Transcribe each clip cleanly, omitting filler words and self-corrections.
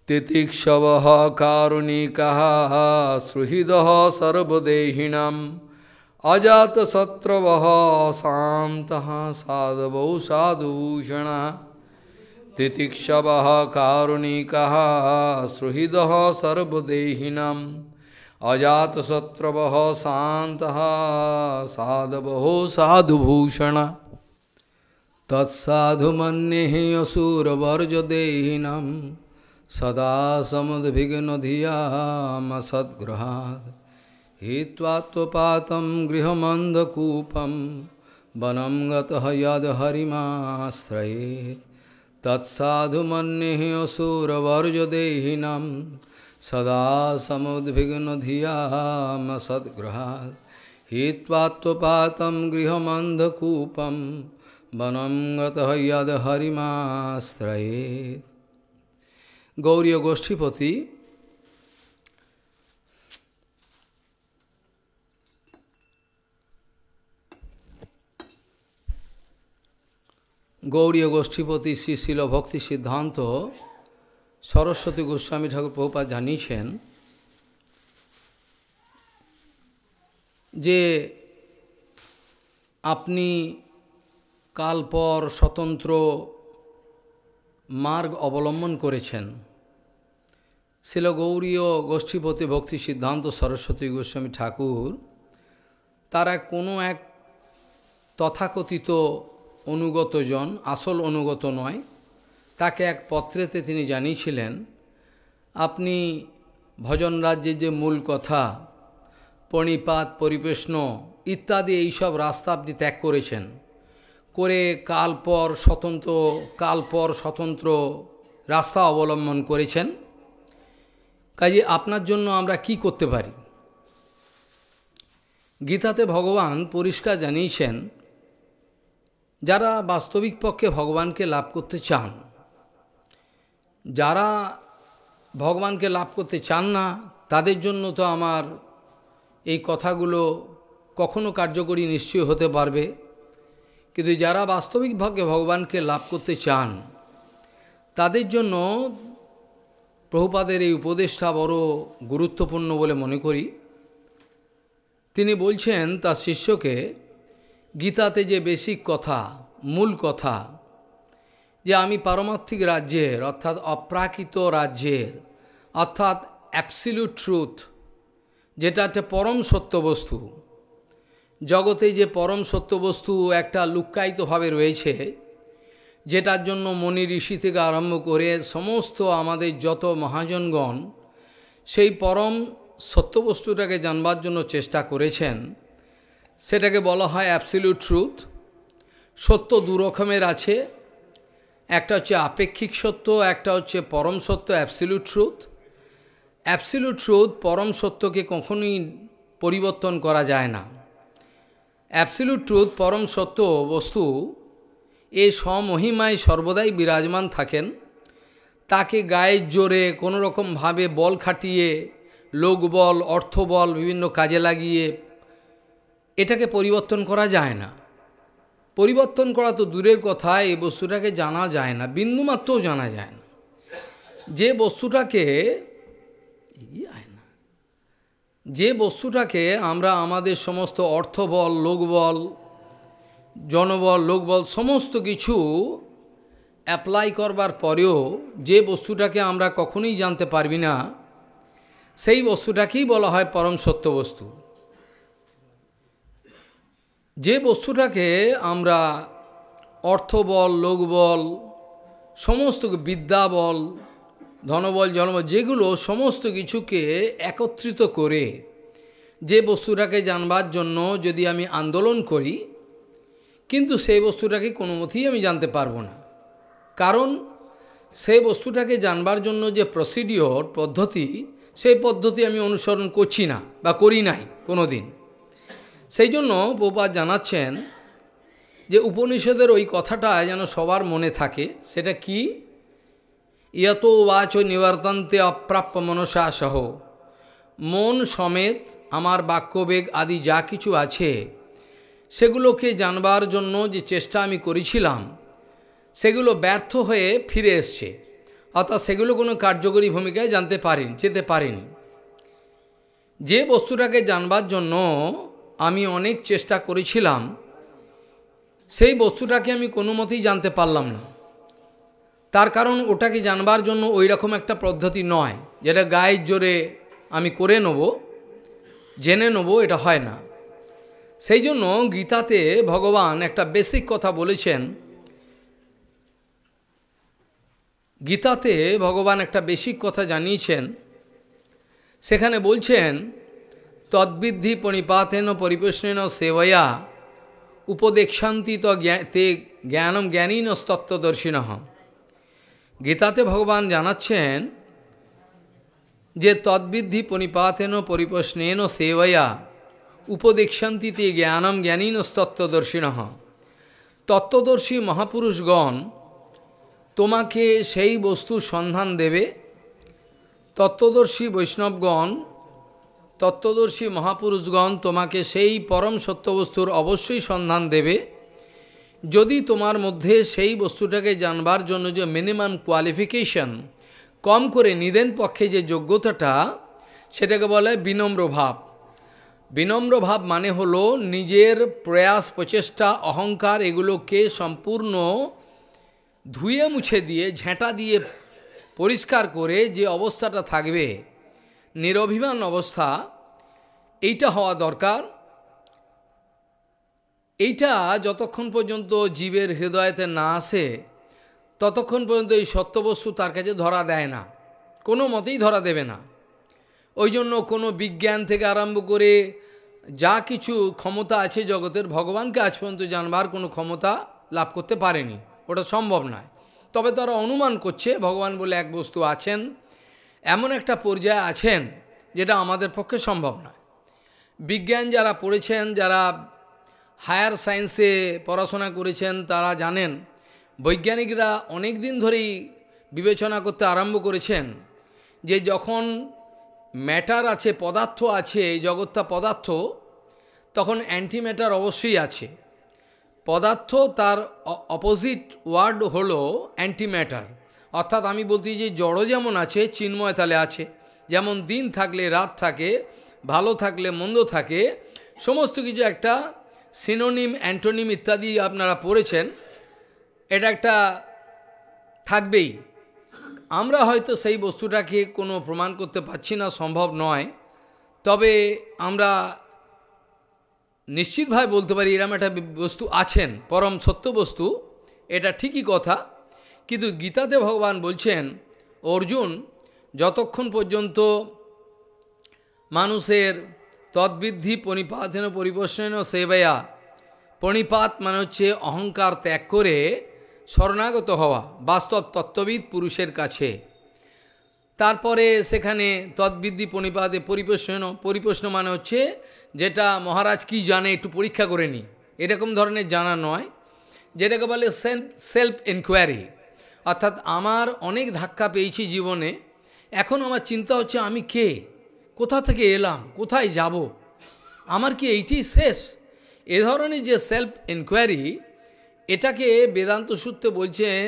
तितिक्षवः कारुणिकः सुहृदः सर्वदेहिनाम् अजातशत्रवः शान्तः साधवो साधुभूषणः तितिक्षवः कारुणिकः सुहृदः सर्वदेहिनाम् अजातशत्रवः शान्तः साधवो साधुभूषणः तत्साधुमन्येः असुरवर्जदेहिनां सदा समुद्विग्नधियामसद्गृहात् हित्वा त्वपातं गृहमन्धकूपं वनं गतः यद्हरिमाश्रयेत् तत्साधुमन्येः असुरवर्जदेहिनां सदा समुद्विग्नधियामसद्गृहात् हित्वा त्वपातं गृहमन्धकूपं वनं गतः यद्हरिमाश्रयेत्। गौड़ीय गोष्ठीपति শ্রী শিল ভক্তি সিদ্ধান্ত সরস্বতী গোস্বামী ঠাকুর প্রভুপাদ জানিয়েছেন যে আপনি কালপর স্বতন্ত্র মার্গ অবলম্বন করেছেন। শিল গৌড়ীয় গোষ্ঠীপতি ভক্তি সিদ্ধান্ত সরস্বতী গোস্বামী ঠাকুর তারা কোনো এক তথাকথিত অনুগতজন, আসল অনুগত নয়, তাকে এক পত্রেতে তিনি জানিয়েছিলেন আপনি ভজন রাজ্যের যে মূল কথা পণিপাত পরিবেশন ইত্যাদি এইসব রাস্তা আপনি ত্যাগ করেছেন, করে কালপর স্বতন্ত্র রাস্তা অবলম্বন করেছেন। কাজে আপনার জন্য আমরা কি করতে পারি? গীতাতে ভগবান পরিষ্কার জানিয়েছেন যারা বাস্তবিক পক্ষে ভগবানকে লাভ করতে চান, যারা ভগবানকে লাভ করতে চান না তাদের জন্য তো আমার এই কথাগুলো কখনো কার্যকরী নিশ্চয় হতে পারবে, কিন্তু যারা বাস্তবিকভাবে ভগবানকে লাভ করতে চান তাদের জন্য প্রভুপাদের এই উপদেশটা বড় গুরুত্বপূর্ণ বলে মনে করি। তিনি বলছেন তার শিষ্যকে গীতাতে যে বেসিক কথা, মূল কথা, যে আমি পারমার্থিক রাজ্যের অর্থাৎ অপ্রাকৃত রাজ্যের অর্থাৎ অ্যাবসলিউট ট্রুথ, যেটা একটা পরম সত্য বস্তু, জগতে যে পরম সত্য বস্তু একটা লুক্কায়িতভাবে রয়েছে, যেটার জন্য মনি ঋষি থেকে আরম্ভ করে সমস্ত আমাদের যত মহাজনগণ সেই পরম সত্য বস্তুটাকে জানবার জন্য চেষ্টা করেছেন, সেটাকে বলা হয় অ্যাবসলিউট ট্রুথ। সত্য দু রকমের আছে, একটা হচ্ছে আপেক্ষিক সত্য, একটা হচ্ছে পরম সত্য অ্যাবসলিউট ট্রুথ। অ্যাবসলিউট ট্রুথ পরম সত্যকে কখনোই পরিবর্তন করা যায় না। অ্যাবসলিউট ট্রুথ পরম সত্য বস্তু এই স্বমহিমায় সর্বদাই বিরাজমান থাকেন, তাকে গায়ের জোরে কোনো রকমভাবে বল খাটিয়ে লোকবল অর্থবল বিভিন্ন কাজে লাগিয়ে এটাকে পরিবর্তন করা যায় না। পরিবর্তন করা তো দূরের কথা, এই বস্তুটাকে জানা যায় না, বিন্দুমাত্রও জানা যায় না। যে বস্তুটাকে আমরা আমাদের সমস্ত অর্থবল লোকবল জনবল লোকবল সমস্ত কিছু অ্যাপ্লাই করবার পরেও যে বস্তুটাকে আমরা কখনোই জানতে পারবি না, সেই বস্তুটাকেই বলা হয় পরম সত্য বস্তু। যে বস্তুটাকে আমরা অর্থবল লোকবল সমস্ত বিদ্যাবল ধনবল জনবল যেগুলো সমস্ত কিছুকে একত্রিত করে যে বস্তুটাকে জানবার জন্য যদি আমি আন্দোলন করি, কিন্তু সেই বস্তুটাকে কোনো মতেই আমি জানতে পারবো না, কারণ সেই বস্তুটাকে জানবার জন্য যে প্রসিডিওর পদ্ধতি, সেই পদ্ধতি আমি অনুসরণ করছি না বা করি নাই কোনো দিন। সেই জন্য প্রভুপাদ জানাচ্ছেন যে উপনিষদের ওই কথাটা যেন সবার মনে থাকে। সেটা কি? ইয়ত বাচ নিবর্তন্তে অপ্রাপ্য মনসা সহ, মন সমেত আমার বাক্যবেগ আদি যা কিছু আছে সেগুলোকে জানবার জন্য যে চেষ্টা আমি করেছিলাম সেগুলো ব্যর্থ হয়ে ফিরে এসছে। অর্থাৎ সেগুলো কোনো কার্যকরী ভূমিকায় যেতে পারিনি। যে বস্তুটাকে জানবার জন্য আমি অনেক চেষ্টা করেছিলাম, সেই বস্তুটাকে আমি কোনো মতেই জানতে পারলাম না। তার কারণ ওটাকে জানবার জন্য ওই রকম একটা পদ্ধতি নয় যেটা গায়ের জোরে আমি করে নেব, জেনে নেব, এটা হয় না। সেই জন্য গীতাতে ভগবান একটা বেসিক কথা বলেছেন। গীতাতে ভগবান একটা বেসিক কথা জানিয়েছেন। সেখানে বলছেন, তদ্বিদ্ধি পরিপাতেন পরিপ্রশ্নেন সেবয়া উপদেক্ষান্তি তে জ্ঞানম জ্ঞানীন তত্ত্বদর্শিন। গীতাতে ভগবান জানাচ্ছেন যে তদ্বিদ্ধি পরিপাতেন পরিপ্রশ্নেন সেবয়া উপদেক্ষান্তি তে জ্ঞানম জ্ঞানীন তত্ত্বদর্শিন। তত্ত্বদর্শী মহাপুরুষগণ তোমাকে সেই বস্তুর সন্ধান দেবে। তত্ত্বদর্শী বৈষ্ণবগণ, তত্ত্বদর্শী মহাপুরুষগণ তোমাকে সেই পরম সত্যবস্তুর অবশ্যই সন্ধান দেবে, যদি তোমার মধ্যে সেই বস্তুটাকে জানবার জন্য যে মিনিমাম কোয়ালিফিকেশন, কম করে নিদেন পক্ষে যে যোগ্যতাটা, সেটাকে বলে বিনম্র ভাব। বিনম্র ভাব মানে হলো নিজের প্রয়াস, প্রচেষ্টা, অহংকার এগুলোকে সম্পূর্ণ ধুয়ে মুছে দিয়ে, ঝেঁটা দিয়ে পরিষ্কার করে যে অবস্থাটা থাকবে, নিরভিমান অবস্থা, এইটা হওয়া দরকার। এইটা যতক্ষণ পর্যন্ত জীবের হৃদয়তে না আসে, ততক্ষণ পর্যন্ত এই সত্যবস্তু তার কাছে ধরা দেয় না, কোনো মতেই ধরা দেবে না। ওই জন্য কোনো বিজ্ঞান থেকে আরম্ভ করে যা কিছু ক্ষমতা আছে জগতের, ভগবানকে আজ পর্যন্ত জানবার কোনো ক্ষমতা লাভ করতে পারেনি, ওটা সম্ভব নয়। তবে তারা অনুমান করছে ভগবান বলে এক বস্তু আছেন, এমন একটা পর্যায়ে আছেন যেটা আমাদের পক্ষে সম্ভব নয়। বিজ্ঞান যারা পড়েছেন, যারা হায়ার সায়েন্সে পড়াশোনা করেছেন, তারা জানেন, বৈজ্ঞানিকরা অনেক দিন ধরেই বিবেচনা করতে আরম্ভ করেছেন যে যখন ম্যাটার আছে, পদার্থ আছে, এই জগৎটা পদার্থ, তখন অ্যান্টি ম্যাটার অবশ্যই আছে। পদার্থ তার অপোজিট ওয়ার্ড হলো অ্যান্টি ম্যাটার। অর্থাৎ আমি বলতে যে জড় যেমন আছে, চিন্ময় তালে আছে। যেমন দিন থাকলে রাত থাকে, ভালো থাকলে মন্দ থাকে, সমস্ত কিছু একটা সিনোনিম, অ্যান্টোনিম ইত্যাদি আপনারা পড়েছেন, এটা একটা থাকবেই। আমরা হয়তো সেই বস্তুটাকে কোনো প্রমাণ করতে পারছি না, সম্ভব নয়, তবে আমরা নিশ্চিতভাবে বলতে পারি এরকম একটা বস্তু আছেন, পরম সত্য বস্তু, এটা ঠিকই কথা। কিন্তু গীতাতে ভগবান বলছেন, অর্জুন, যতক্ষণ পর্যন্ত মানুষের তদ্বিদ্ধি পরিপাতেন পরিপ্রশ্নেন সেবয়া, পরিপাত মানে হচ্ছে অহংকার ত্যাগ করে শরণাগত হওয়া বাস্তব তত্ত্ববিদ পুরুষের কাছে। তারপরে সেখানে তদ্বিদ্ধি পরিপাতে পরিপ্রশ্ন মানে হচ্ছে যেটা মহারাজ কি জানে একটু পরীক্ষা করে নি, এরকম ধরনের জানা নয়, যেটাকে বলে সেলফ এনকোয়ারি। অর্থাৎ আমার অনেক ধাক্কা পেয়েছি জীবনে, এখন আমার চিন্তা হচ্ছে আমি কে, কোথা থেকে এলাম, কোথায় যাব, আমার কি এইটি শেষ? এ ধরনের যে সেলফ এনকোয়ারি, এটাকে বেদান্ত সূত্রে বলছেন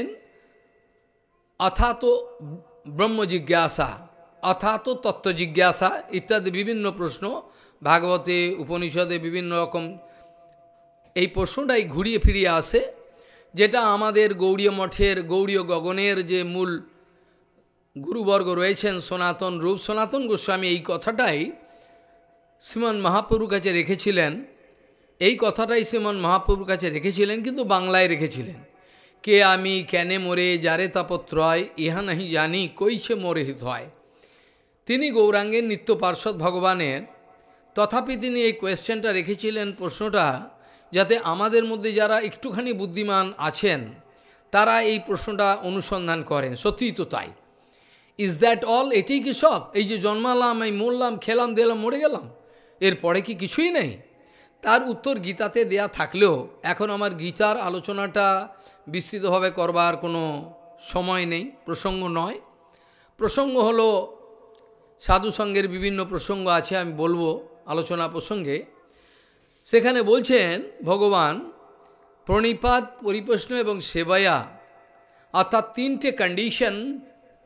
অথাত ব্রহ্ম জিজ্ঞাসা, অথাত তত্ত্ব জিজ্ঞাসা ইত্যাদি বিভিন্ন প্রশ্ন ভাগবতে, উপনিষদে বিভিন্ন রকম এই প্রশ্নটাই ঘুরিয়ে ফিরিয়ে আসে, যেটা আমাদের গৌড়ীয় মঠের, গৌড়ীয় গগনের যে মূল গুরুবর্গ রয়েছেন, সনাতন রূপ সনাতন গোস্বামী এই কথাটাই শ্রীমন মহাপ্রভুর কাছে রেখেছিলেন। এই কথাটাই শ্রীমন মহাপ্রভুর কাছে রেখেছিলেন, কিন্তু বাংলায় রেখেছিলেন। কে আমি কেনে মোরে যারে তাপত্রয়, ইহা নাহি জানি কইছে মোরে হিত হয়। তিনি গৌরাঙ্গের নিত্য পার্ষদ ভগবানের, তথাপি তিনি এই কোয়েশ্চেনটা রেখেছিলেন, প্রশ্নটা, যাতে আমাদের মধ্যে যারা একটুখানি বুদ্ধিমান আছেন তারা এই প্রশ্নটা অনুসন্ধান করেন। সত্যিই তো তাই। Is that all? এটি কি সব? এই যে জন্মালাম, এই মরলাম, খেলাম দিলাম, মরে গেলাম, এরপরে কি কিছুই নেই? তার উত্তর গীতাতে দেয়া থাকলেও এখন আমার গীতার আলোচনাটা বিস্তৃতভাবে করবার কোনো সময় নেই, প্রসঙ্গ নয়। প্রসঙ্গ হলো সাধুসঙ্গের বিভিন্ন প্রসঙ্গ আছে, আমি বলবো আলোচনা প্রসঙ্গে। সেখানে বলছেন ভগবান, প্রণিপাত, পরিপ্রশ্ন এবং সেবায়া, অর্থাৎ তিনটে কন্ডিশন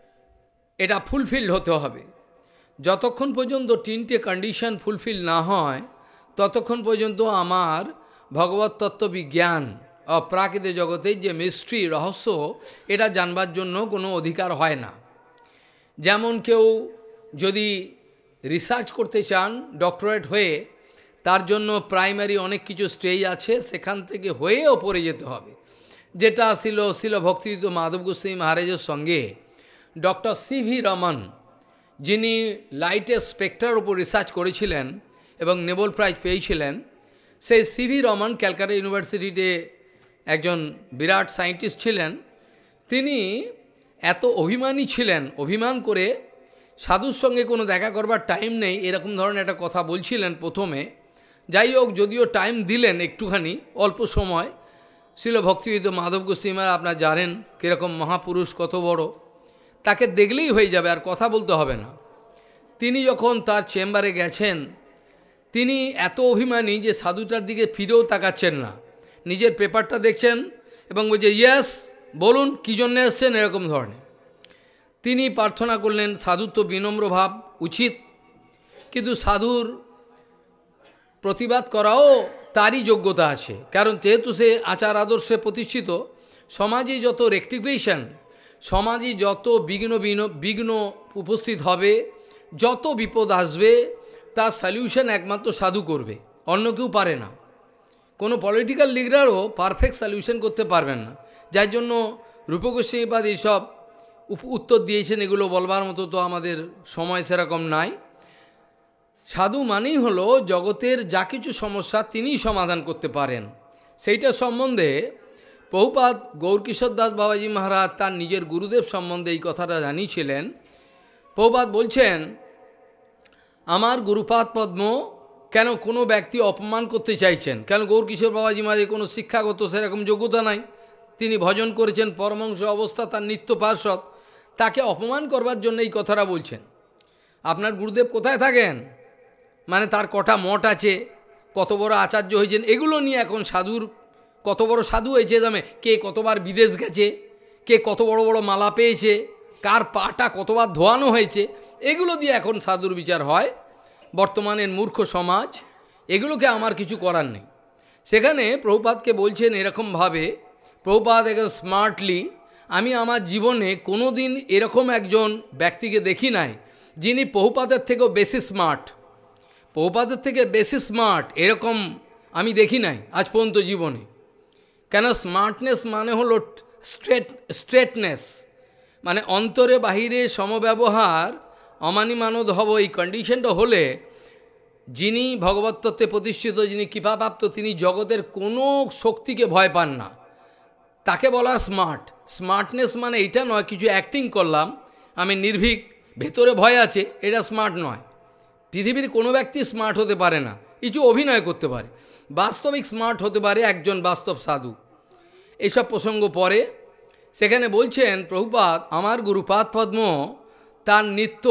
এটা ফুলফিল হতে হবে। যতক্ষণ পর্যন্ত তিনটে কন্ডিশন ফুলফিল না হয় ততক্ষণ পর্যন্ত আমার ভগবত তত্ত্ববিজ্ঞান অপ্রাকৃত জগতের যে মিস্ট্রি রহস্য এটা জানবার জন্য কোনো অধিকার হয় না। যেমন কেউ যদি রিসার্চ করতে চান ডক্টরেট হয়ে, তার জন্য প্রাইমারি অনেক কিছু স্টেজ আছে, সেখান থেকে হয়ে ওপরে যেতে হবে। যেটা ছিল ভক্তিযুক্ত মাধব গোস্বামী মহারাজের সঙ্গে ডক্টর সিভি রমন, যিনি লাইটের স্পেক্ট্রার উপর রিসার্চ করেছিলেন এবং নোবেল প্রাইজ পেয়েছিলেন, সেই সিভি রমন ক্যালকাটা ইউনিভার্সিটিতে একজন বিরাট সায়েন্টিস্ট ছিলেন। তিনি এত অভিমানী ছিলেন, অভিমান করে সাধুর সঙ্গে কোনো দেখা করবার টাইম নেই এরকম ধরনের একটা কথা বলছিলেন প্রথমে। যাই হোক, যদিও টাইম দিলেন একটুখানি অল্প সময়, ছিল ভক্তিযুক্ত মাধব গোস্বামী আপনারা জানেন কীরকম মহাপুরুষ, কত বড়, তাকে দেখলেই হয়ে যাবে, আর কথা বলতে হবে না। তিনি যখন তার চেম্বারে গেছেন, তিনি এত অভিমানী যে সাধুটার দিকে ফিরেও তাকাচ্ছেন না, নিজের পেপারটা দেখছেন এবং বলছে ইয়েস বলুন কী জন্যে এসছেন, এরকম ধরনের। তিনি প্রার্থনা করলেন, সাধুর তো বিনম্র ভাব উচিত, কিন্তু সাধুর প্রতিবাদ করাও তারই যোগ্যতা আছে, কারণ যেহেতু সে আচার আদর্শে প্রতিষ্ঠিত। সমাজে যত রেকটিফিকেশন, সমাজে যত বিঘ্ন উপস্থিত হবে, যত বিপদ আসবে, তার সলিউশন একমাত্র সাধু করবে, অন্য কেউ পারে না। কোনো পলিটিক্যাল লিডারও পারফেক্ট সলিউশন করতে পারবেন না। যার জন্য রূপগোস্বামীপাদ এইসব উত্তর দিয়েছেন, এগুলো বলবার মতো তো আমাদের সময় সেরকম নাই। সাধু মানেই হলো জগতের যা কিছু সমস্যা তিনিই সমাধান করতে পারেন। সেইটা সম্বন্ধে প্রভুপাদ গৌরকিশোর দাস বাবাজি মহারাজ তার নিজের গুরুদেব সম্বন্ধে এই কথাটা জানিয়েছিলেন। প্রভুপাদ বলছেন, আমার গুরুপাদ পদ্ম কেন কোনো ব্যক্তি অপমান করতে চাইছেন, কেন গৌরকিশোর বাবাজি মহারাজের কোনো শিক্ষাগত সেরকম যোগ্যতা নাই, তিনি ভজন করেছেন পরমহংস অবস্থা, তার নিত্য পার্ষদ, তাকে অপমান করবার জন্য এই কথাটা বলছেন। আপনার গুরুদেব কোথায় থাকেন, মানে তার কটা মঠ আছে, কত বড় আচার্য হয়েছেন, এগুলো নিয়ে এখন সাধুর কত বড় সাধু হয়েছে, জানে কে কতবার বিদেশ গেছে, কে কত বড় বড় মালা পেয়েছে, কার পাটা কতবার ধোয়ানো হয়েছে, এগুলো দিয়ে এখন সাধুর বিচার হয়। বর্তমানের মূর্খ সমাজ, এগুলোকে আমার কিছু করার নেই। সেখানে প্রভুপাদকে বলছেন এরকমভাবে, প্রভুপাদ একদম স্মার্টলি, আমি আমার জীবনে কোনো দিন এরকম একজন ব্যক্তিকে দেখি নাই যিনি প্রভুপাদের থেকেও বেশি স্মার্ট, প্রভুপাদের থেকে বেশি স্মার্ট এরকম আমি দেখি নাই আজ পর্যন্ত জীবনে। কেন স্মার্টনেস মানে হলো স্ট্রেটনেস, মানে অন্তরে বাহিরে সমব্যবহার, অমানি মানদ হব, এই কন্ডিশনটা হলে যিনি ভগবত তত্ত্বে প্রতিষ্ঠিত, যিনি কৃপাপ্রাপ্ত, তিনি জগতের কোনো শক্তিকে ভয় পান না, তাকে বলা স্মার্ট। স্মার্টনেস মানে এইটা নয় কিছু অ্যাক্টিং করলাম, আমি নির্ভীক, ভেতরে ভয় আছে, এটা স্মার্ট নয়। পৃথিবীর কোনো ব্যক্তি স্মার্ট হতে পারে না, কিছু অভিনয় করতে পারে। বাস্তবিক স্মার্ট হতে পারে একজন বাস্তব সাধু। এইসব প্রসঙ্গ পরে সেখানে বলছেন প্রভুপাদ, আমার গুরুপাদ পদ্ম তার নিত্য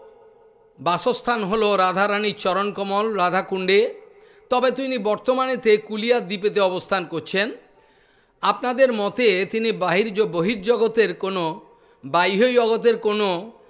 বাসস্থান হলো রাধারানীর চরণকমল রাধাকুণ্ডে, তবে তিনি বর্তমানেতে কুলিয়ার দ্বীপেতে অবস্থান করছেন। আপনাদের মতে তিনি বহির্জগতের কোনো বাহ্য জগতের কোনো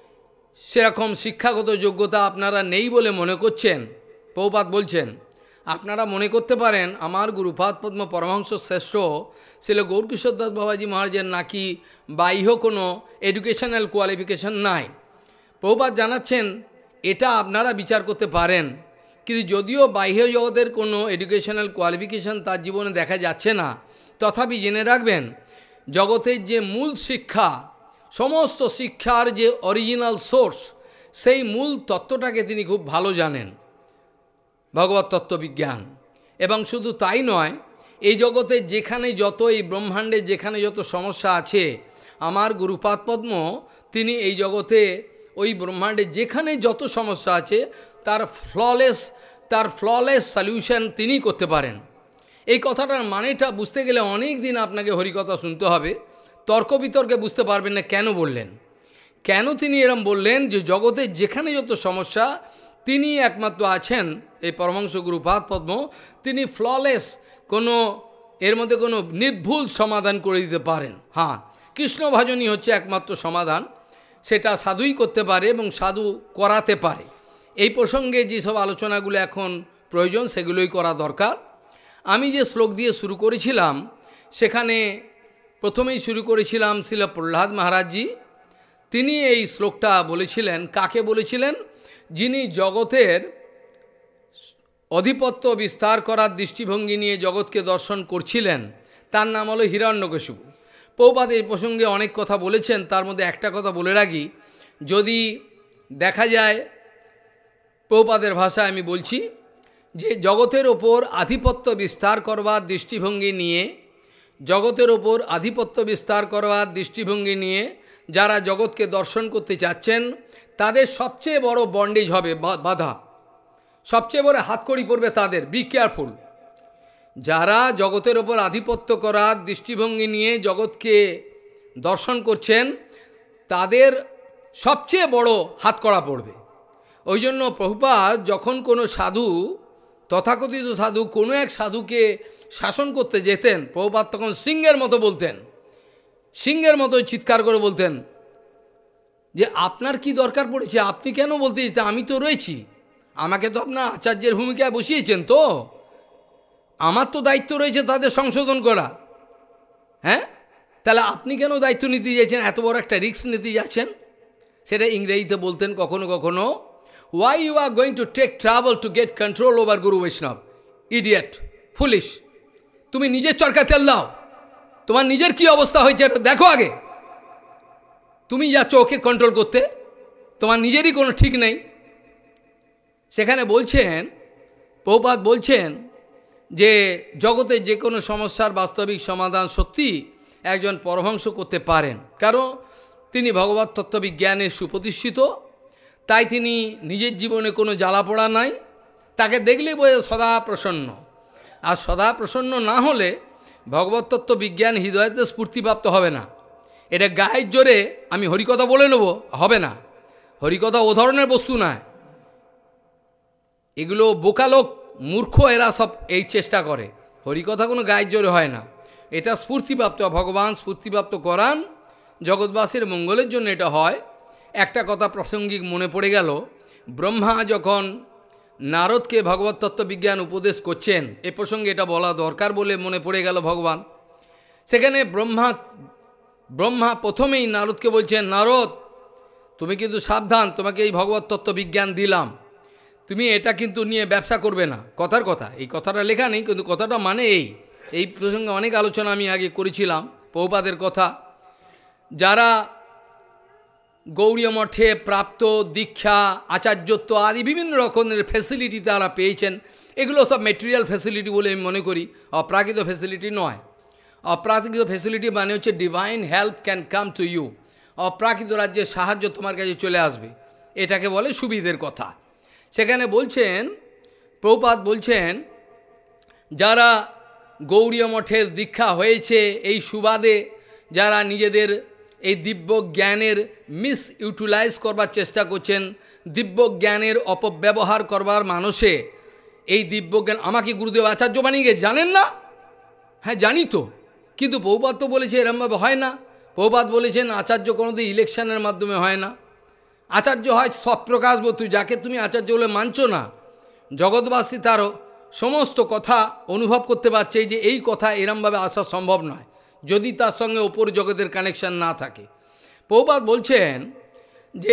সেরকম শিক্ষাগত যোগ্যতা আপনারা নেই বলে মনে করছেন। প্রভুপাদ বলছেন, আপনারা মনে করতে পারেন আমার গুরুপাদ পদ্ম পরমহংস শ্রেষ্ঠ ছিল গৌরকিশোর দাস বাবাজি মহারাজের নাকি বাহ্য কোনো এডুকেশনাল কোয়ালিফিকেশন নাই। প্রভুপাদ জানাচ্ছেন এটা আপনারা বিচার করতে পারেন, কিন্তু যদিও বাহ্য জগতের কোনো এডুকেশনাল কোয়ালিফিকেশন তার জীবনে দেখা যাচ্ছে না, তথাপি জেনে রাখবেন জগতের যে মূল শিক্ষা, সমস্ত শিক্ষার যে অরিজিনাল সোর্স, সেই মূল তত্ত্বটাকে তিনি খুব ভালো জানেন, ভগবত তত্ত্ববিজ্ঞান। এবং শুধু তাই নয়, এই জগতে যেখানে যত, এই ব্রহ্মাণ্ডে যেখানে যত সমস্যা আছে, আমার গুরুপাদ পদ্ম তিনি এই জগতে ওই ব্রহ্মাণ্ডে যেখানে যত সমস্যা আছে তার ফ্ললেস সলিউশন তিনি করতে পারেন। এই কথাটার মানেটা বুঝতে গেলে অনেক দিন আপনাকে হরিকথা শুনতে হবে, তর্ক বিতর্কে বুঝতে পারবেন না কেন বললেন, কেন তিনি এরম বললেন যে জগতে যেখানে যত সমস্যা তিনি একমাত্র আছেন, এই পরমহংস গুরুপাদ পদ্ম, তিনি ফ্ললেস, কোনো এর মধ্যে কোনো নির্ভুল সমাধান করে দিতে পারেন। হ্যাঁ, কৃষ্ণ ভজনই হচ্ছে একমাত্র সমাধান, সেটা সাধুই করতে পারে এবং সাধু করাতে পারে। এই প্রসঙ্গে যেসব আলোচনাগুলো এখন প্রয়োজন সেগুলোই করা দরকার। আমি যে শ্লোক দিয়ে শুরু করেছিলাম, সেখানে প্রথমেই শুরু করেছিলাম শ্রীল প্রহ্লাদ মহারাজজি। তিনি এই শ্লোকটা বলেছিলেন, কাকে বলেছিলেন? যিনি জগতের আধিপত্য বিস্তার করার দৃষ্টিভঙ্গি নিয়ে জগৎকে দর্শন করছিলেন, তার নাম হলো হিরণ্যকশিপু। প্রভুপাদ এই প্রসঙ্গে অনেক কথা বলেছেন, তার মধ্যে একটা কথা বলে রাখি। যদি দেখা যায়, প্রভুপাদের ভাষায় আমি বলছি, যে জগতের ওপর আধিপত্য বিস্তার করবার দৃষ্টিভঙ্গি নিয়ে, জগতের ওপর আধিপত্য বিস্তার করবার দৃষ্টিভঙ্গি নিয়ে যারা জগৎকে দর্শন করতে চাচ্ছেন, তাদের সবচেয়ে বড় বন্ডেজ হবে, বাধা, সবচেয়ে বড় হাতকড়ি পড়বে তাদের। Be careful. যারা জগতের ওপর আধিপত্য করার দৃষ্টিভঙ্গি নিয়ে জগৎকে দর্শন করছেন, তাদের সবচেয়ে বড় হাতকড়া পড়বে। ওই জন্য প্রভুপাদ যখন কোনো সাধু, তথাকথিত সাধু, কোনো এক সাধুকে শাসন করতে যেতেন, প্রভুপাদ তখন সিংহের মতো বলতেন, সিংহের মতো চিৎকার করে বলতেন যে আপনার কি দরকার পড়েছে, আপনি কেন বলতে যেতেন, আমি তো রয়েছি, আমাকে তো আপনার আচার্যের ভূমিকায় বসিয়েছেন, তো আমার তো দায়িত্ব রয়েছে তাদের সংশোধন করা। হ্যাঁ, তাহলে আপনি কেন দায়িত্ব নিতে যাচ্ছেন, এত বড় একটা রিস্ক নিতে যাচ্ছেন? সেটা ইংরেজিতে বলতেন কখনো কখনো, why you are going to take trouble to get control over Guru Vaishnava, idiot, foolish। তুমি নিজের চরকা তেল দাও, তোমার নিজের কি অবস্থা হয়েছে এটা দেখো আগে। তুমি যাচ্ছ ওকে কন্ট্রোল করতে, তোমার নিজেরই কোনো ঠিক নেই। সেখানে বলছেন, প্রভুপাদ বলছেন যে জগতের যে কোনো সমস্যার বাস্তবিক সমাধান সত্যি একজন পরমহংস করতে পারেন, কারণ তিনি ভগবত তত্ত্ববিজ্ঞানে সুপ্রতিষ্ঠিত। তাই তিনি নিজের জীবনে কোনো জ্বালা পোড়া নাই, তাকে দেখলেই বোঝে সদা প্রসন্ন। আর সদা প্রসন্ন না হলে ভগবত তত্ত্ব বিজ্ঞান হৃদয়তে স্ফূর্তিপ্রাপ্ত হবে না। এটা গায়ের জোরে আমি হরিকথা বলে নেব, হবে না। হরিকথা ও ধরনের বস্তু নয়, এগুলো বোকালোক, মূর্খ, এরা সব এই চেষ্টা করে। হরিকথা কোনো গায়ের জোরে হয় না, এটা স্ফূর্তিপ্রাপ্ত, ভগবান স্ফূর্তিপ্রাপ্ত করান, জগৎবাসীর মঙ্গলের জন্য এটা হয়। একটা কথা প্রাসঙ্গিক মনে পড়ে গেল, ব্রহ্মা যখন নারদকে ভগবত তত্ত্ববিজ্ঞান উপদেশ করছেন, এ প্রসঙ্গে এটা বলা দরকার বলে মনে পড়ে গেল ভগবান। সেখানে ব্রহ্মা প্রথমেই নারদকে বলছেন, নারদ তুমি কিন্তু সাবধান, তোমাকে এই ভগবত তত্ত্ববিজ্ঞান দিলাম, তুমি এটা কিন্তু নিয়ে ব্যবসা করবে না। কথার কথা, এই কথাটা লেখা নেই, কিন্তু কথাটা মানে এই প্রসঙ্গে অনেক আলোচনা আমি আগে করেছিলাম, প্রভুপাদের কথা। যারা গৌড়ীয় মঠে প্রাপ্ত দীক্ষা, আচার্যত্ব আদি বিভিন্ন রকমের ফ্যাসিলিটি তারা পেয়েছেন, এগুলো সব মেটেরিয়াল ফ্যাসিলিটি বলে আমি মনে করি, অপ্রাকৃত ফ্যাসিলিটি নয়। অপ্রাকৃত ফ্যাসিলিটি মানে হচ্ছে divine help can come to you, অপ্রাকৃত রাজ্যের সাহায্য তোমার কাছে চলে আসবে, এটাকে বলে সুবিধের কথা। সেখানে বলছেন, প্রভুপাদ বলছেন, যারা গৌড়ীয় মঠের দীক্ষা হয়েছে এই সুবাদে, যারা নিজেদের এই দিব্য জ্ঞানের মিস ইউটিলাইজ করবার চেষ্টা করছেন, দিব্য জ্ঞানের অপব্যবহার করবার মানুষে এই দিব্য জ্ঞান, আমাকে গুরুদেব আচার্য বানিয়ে গেছে, জানেন না? হ্যাঁ জানি তো, কিন্তু প্রভুপাদ তো বলেছে এরমভাবে হয় না। প্রভুপাদ বলেছেন আচার্য কোনোদিন ইলেকশনের মাধ্যমে হয় না, আচার্য হয় সৎপ্রকাশ বস্তু, যাকে তুমি আচার্য বলে মানছো না, জগৎবাসী তারও সমস্ত কথা অনুভব করতে পারছে যে এই কথা এরমভাবে আসা সম্ভব নয় যদি তার সঙ্গে ওপর জগতের কানেকশান না থাকে। প্রভুপাদ বলছেন যে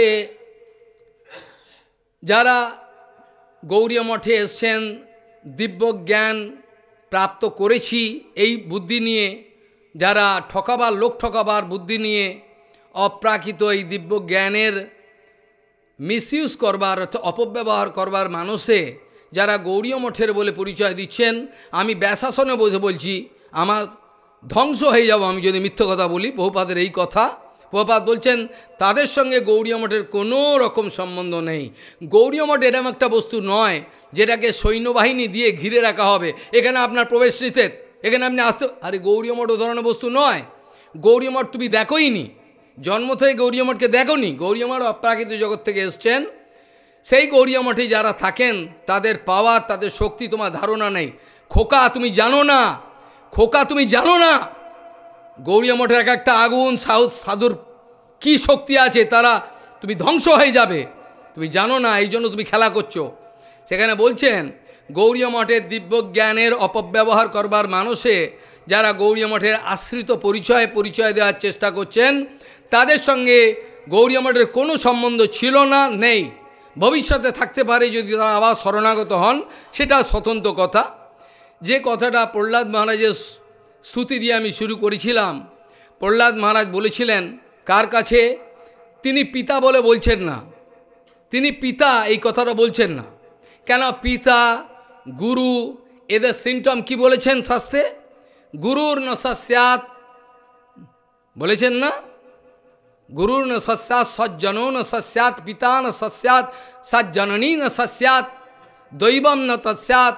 যারা গৌড়ীয় মঠে এসছেন, দিব্য জ্ঞান প্রাপ্ত করেছি এই বুদ্ধি নিয়ে, যারা ঠকাবার, লোক ঠকাবার বুদ্ধি নিয়ে অপ্রাকৃত এই দিব্য জ্ঞানের মিসইউজ করবার, অপব্যবহার করবার মানুষে যারা গৌড়ীয় মঠের বলে পরিচয় দিচ্ছেন, আমি ব্যাসাসনে বসে বলছি আমার ধ্বংস হয়ে যাব আমি যদি মিথ্য কথা বলি। প্রভুপাদের এই কথা, প্রভুপাদ বলছেন তাদের সঙ্গে গৌড়ীয় মঠের কোনো রকম সম্বন্ধ নেই। গৌড়ীয় মঠ এরকম একটা বস্তু নয় যেটাকে সৈন্যবাহিনী দিয়ে ঘিরে রাখা হবে, এখানে আপনার প্রবেশ নিষেধ, এখানে আপনি আসতে, আরে গৌড়ীয় মঠ ও ধরনের বস্তু নয়। গৌড়ীয় মঠ তুমি দেখোই নি, জন্ম থেকে গৌড়ীয় মঠকে দেখো নি। গৌড়ীয় মঠ অপ্রাকৃত জগৎ থেকে এসছেন, সেই গৌড়ীয় মঠে যারা থাকেন তাদের পাওয়ার, তাদের শক্তি তোমার ধারণা নেই। খোকা তুমি জানো না, খোকা তুমি জানো না, গৌড়ীয় মঠের এক একটা আগুন সাধুর কি শক্তি আছে, তারা তুমি ধ্বংস হয়ে যাবে, তুমি জানো না, এই জন্য তুমি খেলা করছো। সেখানে বলছেন গৌড়ীয় মঠের দিব্যজ্ঞানের অপব্যবহার করবার মানুষে যারা গৌড়ীয় মঠের আশ্রিত পরিচয় দেওয়ার চেষ্টা করছেন, তাদের সঙ্গে গৌড়ীয় মঠের কোনো সম্বন্ধ ছিল না, নেই, ভবিষ্যতে থাকতে পারে যদি তারা আবার শরণাগত হন, সেটা স্বতন্ত্র কথা। যে কথাটা প্রহ্লাদ মহারাজের স্তুতি দিয়ে আমি শুরু করেছিলাম, প্রহ্লাদ মহারাজ বলেছিলেন কার কাছে, তিনি পিতা বলে বলছেন না, তিনি পিতা এই কথাটা বলছেন না। কেন পিতা, গুরু, এদের সিমটম কি বলেছেন শাস্ত্রে? গুরুর ন সস্যাৎ, বলেছেন না? গুরুর ন সস্যাৎ সজ্জনো ন সস্যাৎ, পিতা ন সস্যাৎ সজ্জননী ন সস্যাৎ, দৈবম ন তস্যাৎ,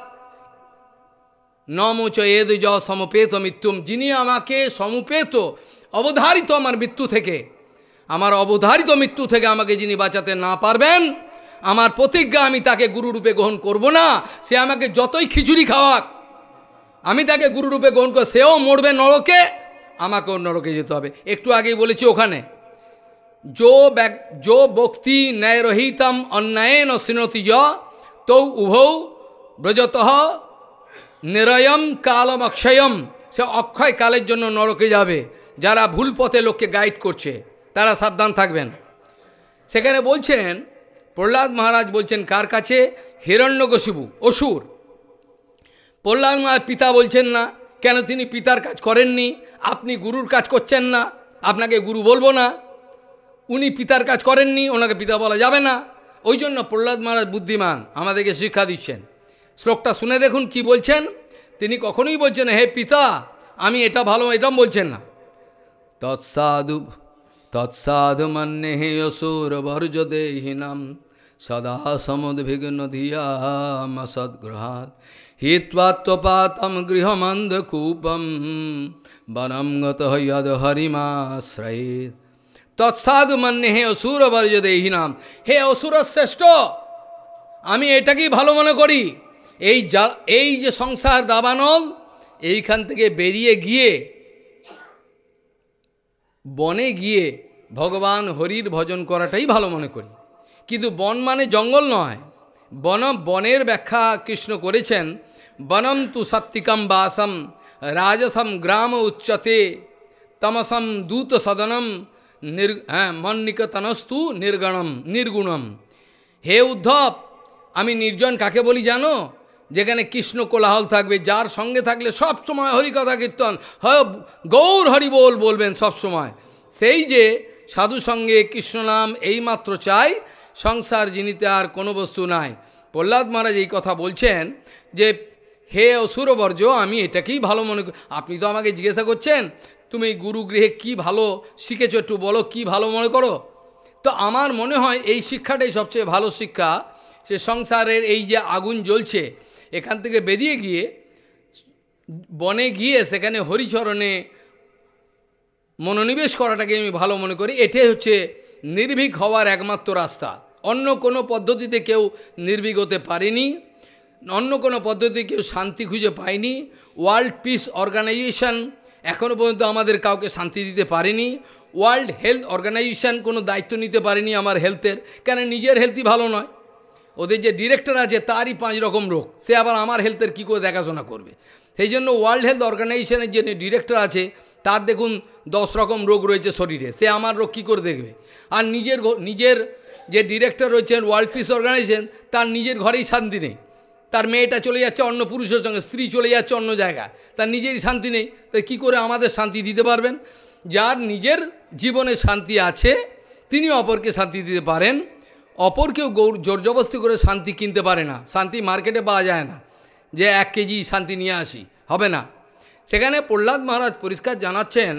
নমোচ এদ য সমপেত মৃত্যুম। যিনি আমাকে সমুপেত, অবধারিত আমার মৃত্যু থেকে, আমার অবধারিত মৃত্যু থেকে আমাকে যিনি বাঁচাতে না পারবেন, আমার প্রতিজ্ঞা আমি তাকে গুরুরূপে গ্রহণ করব না। সে আমাকে যতই খিচুড়ি খাওয়াক, আমি তাকে গুরুরূপে গ্রহণ করব। সেও মরবে নরকে, আমাকেও নরকে যেতে হবে। একটু আগেই বলেছি ওখানে, যো বক্তি ন্যায়রহিতম অন্যায়েন শৃণোতি য তৌ উভৌ ব্রজতঃ নিরয়ম কালম অক্ষয়ম। সে অক্ষয় কালের জন্য নরকে যাবে। যারা ভুল পথে লোককে গাইড করছে তারা সাবধান থাকবেন। সেখানে বলছেন প্রহ্লাদ মহারাজ বলছেন কার কাছে? হিরণ্যকশিপু, অসুর। প্রহ্লাদ মহারাজ পিতা বলছেন না, কেন তিনি পিতার কাজ করেননি? আপনি গুরুর কাজ করছেন না, আপনাকে গুরু বলবো না। উনি পিতার কাজ করেননি, ওনাকে পিতা বলা যাবে না। ওই জন্য প্রহ্লাদ মহারাজ বুদ্ধিমান, আমাদেরকে শিক্ষা দিচ্ছেন। শ্লোকটা শুনে দেখুন কি বলছেন। তিনি কখনোই বলছেন হে পিতা আমি এটা ভালো, এটা বলছেন না। তৎসাধু মন্যে হে অসুর বর্জ দেহিনাম সদা সমুদ্বিগ্ন ধিয়াম সদ্গৃহাৎ হিত্বাত্মপাতম গৃহমন্ধকূপম বনম গত যদ হরিমাশ্রয়েৎ। তৎসাধু মন্যে হে অসুর বর্জ দেহিনাম, হে অসুর শ্রেষ্ঠ, আমি এটাকেই ভালো মনে করি। এই যে সংসার দাবানল, এইখান থেকে বেরিয়ে গিয়ে বনে গিয়ে ভগবান হরির ভজন করাটাই ভালো মনে করি। কিন্তু বন মানে জঙ্গল নয়। বনের ব্যাখ্যা কৃষ্ণ করেছেন, বনম তু সাত্বিকম বাসম রাজসম গ্রাম উচ্চতে তমসম দূত সদনম মন্নিকতনস্তু নির্গুণম। হে উদ্ধব, আমি নির্জন কাকে বলি জানো? যেখানে কৃষ্ণ কোলাহল থাকবে, যার সঙ্গে থাকলে সব সময় হরিকথা কীর্তন, গৌর হরি বলবেন সব সময়। সেই যে সাধু সঙ্গে কৃষ্ণ নাম এইমাত্র চাই, সংসার জিনিতে আর কোনো বস্তু নাই। প্রহ্লাদ মহারাজ এই কথা বলছেন যে হে অসুরবর্জ, আমি এটাকেই ভালো মনে করি। আপনি তো আমাকে জিজ্ঞাসা করছেন তুমি গুরুগৃহে কি ভালো শিখেছো, একটু বলো কি ভালো মনে করো। তো আমার মনে হয় এই শিক্ষাটাই সবচেয়ে ভালো শিক্ষা। সে সংসারের এই যে আগুন জ্বলছে, এখান থেকে বেরিয়ে গিয়ে বনে গিয়ে সেখানে হরিচরণে মনোনিবেশ করাটাকে আমি ভালো মনে করি। এটাই হচ্ছে নির্ভীক হওয়ার একমাত্র রাস্তা। অন্য কোনো পদ্ধতিতে কেউ নির্ভীক হতে পারেনি, অন্য কোনো পদ্ধতিতে কেউ শান্তি খুঁজে পায়নি। ওয়ার্ল্ড পিস অর্গানাইজেশন এখনও পর্যন্ত আমাদের কাউকে শান্তি দিতে পারেনি। ওয়ার্ল্ড হেলথ অর্গানাইজেশন কোনো দায়িত্ব নিতে পারেনি আমার হেলথের, কেন নিজের হেলথই ভালো নয়। ওদের যে ডিরেক্টর আছে তারই 5 রকম রোগ, সে আবার আমার হেলথের কী করে দেখাশোনা করবে? সেই জন্য ওয়ার্ল্ড হেলথ অর্গানাইজেশনের যে ডিরেক্টর আছে তার দেখুন 10 রকম রোগ রয়েছে শরীরে, সে আমার রোগ কী করে দেখবে? আর নিজের যে ডিরেক্টর রয়েছেন ওয়ার্ল্ড পিস অর্গানাইজেশন, তার নিজের ঘরেই শান্তি নেই। তার মেয়েটা চলে যাচ্ছে অন্য পুরুষের সঙ্গে, স্ত্রী চলে যাচ্ছে অন্য জায়গায়, তার নিজেরই শান্তি নেই। তাই কী করে আমাদের শান্তি দিতে পারবেন? যার নিজের জীবনে শান্তি আছে তিনি অপরকে শান্তি দিতে পারেন। অপরকেও জোর জবরদস্তি করে শান্তি কিনতে পারে না। শান্তি মার্কেটে পাওয়া যায় না যে 1 কেজি শান্তি নিয়ে আসি, হবে না। সেখানে প্রহ্লাদ মহারাজ পরিষ্কার জানাচ্ছেন,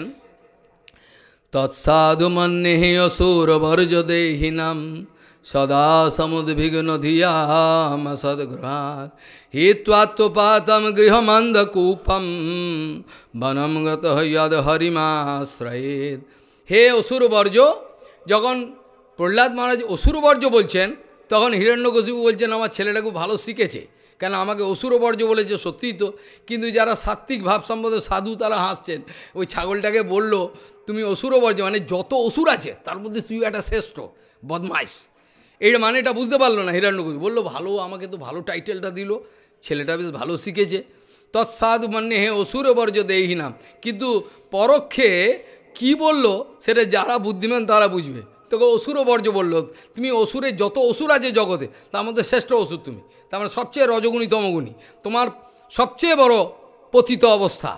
তৎসাধু মন্যে হে অসুর বর্জ দেহিনাম সদা সমুদ্বিগ্ন ধিয়াম সদ্গৃহাৎ হিত্বাত্মপাতম গৃহমন্ধকূপম বনম গত যদ হরিমাশ্রয়েৎ। হে অসুর বর্জ, যখন প্রহ্লাদ মহারাজ অসুর বর্জ বলছেন, তখন হিরণ্যকশিপু বলছেন আমার ছেলেটা খুব ভালো শিখেছে, কেন আমাকে অসুর বর্জ বলেছে। সত্যিই তো। কিন্তু যারা সাত্ত্বিক ভাব সম্বন্ধে সাধু তারা হাসছেন। ওই ছাগলটাকে বলল তুমি অসুর বর্জ মানে যত অসুর আছে তার মধ্যে তুই একটা শ্রেষ্ঠ বদমাইশ। এই মানেটা বুঝতে পারলো না হিরণ্যকশিপু, বললো ভালো, আমাকে তো ভালো টাইটেলটা দিল, ছেলেটা বেশ ভালো শিখেছে। তৎসাধু মানে হে অসুর বর্জ দেহি নাম, কিন্তু পরোক্ষে কি বলল সেটা যারা বুদ্ধিমান তারা বুঝবে। তোকে অসুর বর্জ বললো, তুমি অসুরের যত অসুর আছে জগতে তার মধ্যে শ্রেষ্ঠ অসুর তুমি, তার মানে সবচেয়ে রজগুণী তমগুণী, তোমার সবচেয়ে বড় পতিত অবস্থা।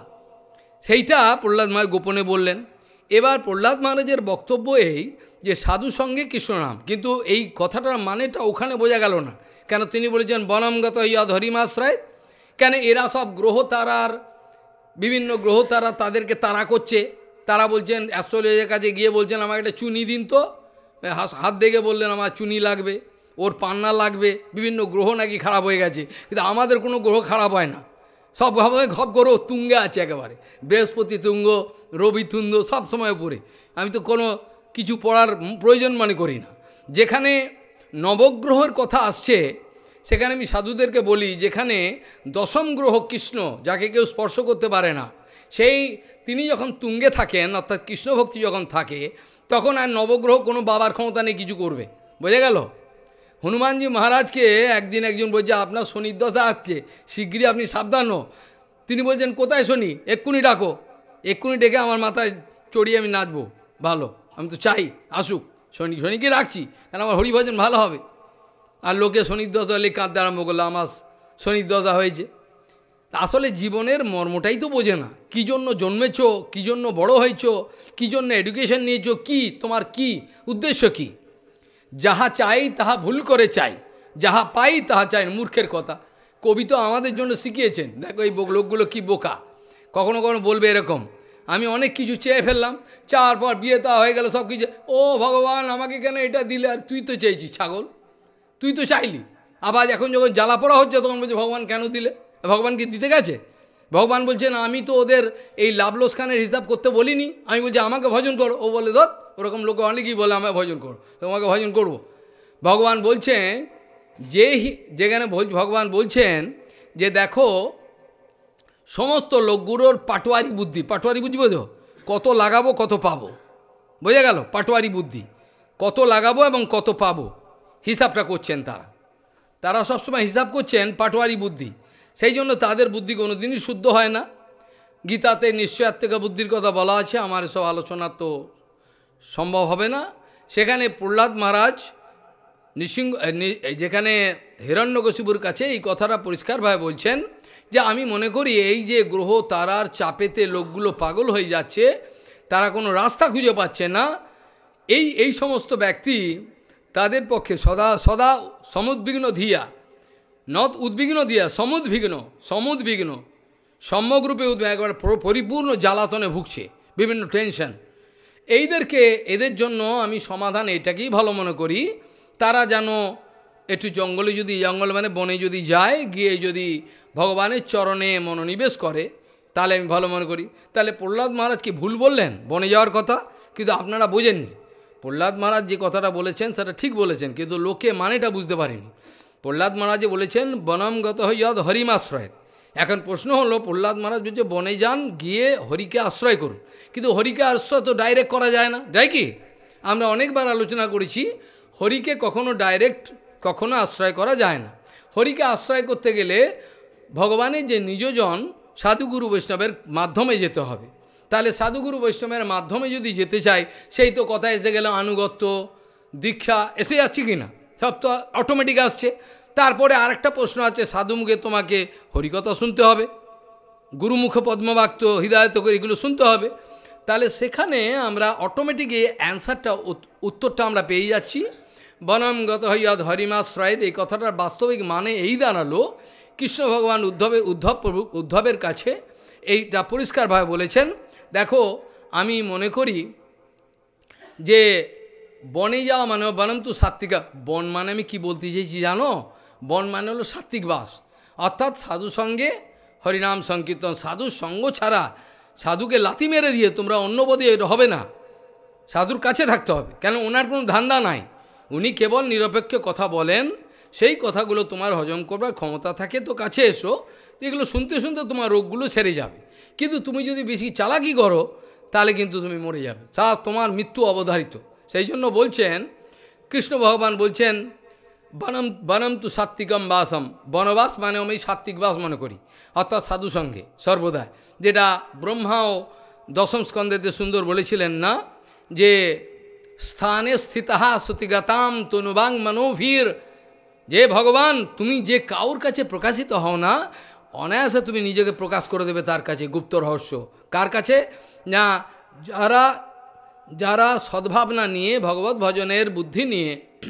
সেইটা প্রহ্লাদ মহারাজ গোপনে বললেন। এবার প্রহ্লাদ মহারাজের বক্তব্য এই যে সাধু সঙ্গে কৃষ্ণনাম, কিন্তু এই কথাটার মানেটা ওখানে বোঝা গেল না। কেন তিনি বলেছেন বনমগত ইয়দ হরিমাশ্রয়, কেন এরা সব গ্রহ তারার, বিভিন্ন গ্রহ তারা তাদেরকে তাড়া করছে। তারা বলছেন অ্যাস্ট্রোলজারের কাছে গিয়ে বলছেন আমার একটা চুনি দিন তো, হাত দেখে বললেন আমার চুনি লাগবে, ওর পান্না লাগবে, বিভিন্ন গ্রহ নাকি খারাপ হয়ে গেছে, কিন্তু আমাদের কোনো গ্রহ খারাপ হয় না, সব গ্রহ তুঙ্গে আছে একেবারে, বৃহস্পতি তুঙ্গ, রবি তুঙ্গ, সব সময় পড়ে, আমি তো কোনো কিছু পড়ার প্রয়োজন মনে করি না। যেখানে নবগ্রহের কথা আসছে সেখানে আমি সাধুদেরকে বলি, যেখানে দশম গ্রহ কৃষ্ণ, যাকে কেউ স্পর্শ করতে পারে না, সেই তিনি যখন তুঙ্গে থাকেন, অর্থাৎ কৃষ্ণভক্তি যখন থাকে, তখন আর নবগ্রহ কোনো বাবার ক্ষমতা নেই কিছু করবে। বোঝা গেল? হনুমানজি মহারাজকে একদিন একজন বলছে আপনার শনির দশা আসছে, শিগগিরই আপনি সাবধান হো। তিনি বলছেন কোথায় শনি, এক্ষুনি ডাকো, এক্ষুনি ডেকে আমার মাথায় চড়িয়ে আমি নাচবো, ভালো, আমি তো চাই আসুক শনি, শনিকে রাখছি কেন আমার হরিভজন ভালো হবে। আর লোকে শনির দশা হলে কাঁদতে আরম্ভ করলো আমার শনির দশা হয়েছে। আসলে জীবনের মর্মটাই তো বোঝে না, কী জন্য জন্মেছ, কী জন্য বড় হয়েছ, কী জন্য এডুকেশন নিয়েছ, কি তোমার কি উদ্দেশ্য, কি যাহা চাই তাহা ভুল করে চাই, যাহা পাই তাহা চাই, মূর্খের কথা। কবি তো আমাদের জন্য শিখিয়েছেন। দেখো এই লোকগুলো কি বোকা, কখনো কখনো বলবে এরকম, আমি অনেক কিছু চেয়ে ফেললাম, চাওয়ার পর বিয়ে তা হয়ে গেল সব কিছু, ও ভগবান আমাকে কেন এটা দিলে, আর তুই তো চেয়েছিস ছাগল, তুই তো চাইলি। আবার এখন যখন জ্বালা পড়া হচ্ছে তখন বলছে ভগবান কেন দিলে, ভগবান কি দিতে গেছে? ভগবান বলছেন আমি তো ওদের এই লাভ লোকসানের হিসাব করতে বলিনি, আমি বলছি আমাকে ভজন করো। ও বলে ধর, ওরকম লোক অনেকেই বলে আমাকে ভজন করো, তোমাকে ভজন করবো। ভগবান বলছেন যেখানে ভগবান বলছেন যে দেখো সমস্ত লোকগুলোর পাটোয়ারি বুদ্ধি, পাটোয়ারি বুদ্ধি বোঝো, কত লাগাবো কত পাবো, বোঝা গেল? পাটোয়ারি বুদ্ধি, কত লাগাবো এবং কত পাবো হিসাবটা করছেন তারা সবসময় হিসাব করছেন পাটোয়ারি বুদ্ধি। সেই জন্য তাদের বুদ্ধি কোনো দিনই শুদ্ধ হয় না। গীতাতে নিশ্চয়াত্মিকা বুদ্ধির কথা বলা আছে, আমার এসব আলোচনা তো সম্ভব হবে না। সেখানে প্রহ্লাদ মহারাজ যেখানে হিরণ্যকশিপুর কাছে এই কথাটা পরিষ্কারভাবে বলছেন যে আমি মনে করি এই যে গ্রহ তারার চাপেতে লোকগুলো পাগল হয়ে যাচ্ছে, তারা কোনো রাস্তা খুঁজে পাচ্ছে না, এই সমস্ত ব্যক্তি তাদের পক্ষে সদা সমুদ্বিগ্ন ধিয়া, নদ উদ্বিগ্ন দিয়া সমুদ্বিগ্ন সম্যকরূপে একবার পরিপূর্ণ জ্বালাতনে ভুগছে, বিভিন্ন টেনশন। এদের জন্য আমি সমাধান এটাকেই ভালো মনে করি, তারা যেন একটু জঙ্গলে মানে বনে যদি যায়, গিয়ে যদি ভগবানের চরণে মনোনিবেশ করে, তাহলে আমি ভালো মনে করি। তাহলে প্রহ্লাদ মহারাজ কি ভুল বললেন বনে যাওয়ার কথা? কিন্তু আপনারা বোঝেননি, প্রহ্লাদ মহারাজ যে কথাটা বলেছেন সেটা ঠিক বলেছেন, কিন্তু লোকে মানেটা বুঝতে পারেনি। প্রহ্লাদ মহারাজ বলেছেন বনমগত ইয়দ হরিমাশ্রয়। এখন প্রশ্ন হলো প্রহ্লাদ মহারাজ বলছে বনে যান, গিয়ে হরিকে আশ্রয় করুন, কিন্তু হরিকে আশ্রয় তো ডাইরেক্ট করা যায় না, যায় কি? আমরা অনেকবার আলোচনা করেছি, হরিকে কখনো আশ্রয় করা যায় না। হরিকে আশ্রয় করতে গেলে ভগবানের যে নিজজন সাধুগুরু বৈষ্ণবের মাধ্যমে যেতে হবে। তাহলে সাধুগুরু বৈষ্ণবের মাধ্যমে যদি যেতে চাই, সেই তো কথা এসে গেল আনুগত্য, দীক্ষা এসে যাচ্ছে কি না, সব তো অটোমেটিক আসছে। তারপরে আরেকটা প্রশ্ন আছে, সাধুমুখে তোমাকে হরিকথা শুনতে হবে, গুরুমুখ পদ্মবাক্য হৃদয়ত করে এগুলো শুনতে হবে। তাহলে সেখানে আমরা অটোমেটিক অ্যান্সারটা, উত্তরটা আমরা পেয়ে যাচ্ছি। বনমগত হইয়দ হরিমাশ্রয়েদ, এই কথাটার বাস্তবিক মানে এই দাঁড়ালো, কৃষ্ণ ভগবান উদ্ধবের কাছে এইটা পরিষ্কারভাবে বলেছেন। দেখো আমি মনে করি যে বনে যাওয়া মানে বনম তু সাত্বিকা, বন মানে আমি কি বলতে চাইছি জানো? বন মানে হলো সাত্বিক বাস, অর্থাৎ সাধু সঙ্গে হরিনাম সংকীর্তন। সাধুর সঙ্গ ছাড়া, সাধুকে লাথি মেরে দিয়ে তোমরা অন্য পদে হবে না, সাধুর কাছে থাকতে হবে। কেন? ওনার কোনো ধান্দা নাই, উনি কেবল নিরপেক্ষ কথা বলেন, সেই কথাগুলো তোমার হজম করবার ক্ষমতা থাকে তো কাছে এসো, এগুলো শুনতে শুনতে তোমার রোগগুলো সেরে যাবে। কিন্তু তুমি যদি বেশি চালাকি করো, তাহলে কিন্তু তুমি মরে যাবে, তোমার মৃত্যু অবধারিত। সেই জন্য বলছেন, কৃষ্ণ ভগবান বলছেন, বনম বনম তু সাত্বিকম বাসম, বনবাস মানে আমি সাত্বিক বাস মনে করি, অর্থাৎ সাধু সঙ্গে সর্বদা, যেটা ব্রহ্মাও দশম স্কন্ধেতে সুন্দর বলেছিলেন না, যে স্থানে স্থিতহা শ্রুতিগতাম তনুবাং মনোভীর, যে ভগবান তুমি যে কাউর কাছে প্রকাশিত হও না, অনায়াসে তুমি নিজেকে প্রকাশ করে দেবে তার কাছে গুপ্ত রহস্য। কার কাছে? না, যারা যারা সদ্ভাবনা নিয়ে ভগবত ভজনের বুদ্ধি নিয়ে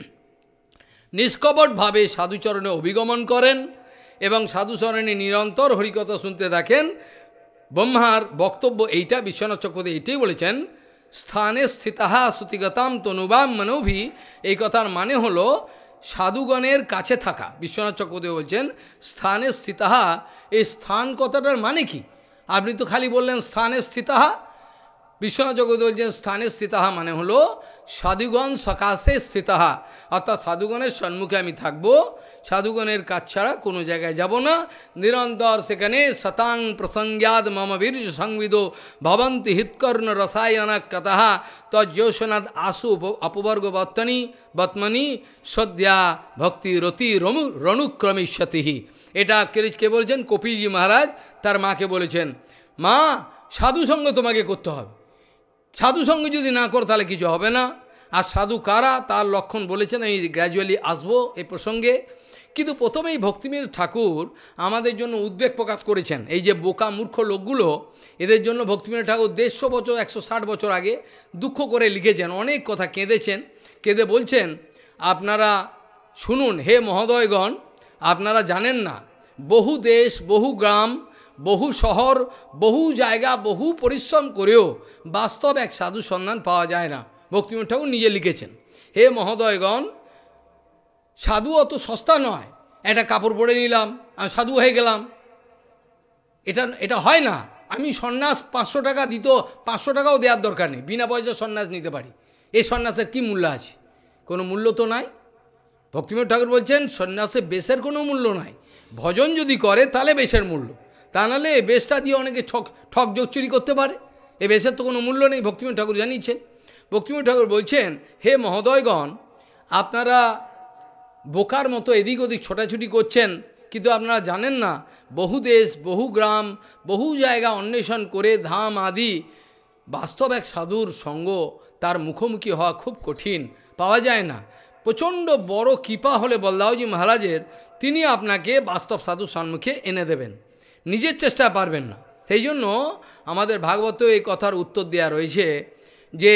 নিষ্কপটভাবে সাধুচরণে অভিগমন করেন এবং সাধুচরণে নিরন্তর হরিকথা শুনতে থাকেন। ব্রহ্মার বক্তব্য এইটা, বিশ্বনাথ চক্রবর্তী এইটাই বলেছেন, স্থানে স্থিতাহা শ্রুতিগতাম তনুবাম মনোভি। এই কথার মানে হলো সাধুগণের কাছে থাকা। বিশ্বনাথ চক্রবর্তী বলছেন স্থানে স্থিতাহা, এই স্থান কথাটার মানে কি? আপনি তো খালি বললেন স্থানে স্থিতাহা। বিশ্বনাথ চক্রবর্তী বলছেন স্থানে স্থিতাহা মানে হলো সাধুগণ সকাশে স্থিতাহা, অর্থাৎ সাধুগণের সম্মুখে আমি থাকবো, সাধুগণের কাছ ছাড়া কোনো জায়গায় যাব না, নিরন্তর সেখানে শতাং প্রসঙ্গাদ মম বীর্য সংবিদো ভবন্তি হিতকর্ণ রসায়না কতহা তজ্যোশনাদ আসু অপবর্গ বত্মনি সদ্যা ভক্তি রতি রণুক্রমিষ্যতি। এটা কে বলছেন? কপিলজি মহারাজ তার মাকে বলেছেন, মা সাধুসঙ্গ তোমাকে করতে হবে, সাধুসঙ্গ যদি না করো তাহলে কিছু হবে না। আর সাধু কারা তার লক্ষণ বলেছেন, আমি গ্র্যাজুয়ালি আসবো এই প্রসঙ্গে। কিন্তু প্রথমেই ভক্তিবিনোদ ঠাকুর আমাদের জন্য উদ্বেগ প্রকাশ করেছেন। এই যে বোকা মূর্খ লোকগুলো, এদের জন্য ভক্তিবিনোদ ঠাকুর 150 বছর 160 বছর আগে দুঃখ করে লিখেছেন, অনেক কথা কেঁদেছেন। কেঁদে বলছেন, আপনারা শুনুন হে মহোদয়গণ, আপনারা জানেন না, বহু দেশ, বহু গ্রাম, বহু শহর, বহু জায়গা, বহু পরিশ্রম করেও বাস্তব এক সাধু সন্ধান পাওয়া যায় না। ভক্তিবিনোদ ঠাকুর নিজে লিখেছেন, হে মহোদয়গণ, সাধু অত সস্তা নয়, একটা কাপড় পরে নিলাম আমি সাধু হয়ে গেলাম, এটা হয় না। আমি সন্ন্যাস 500 টাকা দিত, 500 টাকাও দেওয়ার দরকার নেই, বিনা পয়সা সন্ন্যাস নিতে পারি। এই সন্ন্যাসের কি মূল্য আছে? কোনো মূল্য তো নাই। ভক্তিবিনোদ ঠাকুর বলছেন সন্ন্যাসে বেশের কোনো মূল্য নাই, ভজন যদি করে তাহলে বেশের মূল্য, তা নাহলে এ বেশটা দিয়ে অনেকে ঠক যোগ চুরি করতে পারে, এ বেশের তো কোনো মূল্য নেই। ভক্তিবিনোদ ঠাকুর জানিয়েছেন। ভক্তিবিনোদ ঠাকুর বলছেন, হে মহোদয়গণ, আপনারা বোকার মতো এদিক ওদিক ছোটাছুটি করছেন, কিন্তু আপনারা জানেন না, বহু দেশ, বহু গ্রাম, বহু জায়গা অন্বেষণ করে ধাম আদি বাস্তব এক সাধুর সঙ্গ তার মুখোমুখি হওয়া খুব কঠিন, পাওয়া যায় না। প্রচণ্ড বড় কৃপা হলে বলদাওজি মহারাজের, তিনি আপনাকে বাস্তব সাধুর সম্মুখে এনে দেবেন, নিজের চেষ্টা পারবেন না। সেই জন্য আমাদের ভাগবত এই কথার উত্তর দেওয়া রয়েছে যে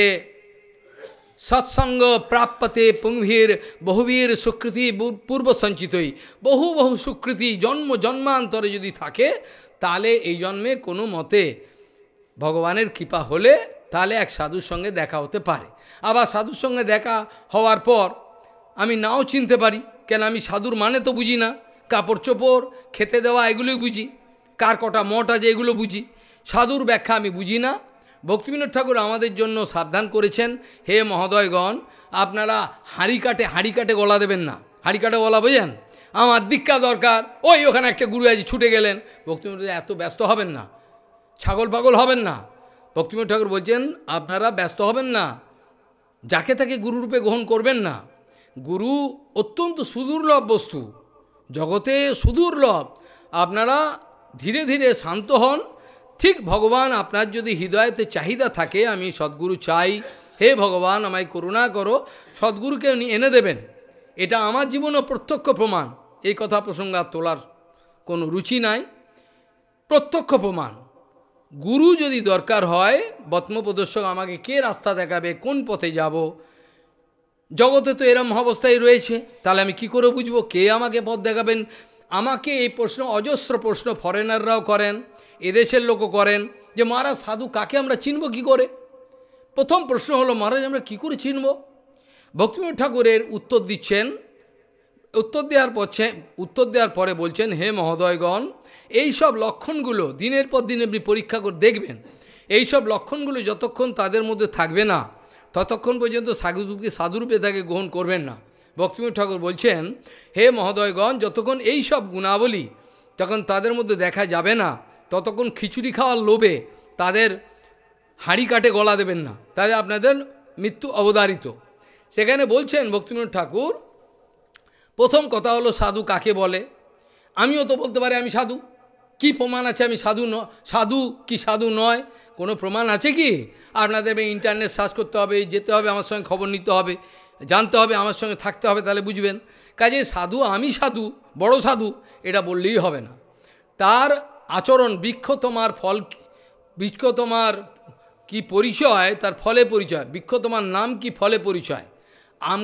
সৎসঙ্গ প্রাপ্যতে পুংভীর বহুবীর সুকৃতি পূর্ব সঞ্চিতই, বহু বহু সুকৃতি জন্মান্তরে যদি থাকে, তাহলে এই জন্মে কোনো মতে ভগবানের কৃপা হলে তাহলে এক সাধুর সঙ্গে দেখা হতে পারে। আবার সাধুর সঙ্গে দেখা হওয়ার পর আমি নাও চিনতে পারি, কেন আমি সাধুর মানে তো বুঝি না, কাপড় চোপড় খেতে দেওয়া এগুলোই বুঝি, কার কটা মঠ আছে এগুলো বুঝি, সাধুর ব্যাখ্যা আমি বুঝি না। ভক্তিবিনোদ ঠাকুর আমাদের জন্য সাবধান করেছেন, হে মহোদয়গণ, আপনারা হাঁড়ি কাটে গলা দেবেন না। হাঁড়ি কাটে গলা বোঝেন? আমার দীক্ষা দরকার, ওখানে একটা গুরু আছে ছুটে গেলেন। ভক্তিবিনোদ এত ব্যস্ত হবেন না, ছাগল পাগল হবেন না। ভক্তিবিনোদ ঠাকুর বলছেন আপনারা ব্যস্ত হবেন না, যাকে তাকে গুরুরূপে গ্রহণ করবেন না। গুরু অত্যন্ত সুদুর্লভ বস্তু, জগতে সুদুর্লভ। আপনারা ধীরে ধীরে শান্ত হন। ঠিক ভগবান আপনার যদি হৃদয়তে চাহিদা থাকে, আমি সদ্গুরু চাই, হে ভগবান আমায় করুণা করো, সদ্গুরুকে এনে দেবেন। এটা আমার জীবনও প্রত্যক্ষ প্রমাণ। এই কথা প্রসঙ্গ তোলার কোনো রুচি নাই, প্রত্যক্ষ প্রমাণ। গুরু যদি দরকার হয়, বত্মপ্রদর্শক আমাকে কে রাস্তা দেখাবে, কোন পথে যাব, জগতে তো এরম অবস্থায় রয়েছে, তাহলে আমি কি করে বুঝবো কে আমাকে পথ দেখাবেন? আমাকে এই প্রশ্ন, অজস্র প্রশ্ন ফরেনাররাও করেন, এদেশের লোকও করেন, যে মহারাজ সাধু কাকে আমরা চিনব কি করে? প্রথম প্রশ্ন হলো, মহারাজ আমরা কি করে চিনব? ভক্তিবিনোদ ঠাকুরের উত্তর দিচ্ছেন, উত্তর দেওয়ার পরে বলছেন, হে মহোদয়গণ, এই সব লক্ষণগুলো দিনের পর দিন আপনি পরীক্ষা করে দেখবেন। এই সব লক্ষণগুলো যতক্ষণ তাদের মধ্যে থাকবে না, ততক্ষণ পর্যন্ত সাধুরূপে তাকে গ্রহণ করবেন না। ভক্তিবিনোদ ঠাকুর বলছেন, হে মহোদয়গণ, যতক্ষণ এই সব গুণাবলী তখন তাদের মধ্যে দেখা যাবে না, ততক্ষণ খিচুড়ি খাওয়ার লোভে তাদের হাঁড়ি কাটে গলা দেবেন না, তাহলে আপনাদের মৃত্যু অবধারিত। সেখানে বলছেন ভক্তিবিনোদ ঠাকুর, প্রথম কথা হলো সাধু কাকে বলে। আমিও তো বলতে পারি আমি সাধু, কি প্রমাণ আছে আমি সাধু সাধু কি সাধু নয়, কোনো প্রমাণ আছে কি? আপনাদের ইন্টারনেট সার্চ করতে হবে, যেতে হবে, আমার সঙ্গে খবর নিতে হবে, জানতে হবে, আমার সঙ্গে থাকতে হবে, তাহলে বুঝবেন। কাজে সাধু আমি সাধু, বড় সাধু, এটা বললেই হবে না। তার আচরণ, বৃক্ষ তোমার ফল, বৃক্ষ তোমার কি পরিচয়, তার ফলে পরিচয়। বৃক্ষ তোমার নাম কি, ফলে পরিচয়। আম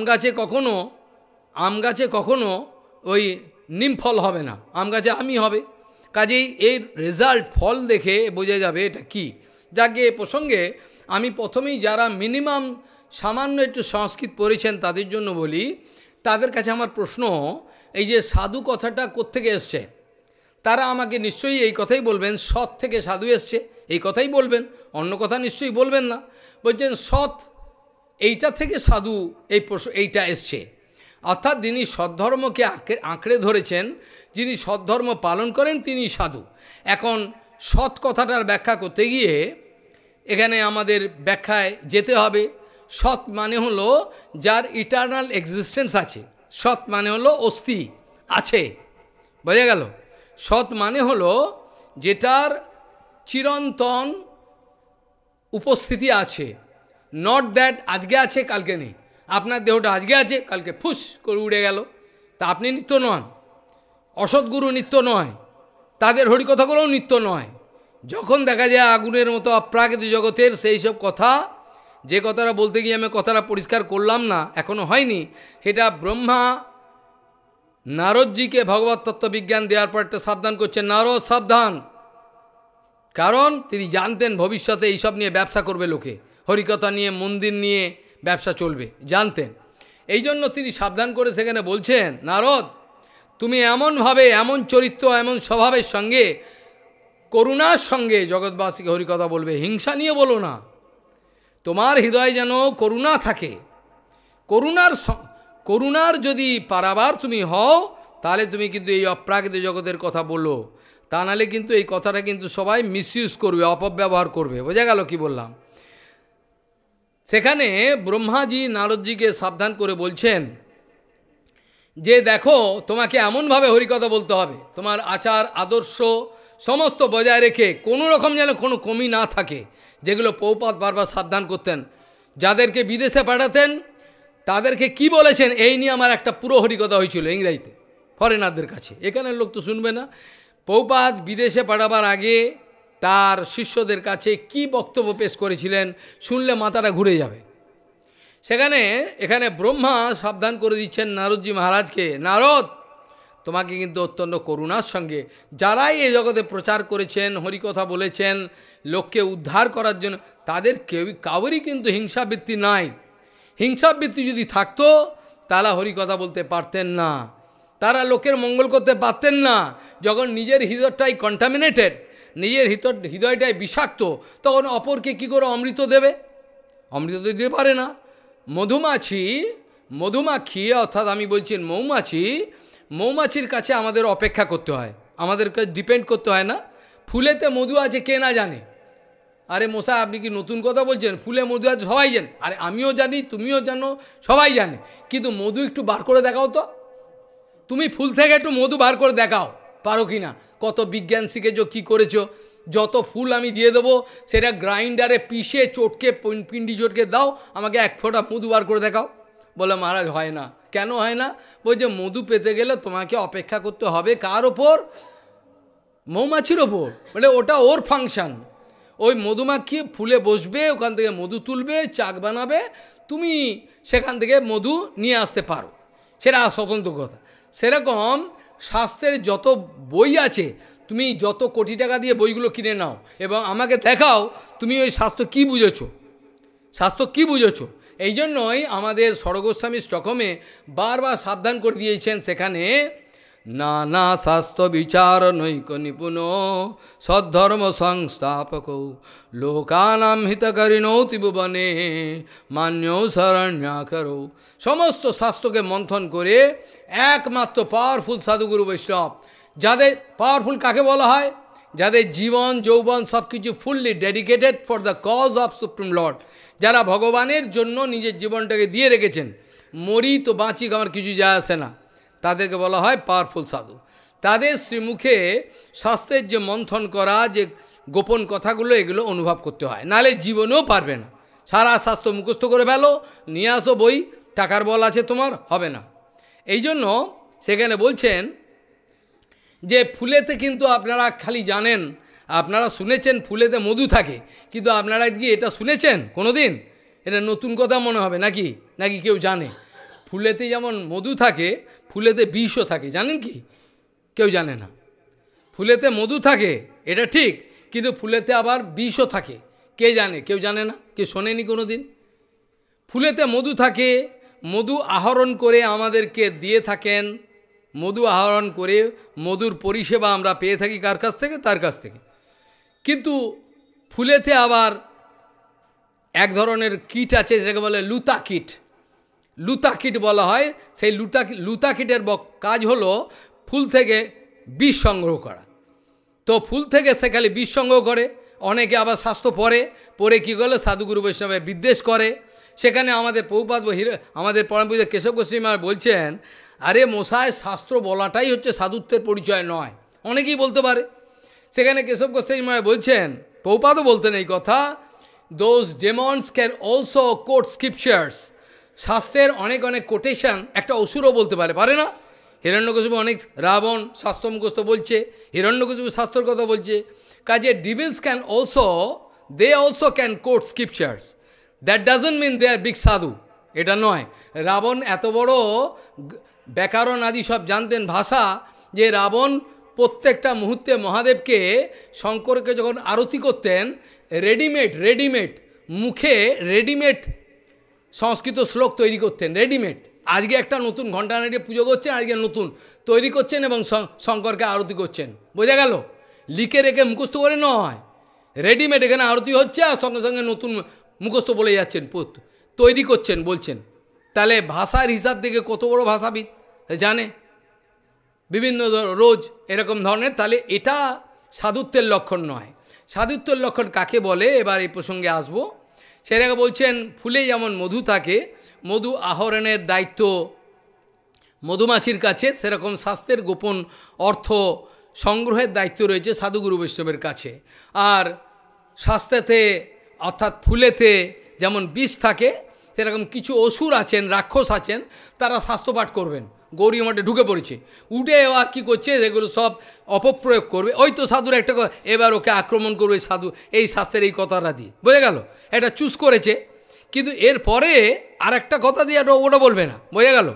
গাছে কখনো ওই নিম ফল হবে না, আম গাছে আমি হবে। কাজেই এর রেজাল্ট, ফল দেখে বোঝা যাবে এটা কি। যাকে এ প্রসঙ্গে আমি প্রথমেই যারা মিনিমাম সামান্য একটু সংস্কৃত পড়েছেন তাদের জন্য বলি, তাদের কাছে আমার প্রশ্ন, এই যে সাধু কথাটা কোত্থেকে এসছে? তারা আমাকে নিশ্চয়ই এই কথাই বলবেন, সৎ থেকে সাধু এসছে, এই কথাই বলবেন, অন্য কথা নিশ্চয়ই বলবেন না। বলছেন সৎ, এইটা থেকে সাধু, এইটা এসছে। অর্থাৎ যিনি সদ্ধর্মকে আঁকড়ে ধরেছেন, যিনি সদ্ধর্ম পালন করেন, তিনি সাধু। এখন সৎ কথাটার ব্যাখ্যা করতে গিয়ে এখানে আমাদের ব্যাখ্যায় যেতে হবে। সৎ মানে হলো যার ইটারনাল এক্সিস্টেন্স আছে, সৎ মানে হলো অস্তি আছে, বোঝা গেল? সৎ মানে হলো যেটার চিরন্তন উপস্থিতি আছে, নট দ্যাট আজকে আছে কালকে নেই। আপনার দেহটা আজকে আছে, কালকে ফুস করে উড়ে গেল, তা আপনি নিত্য নন। অসৎগুরু নিত্য নয়, তাদের হরিকথাগুলোও নিত্য নয়। যখন দেখা যায় আগুনের মতো অপ্রাকৃতিক জগতের সেই সব কথা, যে কথাটা বলতে গিয়ে আমি কথাটা পরিষ্কার করলাম না, এখনও হয়নি, সেটা ব্রহ্মা নারদজিকে ভগবত তত্ত্ববিজ্ঞান দেওয়ার পর একটা সাবধান করছেন, নারদ সাবধান। কারণ তিনি জানতেন ভবিষ্যতে এইসব নিয়ে ব্যবসা করবে লোকে, হরিকথা নিয়ে, মন্দির নিয়ে ব্যবসা চলবে, জানতেন। এই জন্য তিনি সাবধান করে সেখানে বলছেন, নারদ তুমি এমনভাবে, এমন চরিত্র, এমন স্বভাবের সঙ্গে, করুণার সঙ্গে জগৎবাসীকে হরিকথা বলবে, হিংসা নিয়ে বলো না। তোমার হৃদয়ে যেন করুণা থাকে। করুণার যদি পারাবার তুমি হও, তাহলে তুমি কিন্তু এই অপ্রাকৃত জগতের কথা বলো, তা নাহলে কিন্তু এই কথাটা কিন্তু সবাই মিসইউজ করবে, অপব্যবহার করবে। বোঝা গেল কি বললাম? সেখানে ব্রহ্মাজি নারদজিকে সাবধান করে বলছেন যে দেখো, তোমাকে এমনভাবে হরিকথা বলতে হবে, তোমার আচার আদর্শ সমস্ত বজায় রেখে, কোনো রকম যেন কোনো কমি না থাকে, যেগুলো পৌপাত বারবার সাবধান করতেন। যাদেরকে বিদেশে পাঠাতেন তাদেরকে কি বলেছেন, এই নিয়ে আমার একটা পুরো হরিকথা হয়েছিল ইংরেজিতে, ফরেনারদের কাছে, এখানের লোক তো শুনবে না। পৌপাত বিদেশে পাঠাবার আগে তার শিষ্যদের কাছে কি বক্তব্য পেশ করেছিলেন, শুনলে মাথাটা ঘুরে যাবে। এখানে ব্রহ্মা সাবধান করে দিচ্ছেন নারদজি মহারাজকে, নারদ তোমাকে কিন্তু অত্যন্ত করুণার সঙ্গে, যারাই এই জগতে প্রচার করেছেন, হরিকথা বলেছেন লোককে উদ্ধার করার জন্য, তাদের কাউরই কিন্তু হিংসাবৃত্তি নাই। হিংসাবৃত্তি যদি থাকতো তারা হরিকথা বলতে পারতেন না, তারা লোকের মঙ্গল করতে পারতেন না। যখন নিজের হৃদয়টাই কন্টামিনেটেড, নিজের হৃদয়টাই বিষাক্ত, তখন অপরকে কী করে অমৃত দেবে? অমৃত দিতে পারে না। মধুমাখি অর্থাৎ আমি বলছি মৌমাছির কাছে আমাদের অপেক্ষা করতে হয়, আমাদেরকে ডিপেন্ড করতে হয় না। ফুলেতে মধু আছে কে না জানে? আরে মশা আপনি কি নতুন কথা বলছেন? ফুলে মধু আছে সবাই জানে, আরে আমিও জানি, তুমিও জানো, সবাই জানে, কিন্তু মধু একটু বার করে দেখাও তো। তুমি ফুল থেকে একটু মধু বার করে দেখাও, পারো কি না? কত বিজ্ঞান শিখেছো, কী করেছো? যত ফুল আমি দিয়ে দেবো সেটা গ্রাইন্ডারে পিষে চটকে পিন্ডি চটকে দাও, আমাকে এক ফোঁটা মধু বার করে দেখাও। বলে মহারাজ হয় না। কেন হয় না? বলছে মধু পেতে গেলে তোমাকে অপেক্ষা করতে হবে কার ওপর? মৌমাছির ওপর। বলে ওটা ওর ফাংশন, ওই মধুমাখি ফুলে বসবে, ওখান থেকে মধু তুলবে, চাক বানাবে, তুমি সেখান থেকে মধু নিয়ে আসতে পারো, সেটা স্বতন্ত্র কথা। সেরকম শাস্ত্রের যত বই আছে, তুমি যত কোটি টাকা দিয়ে বইগুলো কিনে নাও এবং আমাকে দেখাও তুমি ওই শাস্ত্র কী বুঝেছো। এই জন্যই আমাদের স্বরগোস্বামী স্টকহোমে বারবার সাবধান করে দিয়েছেন, সেখানে নানা শাস্ত্র বিচার নৈক নিপুণ সদ্ধর্ম সংস্থাপক লোকানাম হিতকারিণৌ ত্রিভুবনে মান্যৌ শরণ্যাকরৌ। সমস্ত শাস্ত্রকে মন্থন করে একমাত্র পাওয়ারফুল সাধুগুরু বৈষ্ণব, যাদের পাওয়ারফুল কাকে বলা হয়? যাদের জীবন যৌবন সব কিছু fully dedicated for the cause of supreme lord, যারা ভগবানের জন্য নিজের জীবনটাকে দিয়ে রেখেছেন, মরি তো বাঁচি আমার কিছু যায় আসে না, তাদেরকে বলা হয় পাওয়ারফুল সাধু। তাদের শ্রীমুখে শাস্ত্রের যে মন্থন করা যে গোপন কথাগুলো এগুলো অনুভব করতে হয়, নাহলে জীবনেও পারবে না। সারা শাস্ত্র মুখস্থ করে ফেলো, নিয়ে আসো বই, টাকার বল আছে তোমার, হবে না। এই জন্য সেখানে বলছেন যে ফুলেতে কিন্তু আপনারা খালি জানেন, আপনারা শুনেছেন ফুলেতে মধু থাকে, কিন্তু আপনারা কি এটা শুনেছেন কোনো দিন? এটা নতুন কথা মনে হবে নাকি? নাকি কেউ জানে? ফুলেতে যেমন মধু থাকে, ফুলেতে বিষও থাকে, জানেন কি? কেউ জানে না। ফুলেতে মধু থাকে এটা ঠিক, কিন্তু ফুলেতে আবার বিষও থাকে, কে জানে? কেউ জানে না, কেউ শোনেনি কোনো দিন। ফুলেতে মধু থাকে, মধু আহরণ করে আমাদেরকে দিয়ে থাকেন, মধু আহরণ করে মধুর পরিষেবা আমরা পেয়ে থাকি কার কাছ থেকে? তার কাছ থেকে। কিন্তু ফুলেতে আবার এক ধরনের কীট আছে, যেটাকে বলে লুতা কীট। লুতা কীট বলা হয়। সেই লুতা কীটের কাজ হলো ফুল থেকে বিষ সংগ্রহ করা। তো ফুল থেকে সে খালি বিষ সংগ্রহ করে, অনেকে আবার শাস্ত্র পড়ে কী করলো সাধুগুরু বৈষ্ণবের বিদ্বেষ করে। সেখানে আমাদের প্রভুপাদ আমাদের পরম পূজ্য কেশব গোস্বামী মহারাজ বলছেন, আরে মশায়, শাস্ত্র বলাটাই হচ্ছে সাধুত্বের পরিচয় নয়। অনেকেই বলতে পারে। সেখানে কেশব গোস্বামী মহারাজ বলছেন, প্রভুপাদও বলতেন এই কথা, those demons can also quote scriptures. শাস্ত্রের অনেক অনেক কোটেশন একটা অসুরও বলতে পারে না? হিরণ্যকশিপু অনেক, রাবণ শাস্ত্র মুখস্থ বলছে, হিরণ্যকশিপু শাস্ত্রের কথা বলছে। কাজে devils can also, they also can quote scriptures. That doesn't mean they are big sadhu, এটা নয়। রাবণ এত বড় ব্যাকরণ আদি সব জানতেন, ভাষা, যে রাবণ প্রত্যেকটা মুহূর্তে মহাদেবকে, শঙ্করকে যখন আরতি করতেন, রেডিমেড মুখে রেডিমেড সংস্কৃত শ্লোক তৈরি করতেন, রেডিমেড। আজকে একটা নতুন ঘণ্টা নাড়িয়ে পুজো করছেন, আজকে নতুন তৈরি করছেন এবং শঙ্করকে আরতি করছেন, বোঝা গেল? লিখে রেখে মুখস্থ করে নয়, রেডিমেড এখানে আরতি হচ্ছে আর সঙ্গে সঙ্গে নতুন মুখস্থ বলে যাচ্ছেন, তৈরি করছেন, বলছেন। তাহলে ভাষার হিসাব থেকে কত বড় ভাষাবিদ জানে, বিভিন্ন রোজ এরকম ধরনের। তাহলে এটা সাধুত্বের লক্ষণ নয়। সাধুত্বের লক্ষণ কাকে বলে, এবার এই প্রসঙ্গে আসবো। সেটাকে বলছেন, ফুলে যেমন মধু থাকে, মধু আহরণের দায়িত্ব মধুমাছির কাছে, সেরকম শাস্ত্রের গোপন অর্থ সংগ্রহের দায়িত্ব রয়েছে সাধুগুরু বৈষ্ণবের কাছে। আর শাস্ত্রেতে অর্থাৎ ফুলেতে যেমন বিষ থাকে, সেরকম কিছু অসুর আছেন, রাক্ষস আছেন, তারা শাস্ত্রপাঠ করবেন, গৌরী মঠে ঢুকে পড়েছে, উঠে আর কী করছে, সেগুলো সব অপপ্রয়োগ করবে। ওই তো সাধুর একটা, এবার ওকে আক্রমণ করবে সাধু এই শাস্ত্রের এই কথাটা দিয়ে, বোঝা গেল? এটা চুজ করেছে, কিন্তু এর পরে আর একটা কথা দিয়ে ওটা বলবে না, বোঝা গেল?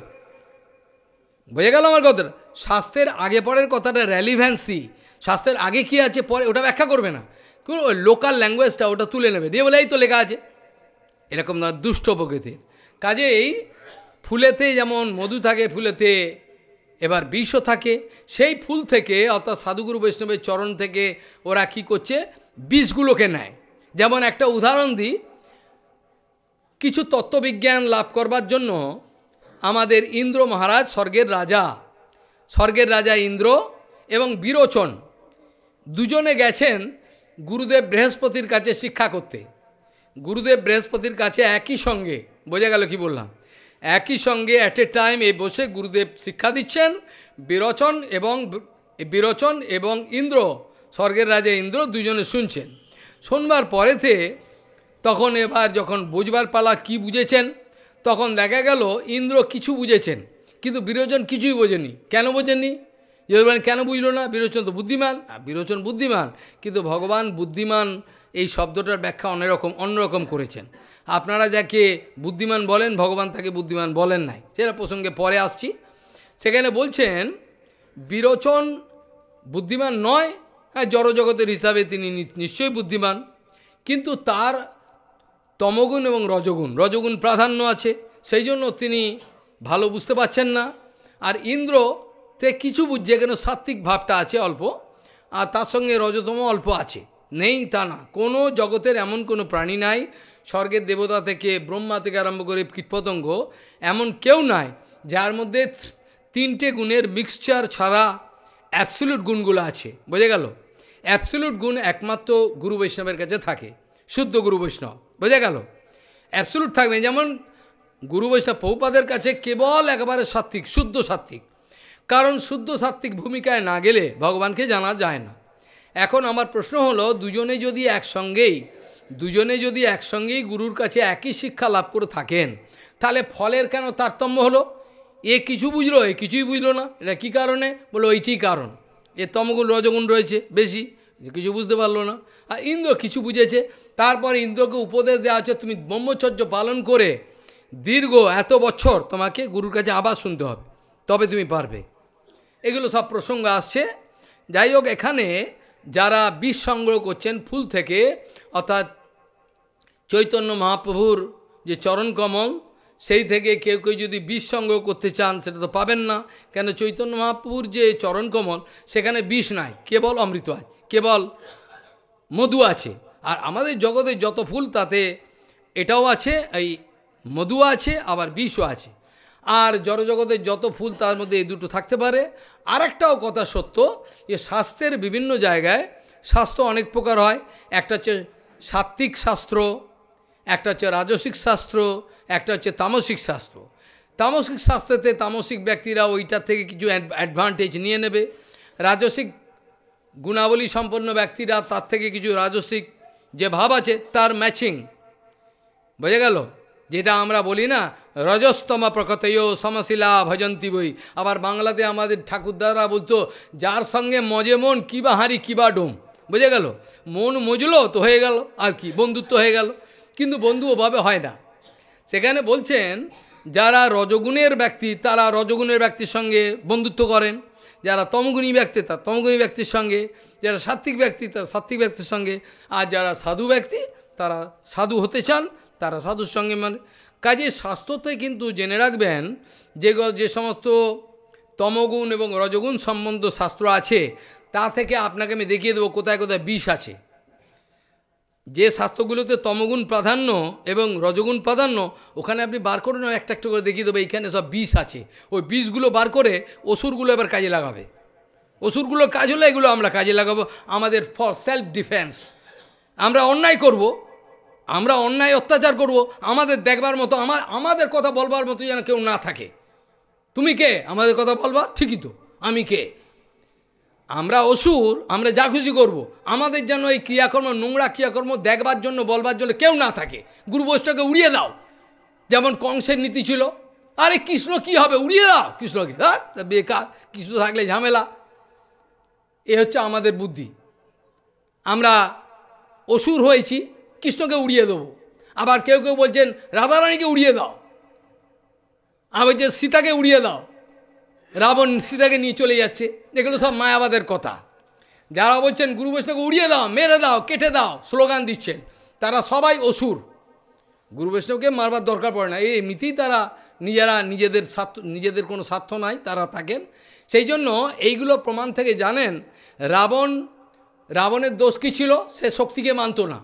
আমার কথাটা, শাস্ত্রের আগে পরের কথাটা রেলিভেন্সি, শাস্ত্রের আগে কী আছে পরে ওটা ব্যাখ্যা করবে না, কিন্তু ওই লোকাল ল্যাঙ্গুয়েজটা ওটা তুলে নেবে, দিয়ে বলে এই তো লেখা আছে, এরকম না দুষ্ট প্রকৃতির। কাজেই ফুলেতে যেমন মধু থাকে, ফুলেতে এবার বিষও থাকে। সেই ফুল থেকে অর্থাৎ সাধুগুরু বৈষ্ণবের চরণ থেকে ওরা কি করছে, বিষগুলোকে নেয়। যেমন একটা উদাহরণ দিই, কিছু তত্ত্ববিজ্ঞান লাভ করবার জন্য আমাদের ইন্দ্র মহারাজ, স্বর্গের রাজা ইন্দ্র এবং বিরোচন দুজনে গেছেন গুরুদেব বৃহস্পতির কাছে শিক্ষা করতে। গুরুদেব বৃহস্পতির কাছে একই সঙ্গে, বোঝা গেল কি বললাম, একই সঙ্গে অ্যাট এ টাইম এ বসে গুরুদেব শিক্ষা দিচ্ছেন। বিরোচন এবং ইন্দ্র, স্বর্গের রাজা ইন্দ্র দুজনে শুনছেন। শোনবার পরেতে তখন এবার যখন বুঝবার পালা কি বুঝেছেন, তখন দেখা গেল ইন্দ্র কিছু বুঝেছেন, কিন্তু বিরোচন কিছুই বোঝেনি। কেন বোঝেননি? যদি বলেন কেন বুঝলো না? বিরোচন তো বুদ্ধিমান। বিরোচন বুদ্ধিমান, কিন্তু ভগবান বুদ্ধিমান এই শব্দটার ব্যাখ্যা অন্যরকম করেছেন। আপনারা যাকে বুদ্ধিমান বলেন, ভগবান তাকে বুদ্ধিমান বলেন নাই, সেটা প্রসঙ্গে পরে আসছি। সেখানে বলছেন বিরোচন বুদ্ধিমান নয়, হ্যাঁ জড়জগতের হিসাবে তিনি নিশ্চয়ই বুদ্ধিমান, কিন্তু তার তমগুণ এবং রজগুণ প্রাধান্য আছে, সেই জন্য তিনি ভালো বুঝতে পারছেন না। আর ইন্দ্র তে কিছু বুঝছে, কেন সাত্ত্বিক ভাবটা আছে অল্প, আর তার সঙ্গে রজতম অল্প আছে, নেই তা না। কোনো জগতের এমন কোনো প্রাণী নাই, স্বর্গের দেবতা থেকে ব্রহ্মা থেকে আরম্ভ করে কীটপতঙ্গ, এমন কেউ নাই যার মধ্যে তিনটে গুণের মিক্সচার ছাড়া অ্যাবসলিউট গুণগুলো আছে, বোঝা গেল? অ্যাবসলিউট গুণ একমাত্র গুরু বৈষ্ণবের কাছে থাকে, শুদ্ধ গুরু বৈষ্ণব, বোঝা গেল? অ্যাবসলিউট থাকবে, যেমন গুরু বৈষ্ণব প্রভুপাদের কাছে কেবল একেবারে সাত্ত্বিক, শুদ্ধ সাত্ত্বিক, কারণ শুদ্ধ সাত্ত্বিক ভূমিকায় না গেলে ভগবানকে জানা যায় না। এখন আমার প্রশ্ন হলো, দুজনে যদি একসঙ্গেই গুরুর কাছে একই শিক্ষা লাভ করে থাকেন, তাহলে ফলের কেন তারতম্য হলো? এ কিছু বুঝলো, এ কিছুই বুঝলো না, এটা কী কারণে? বলো এইটি কারণ, এ তমগুণ রজগুণ রয়েছে বেশি, কিছু বুঝতে পারলো না। আর ইন্দ্র কিছু বুঝেছে, তারপরে ইন্দ্রকে উপদেশ দেওয়া হচ্ছে তুমি ব্রহ্মচর্য পালন করে দীর্ঘ এত বছর তোমাকে গুরুর কাছে আবার শুনতে হবে, তবে তুমি পারবে। এগুলো সব প্রসঙ্গ আসছে। যাই হোক, এখানে যারা বীজ সংগ্রহ করছেন ফুল থেকে, অর্থাৎ চৈতন্য মহাপ্রভুর যে চরণকমল, সেই থেকে কেউ কেউ যদি বিষ সংগ্রহ করতে চান সেটা তো পাবেন না, কেন চৈতন্য মহাপ্রভুর যে চরণকমল সেখানে বিষ নাই, কেবল অমৃত আছে, কেবল মধু আছে। আর আমাদের জগতে যত ফুল তাতে এটাও আছে, এই মধু আছে, আবার বিষও আছে। আর জড়জগতের যত ফুল তার মধ্যে এই দুটো থাকতে পারে। আর একটাও কথা সত্য, যে শাস্ত্রের বিভিন্ন জায়গায় শাস্ত্র অনেক প্রকার হয়, একটা হচ্ছে সাত্ত্বিক শাস্ত্র, একটা হচ্ছে রাজসিক শাস্ত্র, একটা হচ্ছে তামসিক শাস্ত্র। তামসিক শাস্ত্রেতে তামসিক ব্যক্তিরা ওইটার থেকে কিছু অ্যাডভান্টেজ নিয়ে নেবে, রাজসিক গুণাবলী সম্পন্ন ব্যক্তিরা তার থেকে কিছু রাজসিক যে ভাব আছে তার ম্যাচিং, বোঝা গেল? যেটা আমরা বলি না, রজস্তমা প্রকতয় সমশিলা ভজন্তী বই। আবার বাংলাতে আমাদের ঠাকুরদারা বলতো, যার সঙ্গে মজে মন কিবা হাঁড়ি কিবা ডোম, বোঝা গেল? মন মজলো তো হয়ে গেল, আর কি বন্ধুত্ব হয়ে গেল, কিন্তু বন্ধু ওভাবে হয় না। সেখানে বলছেন যারা রজগুণের ব্যক্তি তারা রজগুণের ব্যক্তির সঙ্গে বন্ধুত্ব করেন, যারা তমগুণী ব্যক্তি তারা তমগুণী ব্যক্তির সঙ্গে, যারা সাত্ত্বিক ব্যক্তি তারা সাত্ত্বিক ব্যক্তির সঙ্গে, আর যারা সাধু ব্যক্তি তারা সাধু হতে চান তারা সাধুর সঙ্গে। মানে কাজে শাস্ত্রতে কিন্তু জেনে রাখবেন যে সমস্ত তমগুণ এবং রজগুণ সম্বন্ধ শাস্ত্র আছে, তা থেকে আপনাকে আমি দেখিয়ে দেবো কোথায় কোথায় বিষ আছে। যে শাস্ত্রগুলোতে তমগুণ প্রাধান্য এবং রজগুণ প্রাধান্য, ওখানে আপনি বার করে নাও, একটা একটা করে দেখিয়ে দেবো এইখানে সব বিষ আছে। ওই বিষগুলো বার করে অসুরগুলো এবার কাজে লাগাবে। অসুরগুলোর কাজ হলো এগুলো আমরা কাজে লাগাবো আমাদের ফর সেলফ ডিফেন্স। আমরা অন্যায় করব, আমরা অন্যায় অত্যাচার করব, আমাদের দেখবার মতো, আমাদের কথা বলবার মতো যেন কেউ না থাকে। তুমি কে আমাদের কথা বলবা? ঠিকই তো, আমি কে? আমরা অসুর, আমরা যা খুশি করবো, আমাদের যেন এই ক্রিয়াকর্ম, নোংরা ক্রিয়াকর্ম দেখবার জন্য বলবার জন্য কেউ না থাকে। গুরু বৈষ্ণবকে উড়িয়ে দাও, যেমন কংসের নীতি ছিল, আরে কৃষ্ণ কি হবে, উড়িয়ে দাও কৃষ্ণকে, হ্যাঁ বেকার, কৃষ্ণ থাকলে ঝামেলা। এ হচ্ছে আমাদের বুদ্ধি। আমরা অসুর হয়েছি, কৃষ্ণকে উড়িয়ে দেবো। আবার কেউ কেউ বলছেন রাধারানীকে উড়িয়ে দাও, আবার যে সীতাকে উড়িয়ে দাও, রাবণ সীতাকে নিয়ে চলে যাচ্ছে। এগুলো সব মায়াবাদের কথা। যারা বলছেন গুরু বৈষ্ণবকে উড়িয়ে দাও, মেরে দাও, কেটে দাও, স্লোগান দিচ্ছেন, তারা সবাই অসুর। গুরু বৈষ্ণবকে মারবার দরকার পড়ে না, এই এমনিতেই তারা নিজেদের কোনো স্বার্থ নাই, তারা থাকেন। সেই জন্য এইগুলো প্রমাণ থেকে জানেন রাবণের দোষ কী ছিল, সে শক্তিকে মানত না।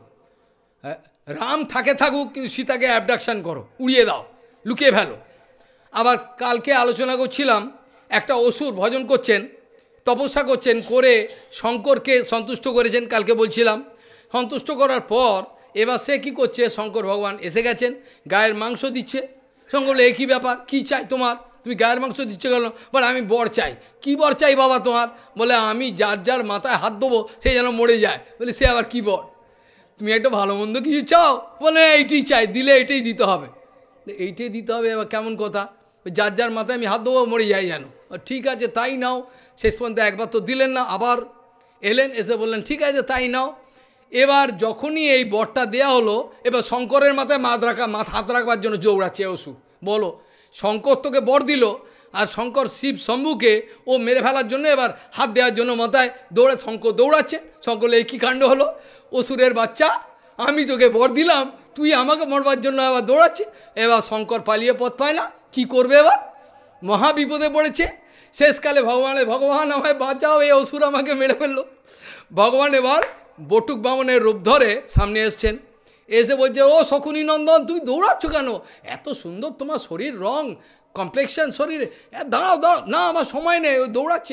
রাম থাকুক, কিন্তু সীতাকে অ্যাবডাকশান করো, উড়িয়ে দাও, লুকিয়ে ফেলো। আবার কালকে আলোচনা করছিলাম, একটা অসুর ভজন করছেন, তপস্যা করছেন, করে শঙ্করকে সন্তুষ্ট করেছেন। কালকে বলছিলাম, সন্তুষ্ট করার পর এবার সে কী করছে, শঙ্কর ভগবান এসে গেছেন, গায়ের মাংস দিচ্ছে। শঙ্কর বলে, একই ব্যাপার, কী চাই তোমার, তুমি গায়ের মাংস দিচ্ছে কেন? বলে আমি বর চাই। কী বর চাই বাবা তোমার? বলে আমি যার মাথায় হাত দেবো সে যেন মরে যায়। বলে সে আবার কী বর? তুমি একটা ভালো মন্দ কিছু চাও? বলে এইটাই চাই, দিলে এটাই দিতে হবে। এইটাই দিতে হবে, এবার কেমন কথা? যার মাথায় আমি হাত দেবো মরে যাই যেন। ঠিক আছে তাই নাও। শেষ পর্যন্ত একবার তো দিলেন না, আবার এলেন, এসে বললেন ঠিক আছে তাই নাও। এবার যখনই এই বরটা দেয়া হলো, এবার শঙ্করের মাথায় হাত রাখবার জন্য দৌড়াচ্ছে অসুর। বলো, শঙ্কর তোকে বর দিল, আর শঙ্কর শিব শম্ভুকে ও মেরে ফেলার জন্য এবার হাত দেওয়ার জন্য মাথায় শঙ্কর দৌড়াচ্ছে। শঙ্কর এই কী কাণ্ড হলো, অসুরের বাচ্চা, আমি তোকে বর দিলাম, তুই আমাকে মরবার জন্য আবার দৌড়াচ্ছে। এবার শঙ্কর পালিয়ে পথ পায় না, কি করবে? এবার মহা বিপদে পড়েছে। শেষকালে ভগবান আমায় বাঁচাও, এই অসুর আমাকে মেরে ফেললো। ভগবান এবার বটুক বামনের রূপ ধরে সামনে এসছেন, এসে বলছে, ও শকুনি নন্দন, তুমি দৌড়াচ্ছ কেন? এত সুন্দর তোমার শরীর, রং, কমপ্লেক্সন শরীরে, দাঁড়াও, না আমার সময় নেই। ও দৌড়াচ্ছে,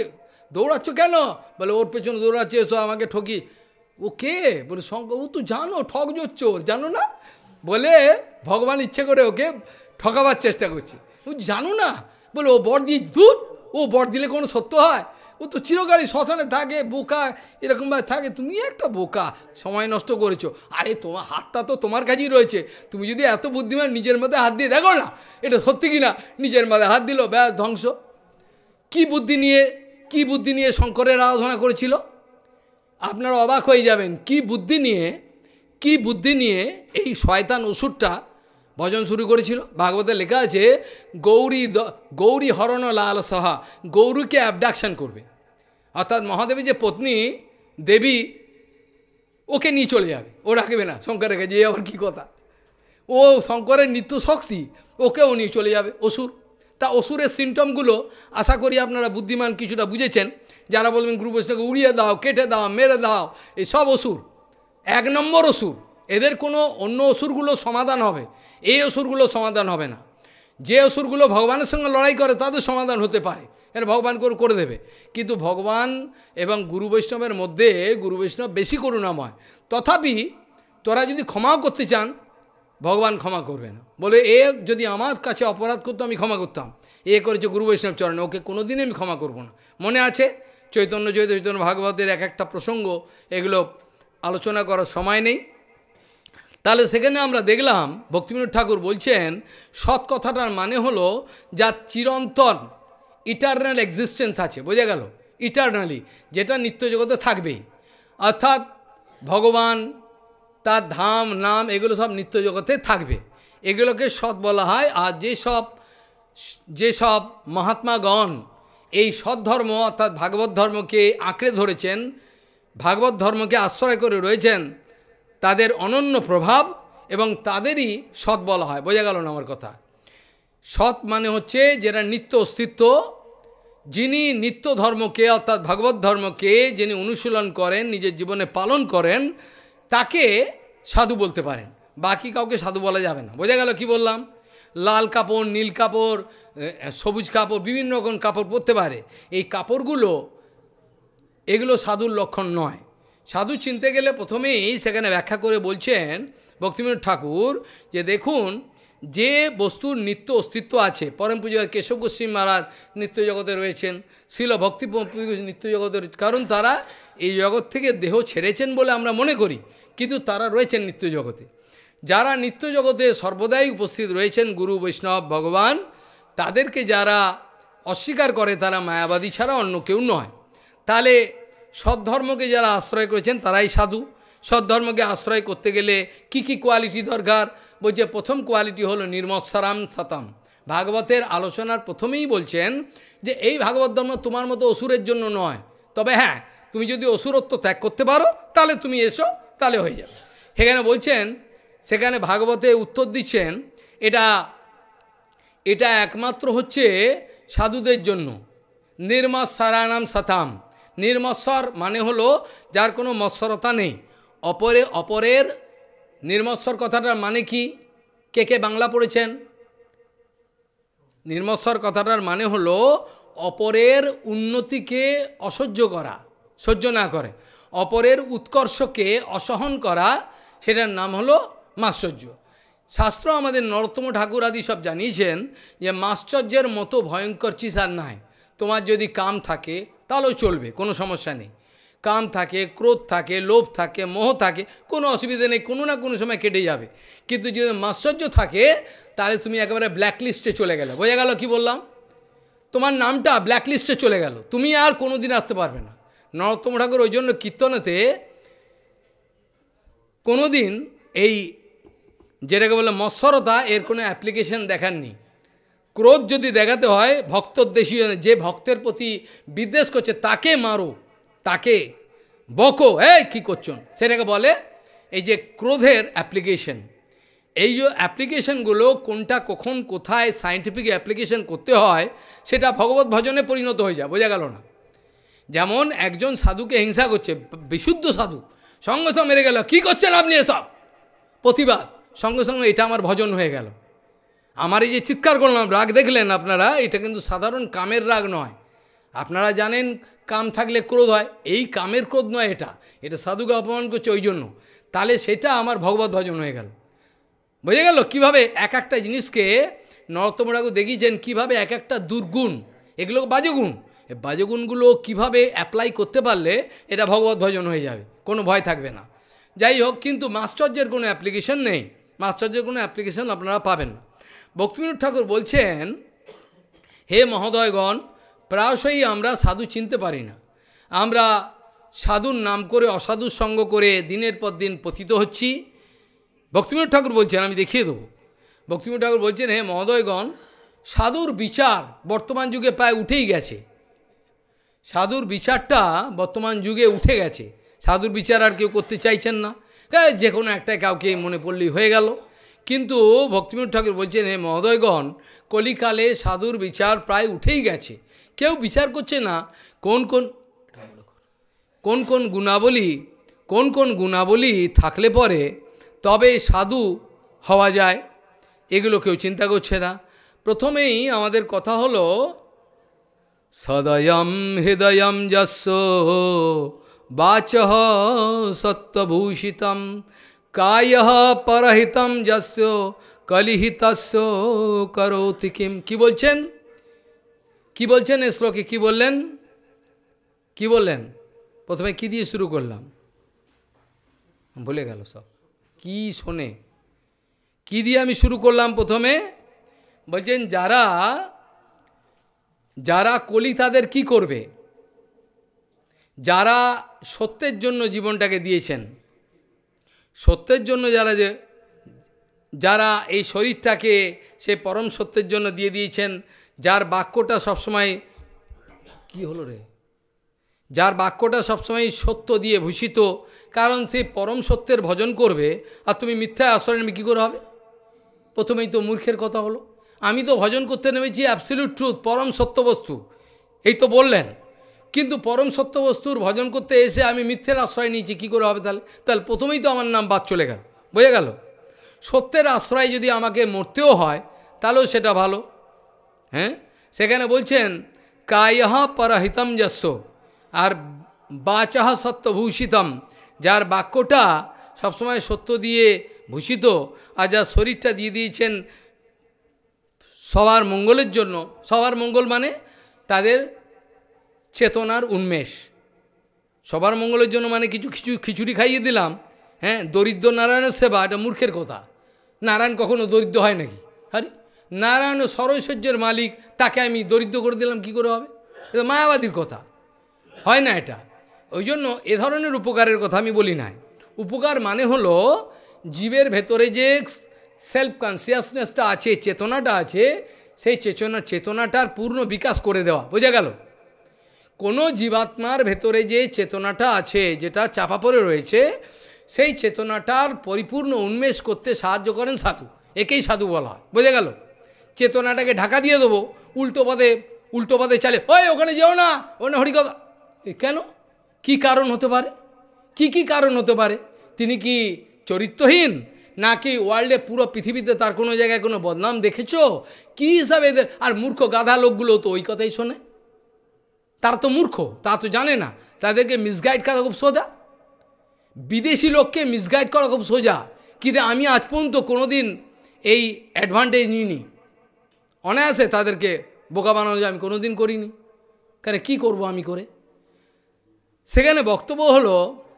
দৌড়াচ্ছ কেন? বলে ওর পেছনে দৌড়াচ্ছে, এসো আমাকে ঠকি। ও কে? বলে শঙ্কর। ও তো জানো ঠক চোর, জানো না? বলে ভগবান ইচ্ছে করে ওকে ঠকাবার চেষ্টা করছে। ও জানো না? বলে ও বর দিয়ে দুধ, ও বর দিলে কোনো সত্য হয়? ও তো চিরকালই শ্মশানে থাকে, বোকা এরকমভাবে থাকে। তুমি একটা বোকা, সময় নষ্ট করেছো। আরে তোমার হাতটা তো তোমার কাছেই রয়েছে, তুমি যদি এত বুদ্ধিমান নিজের মধ্যে হাত দিয়ে দেখো না এটা সত্যি কি না। নিজের মধ্যে হাত দিল, ব্যাস ধ্বংস। কি বুদ্ধি নিয়ে শঙ্করের আরাধনা করেছিল? আপনারা অবাক হয়ে যাবেন। কি বুদ্ধি নিয়ে এই শয়তান অসুরটা ভজন শুরু করেছিল। ভাগবতে লেখা আছে গৌরী হরণ লাল সাহা, গৌরীকে অ্যাবডাকশন করবে। অর্থাৎ মহাদেবের যে পত্নী দেবী, ওকে নিয়ে চলে যাবে, ও রাখবে না শঙ্করের কাছে। আবার কী কথা! ও শঙ্করের নিত্য শক্তি, ওকেও নিয়ে চলে যাবে অসুর। তা অসুরের সিমটমগুলো আশা করি আপনারা বুদ্ধিমান কিছুটা বুঝেছেন। যারা বলবেন গুরু বৈষ্ণবকে উড়িয়ে দাও, কেটে দাও, মেরে দাও, এই সব অসুর, 1 নম্বর অসুর। এদের কোনো অন্য অসুরগুলো সমাধান হবে, এই অসুরগুলো সমাধান হবে না। যে অসুরগুলো ভগবানের সঙ্গে লড়াই করে তাদের সমাধান হতে পারে, এর ভগবান করে দেবে। কিন্তু ভগবান এবং গুরু বৈষ্ণবের মধ্যে গুরু বৈষ্ণব বেশি করুণাময়। তথাপি তোরা যদি ক্ষমাও করতে চান, ভগবান ক্ষমা করবে না। বলে এ যদি আমার কাছে অপরাধ করতো আমি ক্ষমা করতাম, এ করেছে গুরু বৈষ্ণব চরণে, ওকে কোনোদিনই আমি ক্ষমা করব না। মনে আছে চৈতন্য ভাগবতের এক একটা প্রসঙ্গ, এগুলো আলোচনা করার সময় নেই। তাহলে সেখানে আমরা দেখলাম ভক্তিবিনোদ ঠাকুর বলছেন সৎ কথাটার মানে হলো যার চিরন্তন ইটারনাল এক্সিস্টেন্স আছে, বোঝা গেল? ইটারনালি, যেটা নিত্য জগতে থাকবেই। অর্থাৎ ভগবান, তার ধাম নাম, এগুলো সব নিত্য জগতে থাকবে, এগুলোকে সৎ বলা হয়। আর যেসব মহাত্মাগণ এই সৎ ধর্ম অর্থাৎ ভাগবত ধর্মকে আঁকড়ে ধরেছেন, ভাগবত ধর্মকে আশ্রয় করে রয়েছেন, তাদের অনন্য প্রভাব এবং তাদেরই সৎ বলা হয়। বোঝা গেল না আমার কথা? সৎ মানে হচ্ছে যেটা নিত্য অস্তিত্ব, যিনি নিত্য ধর্মকে অর্থাৎ ভাগবত ধর্মকে যিনি অনুশীলন করেন, নিজের জীবনে পালন করেন, তাকে সাধু বলতে পারেন। বাকি কাউকে সাধু বলা যাবে না। বোঝা গেল কি বললাম? লাল কাপড়, নীল কাপড়, সবুজ কাপড়, বিভিন্ন রকম কাপড় পরতে পারে, এই কাপড়গুলো এগুলো সাধুর লক্ষণ নয়। সাধু চিনতে গেলে প্রথমেই সেখানে ব্যাখ্যা করে বলছেন ভক্তিবিনোদ ঠাকুর যে দেখুন, যে বস্তুর নিত্য অস্তিত্ব আছে, পরম পূজ্য কেশব গোস্বামী মহারাজ নিত্য জগতে রয়েছেন, শিল ভক্তি নিত্য জগতের, কারণ তারা এই জগৎ থেকে দেহ ছেড়েছেন বলে আমরা মনে করি, কিন্তু তারা রয়েছেন নিত্য জগতে। যারা নিত্য জগতে সর্বদাই উপস্থিত রয়েছেন, গুরু বৈষ্ণব ভগবান, তাদেরকে যারা অস্বীকার করে তারা মায়াবাদী ছাড়া অন্য কেউ নয়। তাহলে সদ্ধর্মকে যারা আশ্রয় করেছেন তারাই সাধু। সদ্ধর্মকে আশ্রয় করতে গেলে কি কি কোয়ালিটি দরকার? বলছে প্রথম কোয়ালিটি হলো নির্মৎসরাম সতাম। ভাগবতের আলোচনার প্রথমেই বলছেন যে এই ভাগবত ধর্ম তোমার মতো অসুরের জন্য নয়, তবে হ্যাঁ তুমি যদি অসুরত্ব ত্যাগ করতে পারো তাহলে তুমি এসো, তাহলে হয়ে যাবে। সেখানে বলছেন, সেখানে ভাগবতে উত্তর দিচ্ছেন এটা একমাত্র হচ্ছে সাধুদের জন্য। নির্মৎসরানাম সতাম, নির্মৎসর মানে হলো যার কোনো মৎসরতা নেই। অপরের নির্মৎসর কথাটার মানে কি? কে বাংলা পড়েছেন? নির্মৎসর কথাটার মানে হলো অপরের উন্নতিকে অসহ্য করা, সহ্য না করে, অপরের উৎকর্ষকে অসহন করা, সেটার নাম হলো মাশ্চর্য। শাস্ত্র আমাদের নরোত্তম ঠাকুর আদি সব জানিয়েছেন যে মাশ্চর্যের মতো ভয়ঙ্কর চিজ আর নাই। তোমার যদি কাম থাকে তাহলেও চলবে, কোনো সমস্যা নেই। কাম থাকে, ক্রোধ থাকে, লোভ থাকে, মোহ থাকে, কোনো অসুবিধা নেই, কোনো না কোনো সময় কেটে যাবে। কিন্তু যদি মাশ্চর্য থাকে তাহলে তুমি একেবারে ব্ল্যাকলিস্টে চলে গেলে। বোঝা গেল কি বললাম? তোমার নামটা ব্ল্যাকলিস্টে চলে গেল, তুমি আর কোনো দিন আসতে পারবে না। নরোত্তম ঠাকুর ওই জন্য কীর্তনেতে কোনো দিন এই যেটাকে বলে মৎসরতা, এর কোনো অ্যাপ্লিকেশন দেখাননি। ক্রোধ যদি দেখাতে হয় ভক্তদ্বেষী, যে ভক্তের প্রতি বিদ্বেষ করছে তাকে মারো, তাকে বকো, এই কী করছেন, সেটাকে বলে এই যে ক্রোধের অ্যাপ্লিকেশন। এই যে অ্যাপ্লিকেশনগুলো কোনটা কখন কোথায় সায়েন্টিফিক অ্যাপ্লিকেশন করতে হয় সেটা ভগবত ভজনে পরিণত হয়ে যায়। বোঝা গেল না? যেমন একজন সাধুকে হিংসা করছে, বিশুদ্ধ সাধু, সঙ্গে সঙ্গে মেরে গেল, কী করছেন আপনি এসব, প্রতিবাদ, সঙ্গে সঙ্গে এটা আমার ভজন হয়ে গেল। আমার এই যে চিৎকার করলাম, রাগ দেখলেন আপনারা, এটা কিন্তু সাধারণ কামের রাগ নয়। আপনারা জানেন কাম থাকলে ক্রোধ হয়, এই কামের ক্রোধ নয়, এটা এটা সাধুকে অপমান করছে ওই জন্য, তাহলে সেটা আমার ভগবত ভজন হয়ে গেল। বুঝে গেল কীভাবে এক একটা জিনিসকে নরোত্তম ঠাকুর দেখিয়েছেন, কীভাবে এক একটা দুর্গুণ, এগুলো বাজে গুণ, এই বাজে গুণগুলো কীভাবে অ্যাপ্লাই করতে পারলে এটা ভগবত ভজন হয়ে যাবে, কোনো ভয় থাকবে না। যাই হোক, কিন্তু মাশ্চর্যের কোনো অ্যাপ্লিকেশন নেই, মাশ্চর্যের কোনো অ্যাপ্লিকেশন আপনারা পাবেন না। ভক্তিবিনোদ ঠাকুর বলছেন, হে মহোদয়গণ, প্রায়শই আমরা সাধু চিনতে পারি না, আমরা সাধুর নাম করে অসাধুর সঙ্গ করে দিনের পর দিন পতিত হচ্ছি। ভক্তিবিনোদ ঠাকুর বলছেন, আমি দেখিয়ে দেবো। ভক্তিবিনোদ ঠাকুর বলছেন, হে মহোদয়গণ, সাধুর বিচার বর্তমান যুগে প্রায় উঠেই গেছে, সাধুর বিচারটা বর্তমান যুগে উঠে গেছে, সাধুর বিচার আর কেউ করতে চাইছেন না, যে কোনো একটা কাউকে মনে পড়লেই হয়ে গেল। কিন্তু ভক্তিবিনোদ ঠাকুর বলছেন, হে মহোদয়গণ, কলিকালে সাধুর বিচার প্রায় উঠেই গেছে, কেউ বিচার করছে না কোন কোন গুণাবলী থাকলে পরে তবে সাধু হওয়া যায়, এগুলো কেউ চিন্তা করছে না। প্রথমেই আমাদের কথা হলো, সদয়ম হৃদয়ম যস্য বাচঃ সত্ত্বভূষিতম কায়ঃ পরহিতম যস্য কলিহিতস্য করোতি কিম। কি বলছেন, কি বলছেন এই শ্লোকে, কি বললেন, কি বললেন? প্রথমে কি দিয়ে শুরু করলাম ভুলে গেল সব, কি শোনে, কি দিয়ে আমি শুরু করলাম? প্রথমে বলছেন যারা যারা কলি তাদের কি করবে, যারা সত্যের জন্য জীবনটাকে দিয়েছেন, সত্যের জন্য যারা এই শরীরটাকে সে পরম সত্যের জন্য দিয়ে দিয়েছেন, যার বাক্যটা সবসময় কি হলো রে, যার বাক্যটা সবসময় সত্য দিয়ে ভূষিত, কারণ সে পরম সত্যের ভজন করবে, আর তুমি মিথ্যায় আশ্রয় নেবে কী করে হবে? প্রথমেই তো মূর্খের কথা হলো, আমি তো ভজন করতে নেমেছি অ্যাবসলিউট ট্রুথ, পরম সত্য বস্তু, এই তো বললেন, কিন্তু পরম সত্য বস্তুর ভজন করতে এসে আমি মিথ্যের আশ্রয় নিয়েছি, কী করে হবে? তাহলে প্রথমেই তো আমার নাম বাদ চলে গেল, বোঝা গেল? সত্যের আশ্রয় যদি আমাকে মরতেও হয় তাহলেও সেটা ভালো। হ্যাঁ, সেখানে বলছেন কায়ঃ পরহিতম যস্য, আর বাচঃ সত্যভূষিতম, যার বাক্যটা সবসময় সত্য দিয়ে ভূষিত, আর যার শরীরটা দিয়ে দিয়েছেন সবার মঙ্গলের জন্য, সবার মঙ্গল মানে তাদের চেতনার উন্মেষ, সবার মঙ্গলের জন্য মানে কিছু খিচুড়ি খাইয়ে দিলাম, হ্যাঁ, দরিদ্র নারায়ণের সেবা, এটা মূর্খের কথা। নারায়ণ কখনো দরিদ্র হয় নাকি? আরে নারায়ণ সরৈশ্বর্যের মালিক, তাকে আমি দরিদ্র করে দিলাম, কি করে হবে? এটা মায়াবাদীর কথা, হয় না এটা। ওই জন্য এ ধরনের উপকারের কথা আমি বলি না। উপকার মানে হলো জীবের ভেতরে যে সেলফ কনসিয়াসনেসটা আছে, চেতনাটা আছে, সেই চেতনাটার পূর্ণ বিকাশ করে দেওয়া, বোঝা গেল? কোনো জীবাত্মার ভেতরে যে চেতনাটা আছে, যেটা চাপা পড়ে রয়েছে, সেই চেতনাটার পরিপূর্ণ উন্মেষ করতে সাহায্য করেন সাধু, একেই সাধু বলা হয়, বোঝা গেল? চেতনাটাকে ঢাকা দিয়ে দেবো, উল্টো পথে চালে, ওই ওখানে যেও না, ওখানে হরিকথা, কেন, কি কারণ হতে পারে, কি কারণ হতে পারে? তিনি কি চরিত্রহীন, নাকি ওয়ার্ল্ডে পুরো পৃথিবীতে তার কোনো জায়গায় কোনো বদনাম দেখেছো? কী হিসাবে এদের? আর মূর্খ গাধা লোকগুলো তো ওই কথাই শোনে, তারা তো মূর্খ, তা তো জানে না, তাদেরকে মিসগাইড করা খুব সোজা, বিদেশি লোককে মিসগাইড করা খুব সোজা, কিন্তু আমি আজ পর্যন্ত কোনো দিন এই অ্যাডভান্টেজ নিইনি, অনায়াসে তাদেরকে বোকা বানানো যায় আমি কোনো দিন করিনি, কেন, কী করবো আমি করে? সেখানে বক্তব্য হলো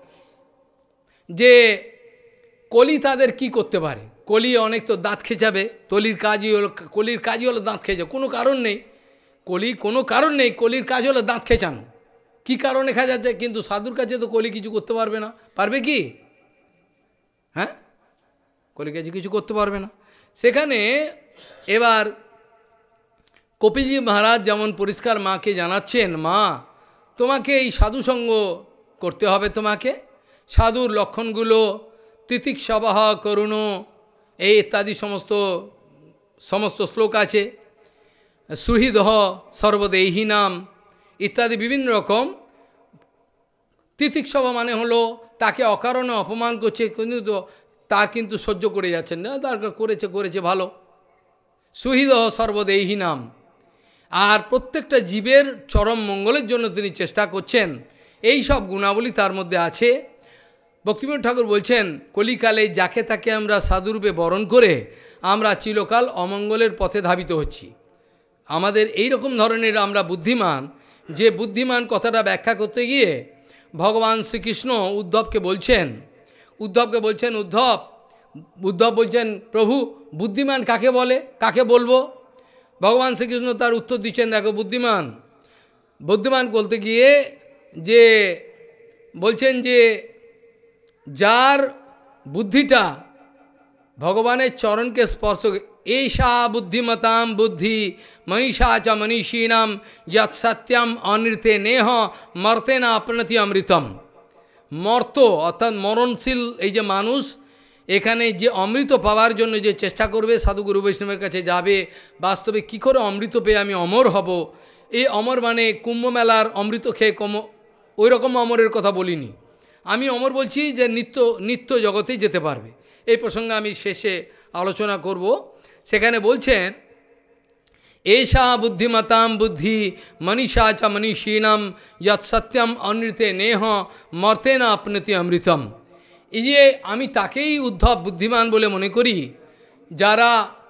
যে কলি তাদের কি করতে পারে, কলি অনেক তো দাঁত খেঁচাবে, কলির কাজই হলো দাঁত খেঁচা, কোনো কারণ নেই, কোনো কারণ নেই, কলির কাজ হলো দাঁত খেঁচানো, কী কারণে খেঁচাচ্ছে? কিন্তু সাধুর কাছে তো কলি কিছু করতে পারবে না, পারবে কি? হ্যাঁ, কলির কাছে কিছু করতে পারবে না। সেখানে এবার কপিলজি মহারাজ যেমন পরিষ্কার মাকে জানাচ্ছেন, মা তোমাকে এই সাধুসঙ্গ করতে হবে, তোমাকে সাধুর লক্ষণগুলো তিতিক্ষাবহ করুণ এই ইত্যাদি সমস্ত শ্লোক আছে, সুহৃদহ সর্বদেহী নাম ইত্যাদি বিভিন্ন রকম। তিতিক্ষাবহ মানে হলো তাকে অকারণে অপমান করছে, কিন্তু তার কিন্তু সহ্য করে যাচ্ছেন না, তার করেছে ভালো, সুহৃদহ সর্বদেহী নাম। আর প্রত্যেকটা জীবের চরম মঙ্গলের জন্য তিনি চেষ্টা করছেন, এই সব গুণাবলী তার মধ্যে আছে। ভক্তিবিনোদ ঠাকুর বলছেন, কলিকালে যাকে তাকে আমরা সাধুরূপে বরণ করে আমরা চিরকাল অমঙ্গলের পথে ধাবিত হচ্ছি। আমাদের এই রকম ধরনের আমরা বুদ্ধিমান, যে বুদ্ধিমান কথাটা ব্যাখ্যা করতে গিয়ে ভগবান শ্রীকৃষ্ণ উদ্ধবকে বলছেন, উদ্ধব বলছেন, প্রভু বুদ্ধিমান কাকে বলে, কাকে বলবো? ভগবান শ্রীকৃষ্ণ তার উত্তর দিচ্ছেন, দেখো বুদ্ধিমান বলতে গিয়ে যে বলছেন যে যার বুদ্ধিটা ভগবানের চরণকে স্পর্শ, এইষা বুদ্ধিমতাম বুদ্ধি মনীষা চ মনীষীণাম যৎ সত্যম অনৃতে নেহ মর্তে না আপনতি অমৃতম। মর্ত অর্থাৎ মরণশীল এই যে মানুষ, এখানে যে অমৃত পাওয়ার জন্য যে চেষ্টা করবে, সাধুগুরু বৈষ্ণবের কাছে যাবে, বাস্তবে কি করে অমৃত পেয়ে আমি অমর হব। এই অমর মানে কুম্ভ মেলার অমৃত খেয়ে ওই রকম অমরের কথা বলিনি, আমি অমর বলছি যে নিত্য জগতেই যেতে পারবে। এই প্রসঙ্গে আমি শেষে আলোচনা করব। সেখানে বলছেন, এষা বুদ্ধিমতাম বুদ্ধি মনীষা চ মনীষীণাম যৎ সত্যম অনৃতে নেহ মর্তে না আপনতি অমৃতম। এই যে আমি তাকেই উদ্ধব বুদ্ধিমান বলে মনে করি, যারা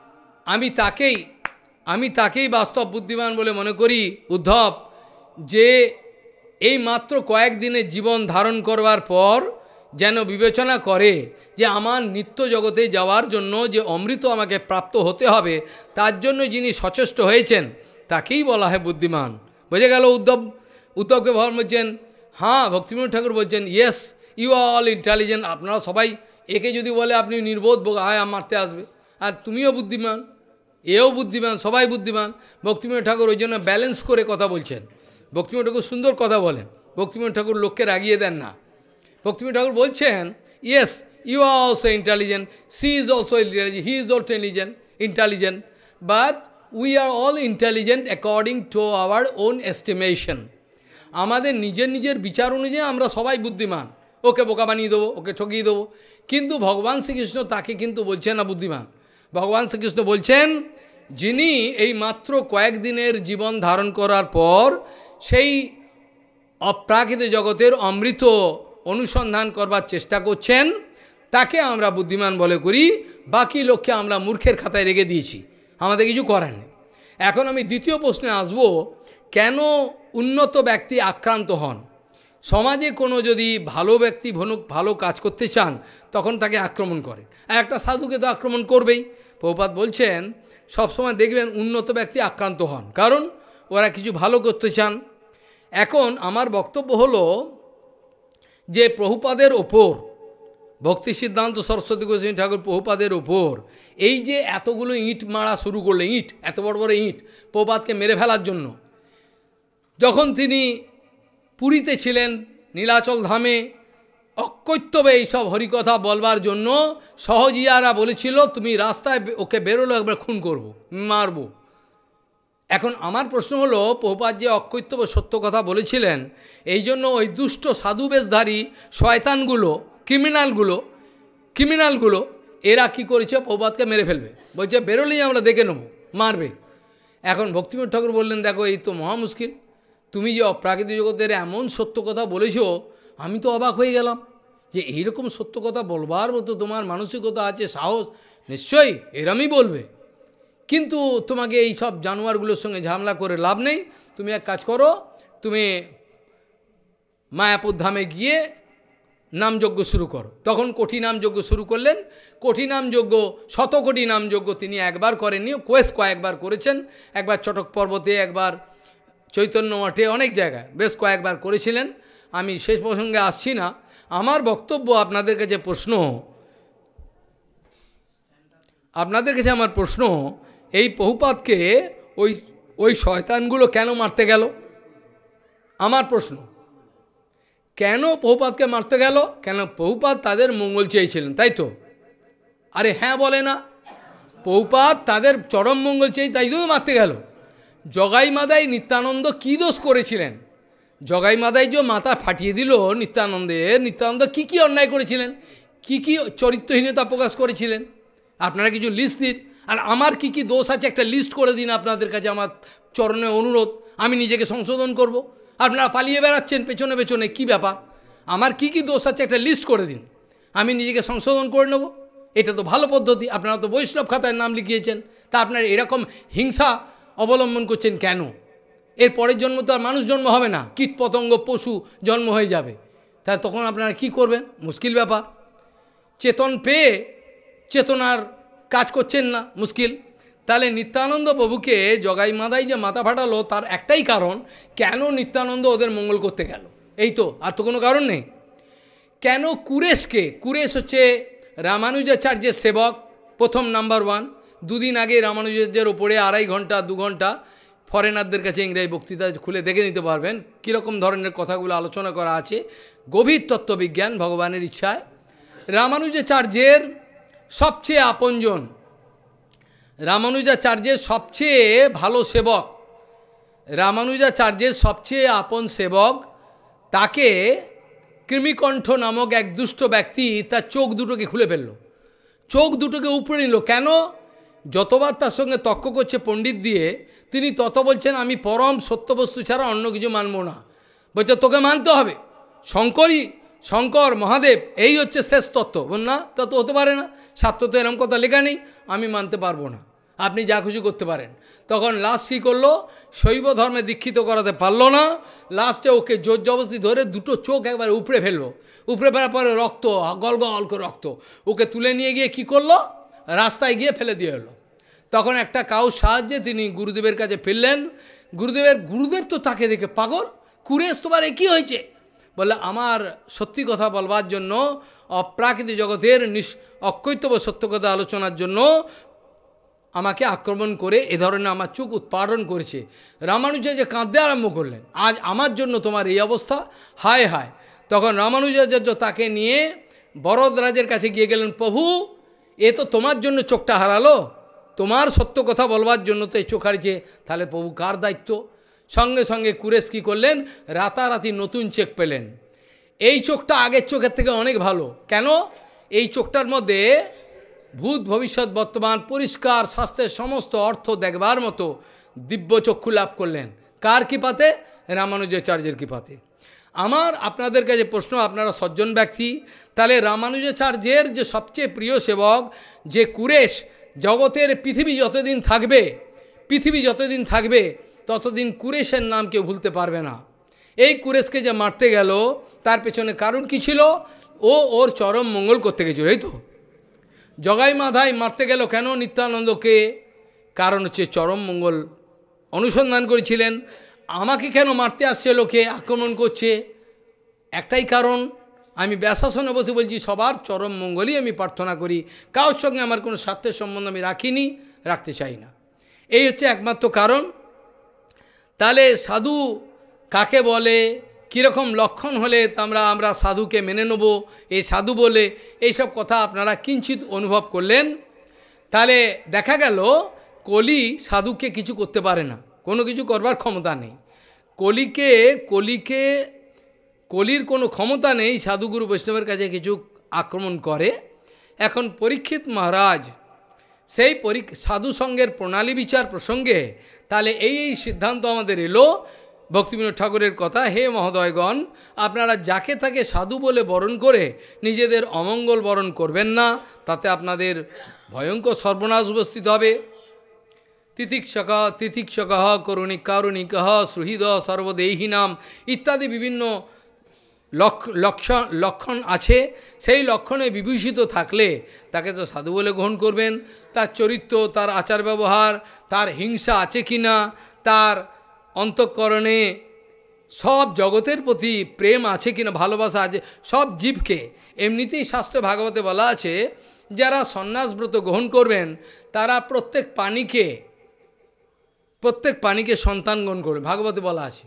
আমি তাকেই বাস্তব বুদ্ধিমান বলে মনে করি উদ্ধব, যে এই মাত্র কয়েকদিনের জীবন ধারণ করবার পর যেন বিবেচনা করে যে আমার নিত্য জগতে যাওয়ার জন্য যে অমৃত আমাকে প্রাপ্ত হতে হবে, তার জন্য যিনি সচেষ্ট হয়েছেন তাকেই বলা হয় বুদ্ধিমান। বুঝে গেল? উদ্ধবকে ভগবান বলছেন, হ্যাঁ, ভক্তিবিনোদ ঠাকুর বলছেন, yes you are all intelligent. আপনারা সবাই, একে যদি বলে আপনি নির্বোধ, হয় মারতে আসবে, আর তুমিও বুদ্ধিমান, এও বুদ্ধিমান, সবাই বুদ্ধিমান। ভক্তিবিনোদ ঠাকুর ওই জন্য ব্যালেন্স করে কথা বলছেন। ভক্তিবিনোদ ঠাকুর সুন্দর কথা বলেন, ভক্তিবিনোদ ঠাকুর লোককে রাগিয়ে দেন না। ভক্তিবিনোদ ঠাকুর বলছেন, yes you are also intelligent, she is also intelligent, he is also intelligent, but we are all intelligent according to our own estimation. আমাদের নিজের বিচার অনুযায়ী আমরা সবাই বুদ্ধিমান, ওকে বোকা বানিয়ে দেবো, ওকে ঠকিয়ে দেবো। কিন্তু ভগবান শ্রীকৃষ্ণ তাকে কিন্তু বলছেন না বুদ্ধিমান। ভগবান শ্রীকৃষ্ণ বলছেন, যিনি এই মাত্র কয়েকদিনের জীবন ধারণ করার পর সেই অপ্রাকৃত জগতের অমৃত অনুসন্ধান করবার চেষ্টা করছেন, তাকে আমরা বুদ্ধিমান বলে করি। বাকি লোককে আমরা মূর্খের খাতায় রেখে দিয়েছি, আমাদের কিছু করার নেই। এখন আমি দ্বিতীয় প্রশ্নে আসব, কেন উন্নত ব্যক্তি আক্রান্ত হন? সমাজে কোনো যদি ভালো ব্যক্তি ভালো কাজ করতে চান, তখন তাকে আক্রমণ করেন, আর একটা সাধুকে তো আক্রমণ করবেই। প্রভুপাদ বলছেন, সবসময় দেখবেন উন্নত ব্যক্তি আক্রান্ত হন, কারণ ওরা কিছু ভালো করতে চান। এখন আমার বক্তব্য হলো যে প্রভুপাদের ওপর, ভক্তি সিদ্ধান্ত সরস্বতী গোস্বামী ঠাকুর প্রভুপাদের ওপর এই যে এতগুলো ইঁট মারা শুরু করলে, এত বড় বড় ইঁট প্রভুপাদকে মেরে ফেলার জন্য, যখন তিনি পুরীতে ছিলেন নীলাচল ধামে, অকৈত্যবে এইসব হরিকথা বলবার জন্য সহজিয়ারা বলেছিল, তুমি রাস্তায় ওকে বেরোলো একবার খুন করব, মারব। এখন আমার প্রশ্ন হলো, প্রভুপাদ যে অকৈত্যব সত্য কথা বলেছিলেন, এই জন্য ওই দুষ্ট সাধুবেশধারী শয়তানগুলো, ক্রিমিনালগুলো এরা কি করেছে? প্রভুপাদকে মেরে ফেলবে, বলছে বেরোলেই আমরা দেখে নেব, মারবে। এখন ভক্তিবিনোদ ঠাকুর বললেন, দেখো এই তো মহা মুশকিল, তুমি যে অপ্রাকৃতিক জগতের এমন সত্য কথা বলেছ, আমি তো অবাক হয়ে গেলাম যে এইরকম সত্য কথা বলবার মতো তোমার মানসিকতা আছে, সাহস, নিশ্চয়ই এরমই বলবে। কিন্তু তোমাকে এই সব জানোয়ারগুলোর সঙ্গে ঝামেলা করে লাভ নেই, তুমি এক কাজ করো, তুমি মায়াপুর ধামে গিয়ে নামযজ্ঞ শুরু করো। তখন কোটি নামযজ্ঞ শুরু করলেন। কোটি নামযজ্ঞ, 100 কোটি নামযজ্ঞ তিনি একবার করেননি, কয়েকবার করেছেন। একবার চটক পর্বতে, একবার চৈতন্য মঠে, অনেক জায়গায় বেশ কয়েকবার করেছিলেন। আমি শেষ প্রসঙ্গে আসছি না। আমার বক্তব্য আপনাদের কাছে আমার প্রশ্ন, এই প্রভুপাদকে ওই শয়তানগুলো কেন মারতে গেল? আমার প্রশ্ন, কেন প্রভুপাদকে মারতে গেল? কেন? প্রভুপাদ তাদের মঙ্গল চেয়েছিলেন, তাই তো? আরে হ্যাঁ বলে না, প্রভুপাদ তাদের চরম মঙ্গল চেয়ে, তাই তো মারতে গেল। জগাই মাদাই নিত্যানন্দ কী দোষ করেছিলেন? জগাই মাদাই যে মাথা ফাটিয়ে দিল নিত্যানন্দ কি অন্যায় করেছিলেন, কি চরিত্রহীনতা প্রকাশ করেছিলেন? আপনারা কিছু লিস্ট দিন। আর আমার কি কি দোষ আছে একটা লিস্ট করে দিন আপনাদের কাছে আমার চরণে অনুরোধ, আমি নিজেকে সংশোধন করব। আপনারা পালিয়ে বেড়াচ্ছেন পেছনে পেছনে, কি ব্যাপার? আমার কি কি দোষ আছে একটা লিস্ট করে দিন, আমি নিজেকে সংশোধন করে নেব। এটা তো ভালো পদ্ধতি। আপনারা তো বৈষ্ণব খাতায় নাম লিখিয়েছেন, তা আপনারা এরকম হিংসা অবলম্বন করছেন কেন? এর পরের জন্ম তো আর মানুষ জন্ম হবে না, কীট পতঙ্গ পশু জন্ম হয়ে যাবে। তা তখন আপনারা কি করবেন? মুশকিল ব্যাপার। চেতন পেয়ে চেতনার কাজ করছেন না, মুশকিল। তাহলে নিত্যানন্দ প্রভুকে জগাই মাদাই যে মাথা ফাটালো, তার একটাই কারণ, কেন নিত্যানন্দ ওদের মঙ্গল করতে গেল, এই তো, আর তো কোনো কারণ নেই। কেন কুরেশকে, কুরেশ হচ্ছে রামানুজাচার্যের সেবক, প্রথম নাম্বার ওয়ান। দুদিন আগে রামানুজাচার্যের ওপরে 2.5 ঘন্টা 2 ঘন্টা ফরেনারদের কাছে ইংরেজি বক্তৃতা খুলে দেখে নিতে পারবেন কীরকম ধরনের কথাগুলো আলোচনা করা আছে, গভীর তত্ত্ববিজ্ঞান ভগবানের ইচ্ছায়। রামানুজাচার্যের সবচেয়ে আপনজন, রামানুজাচার্যের সবচেয়ে ভালো সেবক, রামানুজাচার্যের সবচেয়ে আপন সেবক, তাকে কৃমিকণ্ঠ নামক এক দুষ্ট ব্যক্তি তার চোখ দুটোকে খুলে ফেলল, চোখ দুটোকে উপড়ে নিল। কেন? যতবার তার সঙ্গে তর্ক করছে পণ্ডিত দিয়ে, তিনি তত বলছেন আমি পরম সত্যবস্তু ছাড়া অন্য কিছু মানব না। বলছে তোকে মানতে হবে, শঙ্কর মহাদেব এই হচ্ছে শেষ তত্ত্ব। বল না, তা তো হতে পারে না, শাস্ত্র তো এরকম কথা লেখা নেই, আমি মানতে পারবো না, আপনি যা খুশি করতে পারেন। তখন লাস্ট কী করলো? শৈব ধর্মে দীক্ষিত করাতে পারলো না, লাস্টে ওকে জোর জবরদস্তি ধরে দুটো চোখ একবার উপড়ে ফেললো। উপড়ে ফেলার পরে রক্ত, গল গল করে রক্ত, ওকে তুলে নিয়ে গিয়ে কী করলো? রাস্তায় গিয়ে ফেলে দিয়ে এলো। তখন একটা কাউর সাহায্যে তিনি গুরুদেবের কাছে ফিরলেন। গুরুদেব তো তাকে দেখে পাগল, কুরেশ তোমার এ কী হয়েছে? বলে আমার সত্যি কথা বলবার জন্য, অপ্রাকৃতিক জগতের অকৈতব্য সত্য কথা আলোচনার জন্য আমাকে আক্রমণ করে এ ধরনের আমার চোখ উৎপাদন করেছে। রামানুজাচার্য কাঁদতে আরম্ভ করলেন, আজ আমার জন্য তোমার এই অবস্থা, হায় হায়। তখন রামানুজাচার্য তাকে নিয়ে বরদরাজের কাছে গিয়ে গেলেন, প্রভু এ তো তোমার জন্য চোখটা হারালো, তোমার সত্য কথা বলবার জন্য তো এই চোখ হারিয়েছে, তাহলে প্রভু কার দায়িত্ব? সঙ্গে সঙ্গে কুরেশ কী করলেন? রাতারাতি নতুন চোখ পেলেন। এই চোখটা আগের চোখের থেকে অনেক ভালো। কেন? এই চোখটার মধ্যে ভূত ভবিষ্যৎ বর্তমান পরিষ্কার শাস্ত্রের সমস্ত অর্থ দেখবার মতো দিব্য চক্ষু লাভ করলেন। কার কৃপাতে? রামানুজাচার্যের কৃপাতে। আমার আপনাদের কাছে প্রশ্ন, আপনারা সজ্জন ব্যক্তি, তাহলে রামানুজাচার্যের যে সবচেয়ে প্রিয় সেবক যে কুরেশ, জগতের পৃথিবী যতদিন থাকবে ততদিন কুরেশের নাম কেউ ভুলতে পারবে না। এই কুরেশকে যে মারতে গেল, তার পেছনে কারণ কি ছিল? ওর চরম মঙ্গল করতে গেছিল, এই তো। জগাই মাধাই মারতে গেল কেন নিত্যানন্দকে? কারণ হচ্ছে চরম মঙ্গল অনুসন্ধান করেছিলেন। আমাকে কেন মারতে আসছে, লোকে আক্রমণ করছে? একটাই কারণ, আমি ব্যাসাসনে বসে বলছি সবার চরম মঙ্গলই আমি প্রার্থনা করি, কারোর সঙ্গে আমার কোনো স্বার্থের সম্বন্ধ আমি রাখিনি, রাখতে চাই না, এই হচ্ছে একমাত্র কারণ। তাহলে সাধু কাকে বলে, কীরকম লক্ষণ হলে আমরা সাধুকে মেনে নেব, এই সাধু বলে, এইসব কথা আপনারা কিঞ্চিত অনুভব করলেন। তাহলে দেখা গেল কলি সাধুকে কিছু করতে পারে না, কোনো কিছু করবার ক্ষমতা নেই। কলির কোনো ক্ষমতা নেই সাধুগুরু বৈষ্ণবের কাছে কিছু আক্রমণ করে। এখন পরীক্ষিত মহারাজ সেই সাধু সঙ্গের প্রণালী বিচার প্রসঙ্গে তাহলে এই সিদ্ধান্ত আমাদের এলো ভক্তিবিনোদ ঠাকুরের কথা, হে মহোদয়গণ, আপনারা যাকে তাকে সাধু বলে বরণ করে নিজেদের অমঙ্গল বরণ করবেন না, তাতে আপনাদের ভয়ঙ্কর সর্বনাশ উপস্থিত হবে। তিতিক্ষক কারুণিক সুহৃদ সর্বদেহিনাম ইত্যাদি বিভিন্ন লক্ষণ আছে। সেই লক্ষণে বিভূষিত থাকলে তাকে তো সাধু বলে গ্রহণ করবেন। তার চরিত্র, তার আচার ব্যবহার, তার হিংসা আছে কি না, তার অন্তঃকরণে সব জগতের প্রতি প্রেম আছে কিনা, ভালোবাসা আছে, সব জীবকে। এমনিতেই শাস্ত্র ভাগবতে বলা আছে, যারা সন্ন্যাসব্রত গ্রহণ করবেন তারা প্রত্যেক প্রাণীকে সন্তান গ্রহণ করবেন, ভাগবতে বলা আছে।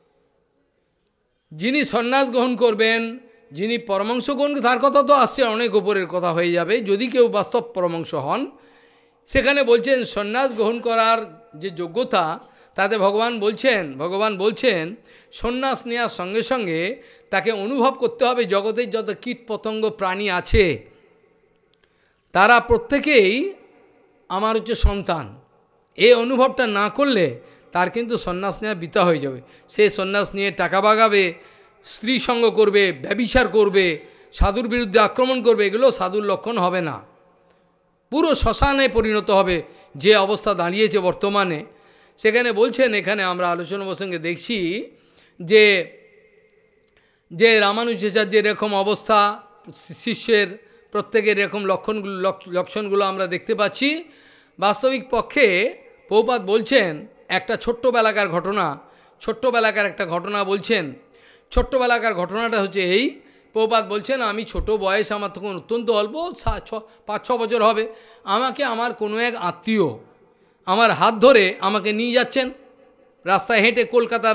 যিনি সন্ন্যাস গ্রহণ করবেন, যিনি পরমাংশ গ্রহণ, তার কথা তো আসছে, অনেক উপরের কথা হয়ে যাবে যদি কেউ বাস্তব পরমাংশ হন। সেখানে বলছেন সন্ন্যাস গ্রহণ করার যে যোগ্যতা, তাতে ভগবান বলছেন সন্ন্যাস নেওয়ার সঙ্গে সঙ্গে তাকে অনুভব করতে হবে জগতের যত কীট পতঙ্গ প্রাণী আছে তারা প্রত্যেকেই আমার হচ্ছে সন্তান, এই অনুভবটা না করলে তার কিন্তু সন্ন্যাস নেওয়া বৃথা হয়ে যাবে। সে সন্ন্যাস নিয়ে টাকা বাগাবে, স্ত্রী সঙ্গ করবে, ব্যভিচার করবে, সাধুর বিরুদ্ধে আক্রমণ করবে, এগুলো সাধুর লক্ষণ হবে না, পুরো শ্মশানে পরিণত হবে যে অবস্থা দাঁড়িয়েছে বর্তমানে। সেখানে বলছেন, এখানে আমরা আলোচনা প্রসঙ্গে দেখছি যে যে রামানুজাচার্যের এরকম অবস্থা, শিষ্যের প্রত্যেকের এরকম লক্ষণগুলো আমরা দেখতে পাচ্ছি। বাস্তবিক পক্ষে প্রভুপাদ বলছেন একটা ছোট্টবেলাকার একটা ঘটনা বলছেন। ছোট্টবেলাকার ঘটনাটা হচ্ছে এই, প্রভুপাদ বলছেন আমি ছোট বয়স, আমার তখন অত্যন্ত অল্প, 5-6 বছর হবে, আমাকে আমার কোনো এক আত্মীয় আমার হাত ধরে আমাকে নিয়ে যাচ্ছেন রাস্তায় হেঁটে, কলকাতার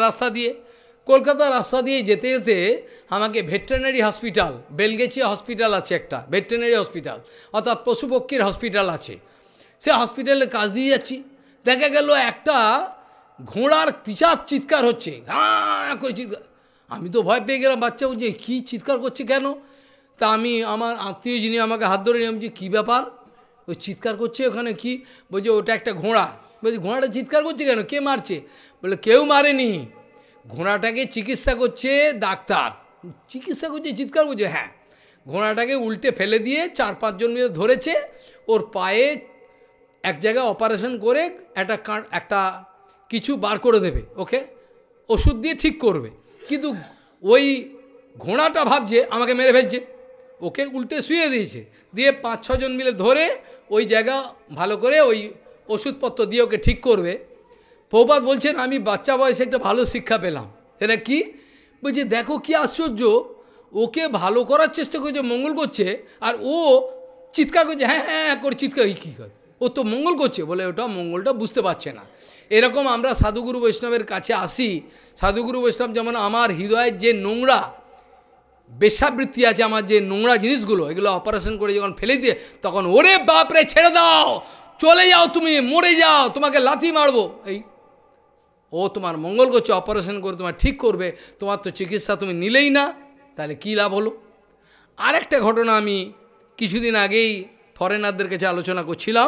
রাস্তা দিয়ে যেতে যেতে আমাকে ভেটেরিনারি হসপিটাল, বেলগেছিয়া হসপিটাল আছে একটা, ভেটেরিনারি হসপিটাল অর্থাৎ পশুপক্ষীর হসপিটাল আছে, সে হসপিটালের কাজ দিয়ে যাচ্ছি। দেখা গেল একটা ঘোড়ার পিছাচ চিৎকার হচ্ছে, হ্যাঁ করে চিৎকার। আমি তো ভয় পেয়ে গেলাম, বাচ্চা বলছে কী চিৎকার করছে কেন? তা আমি আমার আত্মীয় যিনি আমাকে হাত ধরে নিয়ে, আমি কী ব্যাপার, ওই চিৎকার করছে ওখানে কি? বলছে ওটা একটা ঘোড়া। বলছি ঘোড়াটা চিৎকার করছে কেন, কে মারছে? বলে কেউ মারেনি, ঘোড়াটাকে চিকিৎসা করছে ডাক্তার। চিকিৎসা করছে, চিৎকার করছে? হ্যাঁ। ঘোড়াটাকে উল্টে ফেলে দিয়ে 4-5 জন মিলে ধরেছে, ওর পায়ে এক জায়গায় অপারেশন করে একটা কিছু বার করে দেবে, ওকে ওষুধ দিয়ে ঠিক করবে। কিন্তু ওই ঘোড়াটা ভাবছে আমাকে মেরে ফেলছে, ওকে উল্টে শুয়ে দিয়েছে, দিয়ে 5-6 জন মিলে ধরে ওই জায়গা ভালো করে ওই ওষুধপত্র দিয়ে ওকে ঠিক করবে। প্রভুপাদ বলছেন আমি বাচ্চা বয়সে একটা ভালো শিক্ষা পেলাম। সেটা কি? বলছে দেখো কি আশ্চর্য, ওকে ভালো করার চেষ্টা করছে, মঙ্গল করছে, আর ও চিৎকার করছে, হ্যাঁ হ্যাঁ করে চিৎকার, কী করে? ও তো মঙ্গল করছে, বলে ওটা মঙ্গলটা বুঝতে পারছে না। এরকম আমরা সাধুগুরু বৈষ্ণবের কাছে আসি, সাধুগুরু বৈষ্ণব যেমন আমার হৃদয়ের যে নোংরা বেশ্যাবৃত্তি আছে, আমার যে নোংরা জিনিসগুলো, এগুলো অপারেশন করে যখন ফেলে দিয়ে, তখন ওরে বাপরে ছেড়ে দাও, চলে যাও, তুমি মরে যাও, তোমাকে লাথি মারবো। এই ও তোমার মঙ্গল করছে, অপারেশন করে তোমার ঠিক করবে, তোমার তো চিকিৎসা তুমি নিলেই না, তাহলে কী লাভ হলো? আরেকটা ঘটনা আমি কিছুদিন আগেই ফরেনারদের কাছে আলোচনা করছিলাম,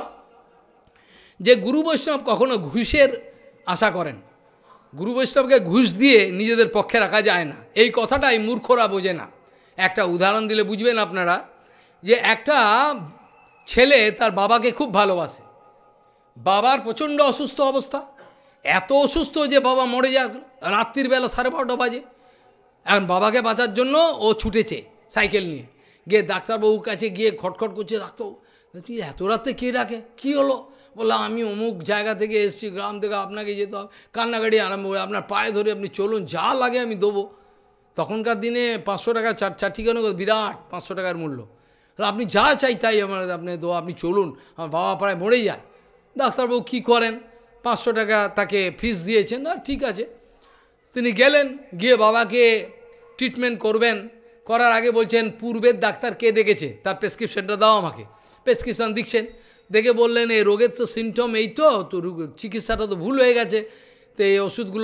যে গুরু বৈষ্ণব কখনো ঘুষের আশা করেন, গুরু বৈষ্ণবকে ঘুষ দিয়ে নিজেদের পক্ষে রাখা যায় না, এই কথাটাই মূর্খরা বোঝে না। একটা উদাহরণ দিলে বুঝবেন আপনারা, যে একটা ছেলে তার বাবাকে খুব ভালোবাসে, বাবার প্রচণ্ড অসুস্থ অবস্থা, এত অসুস্থ যে বাবা মরে যাক, রাত্রির বেলা 12:30 বাজে, এখন বাবাকে বাঁচার জন্য ও ছুটেছে সাইকেল নিয়ে, গিয়ে ডাক্তারবাবুর কাছে গিয়ে খটখট করছে, ডাক্তারবাবু তুই এত রাতে কে ডাকে, কী হলো? বললো আমি অমুক জায়গা থেকে এসেছি, গ্রাম থেকে, আপনাকে যেতে হবে। কান্নাকাটি আরম্ভ করে, আপনার পায়ে ধরে আপনি চলুন, যা লাগে আমি দেবো। তখনকার দিনে 500 টাকা চারটিখানো বিরাট 500 টাকার মূল্য, আপনি যা চাই তাই আমার আপনি দেবো, আপনি চলুন, আমার বাবা প্রায় মরে যায়। ডাক্তারবাবু কী করেন, 500 টাকা তাকে ফিস দিয়েছেন, না ঠিক আছে। তিনি গেলেন, গিয়ে বাবাকে ট্রিটমেন্ট করবেন, করার আগে বলছেন পূর্বের ডাক্তার কে দেখেছে, তার প্রেসক্রিপশনটা দাও আমাকে। প্রেসক্রিপশন দিচ্ছেন, দেখে বললেন এই রোগের তো সিমটম এই, তো চিকিৎসাটা তো ভুল হয়ে গেছে, তো এই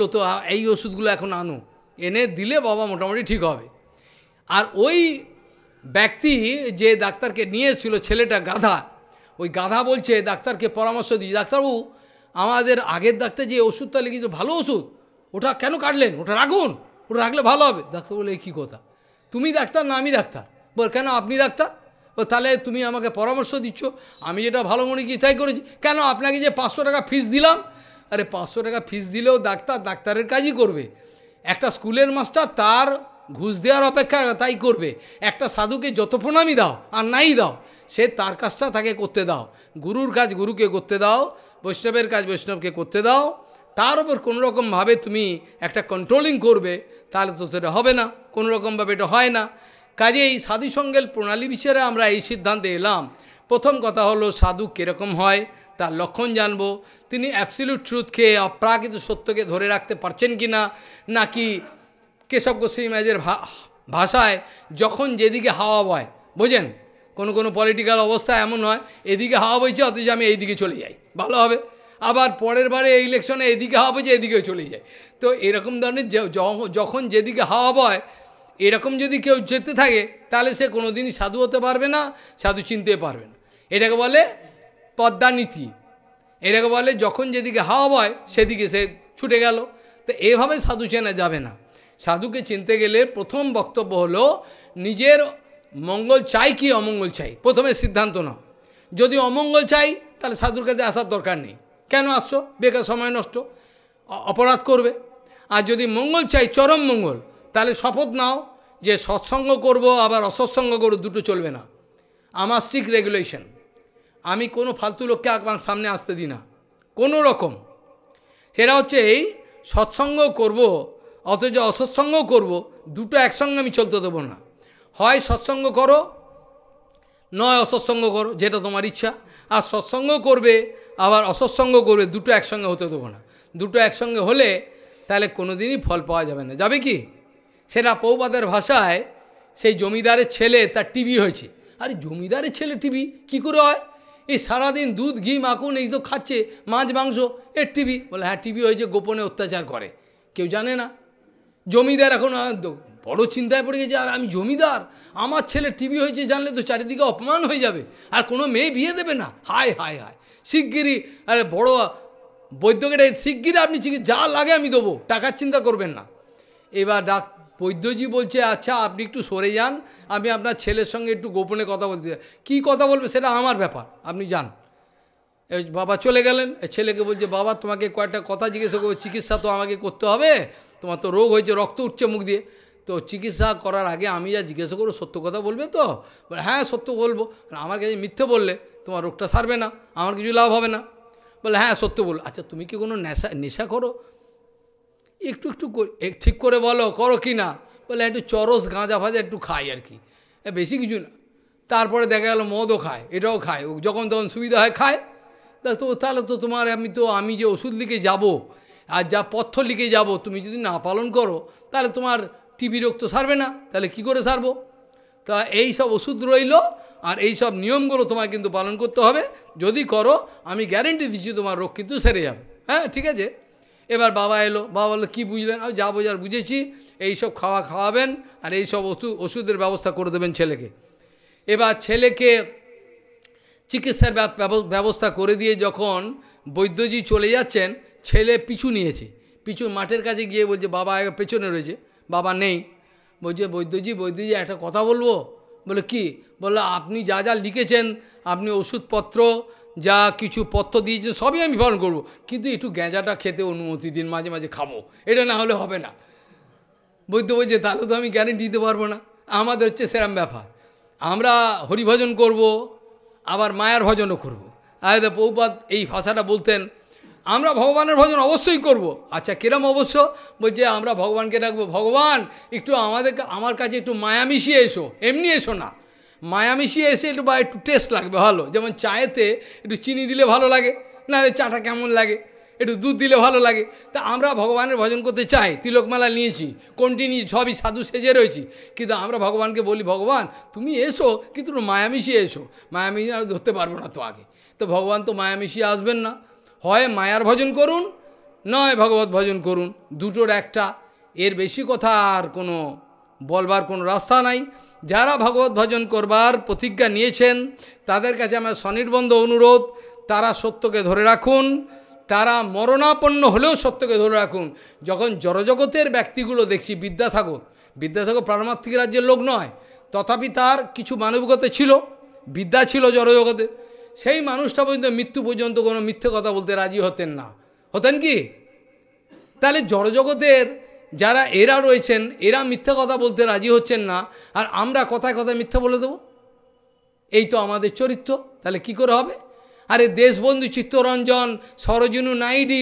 ওষুধগুলো এখন আনো, এনে দিলে বাবা মোটামুটি ঠিক হবে। আর ওই ব্যক্তি যে ডাক্তারকে নিয়ে এসেছিল, ছেলেটা গাধা, ওই গাধা বলছে ডাক্তারকে পরামর্শ দিয়েছে, ডাক্তারবাবু আমাদের আগের ডাক্তার যে ওষুধটা লিখেছিল ভালো ওষুধ, ওটা কেন কাটলেন, ওটা রাখুন, ওটা রাখলে ভালো হবে। ডাক্তার বলে কী কথা, তুমি ডাক্তার না আমি ডাক্তার? বল কেন আপনি ডাক্তার? ও তাহলে তুমি আমাকে পরামর্শ দিচ্ছ, আমি যেটা ভালো মনে কি তাই করেছি। কেন আপনাকে যে 500 টাকা ফিস দিলাম, আরে 500 টাকা ফিস দিলেও ডাক্তারের কাজই করবে, একটা স্কুলের মাস্টার তার ঘুষ দেওয়ার অপেক্ষা তাই করবে, একটা সাধুকে যত প্রণামী দাও আর নাই দাও, সে তার কাজটা তাকে করতে দাও, গুরুর কাজ গুরুকে করতে দাও, বৈষ্ণবের কাজ বৈষ্ণবকে করতে দাও, তার উপর কোনোরকমভাবে তুমি একটা কন্ট্রোলিং করবে, তাহলে তো সেটা হবে না, কোনোরকমভাবে এটা হয় না। কাজেই সাধুসঙ্গের প্রণালী বিষয়ে আমরা এই সিদ্ধান্তে এলাম। প্রথম কথা হলো সাধু কীরকম হয় তার লক্ষণ জানব, তিনি অ্যাবসলিউট ট্রুথকে, অপ্রাকৃত সত্যকে ধরে রাখতে পারছেন কি না, নাকি কেশব গোস্বামী মহারাজের ভাষায় যখন যেদিকে হাওয়া বয়, বোঝেন কোনো পলিটিক্যাল অবস্থা এমন হয় এদিকে হাওয়া বইছে অথচ আমি এইদিকে চলে যাই, ভালো হবে, আবার পরের বারে ইলেকশনে এদিকে হাওয়া বইছে এদিকেও চলে যায়। তো এরকম ধরনের যখন যেদিকে হাওয়া বয় এরকম যদি কেউ যেতে থাকে, তাহলে সে কোনো দিনই সাধু হতে পারবে না, সাধু চিনতে পারবে না। এটাকে বলে পদ্মা নীতি, এটাকে বলে যখন যেদিকে হাওয়া বয় সেদিকে সে ছুটে গেল। তো এভাবে সাধু চেনা যাবে না। সাধুকে চিনতে গেলে প্রথম বক্তব্য হলো নিজের মঙ্গল চাই কি অমঙ্গল চাই, প্রথমে সিদ্ধান্ত নাও। যদি অমঙ্গল চাই তাহলে সাধুর কাছে আসার দরকার নেই, কেন আসছো, বেকার সময় নষ্ট, অপরাধ করবে। আর যদি মঙ্গল চাই, চরম মঙ্গল, তাহলে শপথ নাও যে সৎসঙ্গ করব আবার অসৎসঙ্গ করব, দুটো চলবে না। আমার স্ট্রিক্ট রেগুলেশন, আমি কোনো ফালতু লোককে আমার সামনে আসতে দিই না কোনো রকম। সেটা হচ্ছে এই সৎসঙ্গ করব অথচ অসৎসঙ্গ করব, দুটো একসঙ্গে আমি চলতে দেবো না। হয় সৎসঙ্গ করো, নয় অসৎসঙ্গ করো, যেটা তোমার ইচ্ছা। আর সৎসঙ্গ করবে আবার অসৎসঙ্গ করবে, দুটো একসঙ্গে হতে দেবো না। দুটো একসঙ্গে হলে তাহলে কোনো দিনই ফল পাওয়া যাবে না। যাবে কি? সেটা পৌপাদের ভাষায় সেই জমিদারের ছেলে তার টিবি হয়েছে। আরে জমিদারের ছেলে টিবি কী করে হয়? এই সারাদিন দুধ ঘি মাখন এইসব খাচ্ছে, মাছ মাংস, এর টিবি। বলে হ্যাঁ টিবি হয়েছে, গোপনে অত্যাচার করে, কেউ জানে না। জমিদার এখন বড় চিন্তায় পড়ে গেছে, আর আমি জমিদার, আমার ছেলে টিবি হয়েছে জানলে তো চারিদিকে অপমান হয়ে যাবে, আর কোনো মেয়ে বিয়ে দেবে না। হায় হায় হায়, শিগগিরই, আরে বড় বৈদ্যকে শিগগিরই আপনি যা লাগে আমি দেবো, টাকার চিন্তা করবেন না। এবার বৈদ্যজি বলছে আচ্ছা আপনি একটু সরে যান, আমি আপনার ছেলের সঙ্গে একটু গোপনে কথা বলতে চাই। কী কথা বলবে সেটা আমার ব্যাপার, আপনি যান। বাবা চলে গেলেন। ছেলেকে বলছে বাবা তোমাকে কয়েকটা কথা জিজ্ঞাসা করবো, চিকিৎসা তো আমাকে করতে হবে, তোমার তো রোগ হয়েছে, রক্ত উঠছে মুখ দিয়ে, তো চিকিৎসা করার আগে আমি যা জিজ্ঞাসা করবো সত্য কথা বলবে তো? বলে হ্যাঁ সত্য বলবো। আমার কাছে মিথ্যে বললে তোমার রোগটা সারবে না, আমার কিছু লাভ হবে না। বলে হ্যাঁ সত্য বল। আচ্ছা তুমি কি কোনো নেশা করো? একটু একটু ঠিক করে বলো করো কি না। বলে একটু চরস গাঁজা ফাজা একটু খাই আর কি, বেশি কিছু না। তারপরে দেখা গেল মদও খায়, এটাও খায়, যখন তখন সুবিধা হয় খায়। তো তাহলে তো তোমার আমি যে ওষুধ লিখে যাব আর যা পথ্য লিখে যাব, তুমি যদি না পালন করো তাহলে তোমার টিবি রোগ তো সারবে না, তাহলে কি করে সারবো? তা এই সব ওষুধ রইল, আর এই সব নিয়মগুলো তোমায় কিন্তু পালন করতে হবে। যদি করো আমি গ্যারেন্টি দিচ্ছি তোমার রোগ কিন্তু সেরে যাবে। হ্যাঁ ঠিক আছে। এবার বাবা এলো, বাবা বললো কী বুঝলেন? আমি যা বোঝার বুঝেছি, এইসব খাওয়াবেন আর এই সব ওষুধের ব্যবস্থা করে দেবেন ছেলেকে। এবার ছেলেকে চিকিৎসার ব্যবস্থা করে দিয়ে যখন বৈদ্যজি চলে যাচ্ছেন, ছেলে পিছু নিয়েছে, পিছু মাঠের কাছে গিয়ে বলছে বাবা পেছনে রয়েছে, বাবা নেই। বলছে বৈদ্যজি একটা কথা বলবো। বলে কি? বললো আপনি যা যা লিখেছেন, আপনি ওষুধপত্র যা কিছু পথ্য দিয়েছেন সবই আমি পালন করবো, কিন্তু একটু গ্যাঁজাটা খেতে অনুমতি দিন, মাঝে মাঝে খাবো, এটা না হলে হবে না। বৈদ্য বলছে তাহলে তো আমি গ্যারেন্টি দিতে পারবো না। আমাদের হচ্ছে সেরম ব্যাপার, আমরা হরিভজন করব আবার মায়ার ভজনও করব। আর পৌপাদ এই ভাষাটা বলতেন, আমরা ভগবানের ভজন অবশ্যই করব। আচ্ছা কিরম অবশ্য? বলছে আমরা ভগবানকে ডাকবো, ভগবান একটু আমার কাছে একটু মায়া মিশিয়ে এসো, এমনি এসো না, মায়া মিশিয়ে এসে একটু বা একটু টেস্ট লাগবে ভালো, যেমন চায়েতে একটু চিনি দিলে ভালো লাগে না, চাটা কেমন লাগে, একটু দুধ দিলে ভালো লাগে। তা আমরা ভগবানের ভজন করতে চাই, তিলকমালা নিয়েছি, কন্টিনিউ সবই সাধু সেজে রয়েছি, কিন্তু আমরা ভগবানকে বলি ভগবান তুমি এসো, কিন্তু মায়া মিশিয়ে এসো, মায়া মিশিয়ে আর ধরতে পারবো না তো আগে। তো ভগবান তো মায়া মিশিয়ে আসবেন না, হয় মায়ার ভজন করুন নয় ভগবত ভজন করুন, দুটোর একটা, এর বেশি কথা আর কোনো বলবার কোনো রাস্তা নাই। যারা ভগবত ভজন করবার প্রতিজ্ঞা নিয়েছেন তাদের কাছে আমার স্বনির্বন্ধ অনুরোধ, তারা সত্যকে ধরে রাখুন, তারা মরণাপন্ন হলেও সত্যকে ধরে রাখুন। যখন জড়জগতের ব্যক্তিগুলো দেখছি, বিদ্যাসাগর পারমার্থিক রাজ্যের লোক নয়, তথাপি তার কিছু মানবিকতা ছিল, বিদ্যা ছিল জড়জগতে, সেই মানুষটা পর্যন্ত মৃত্যু পর্যন্ত কোনো মিথ্যে কথা বলতে রাজি হতেন না। হতেন কি? তাহলে জড়জগতের যারা এরা রয়েছেন, এরা মিথ্যা কথা বলতে রাজি হচ্ছেন না, আর আমরা কথায় কথায় মিথ্যা বলে দেবো, এই তো আমাদের চরিত্র। তাহলে কি করে হবে? আরে দেশবন্ধু চিত্তরঞ্জন, সরোজিনী নাইডু,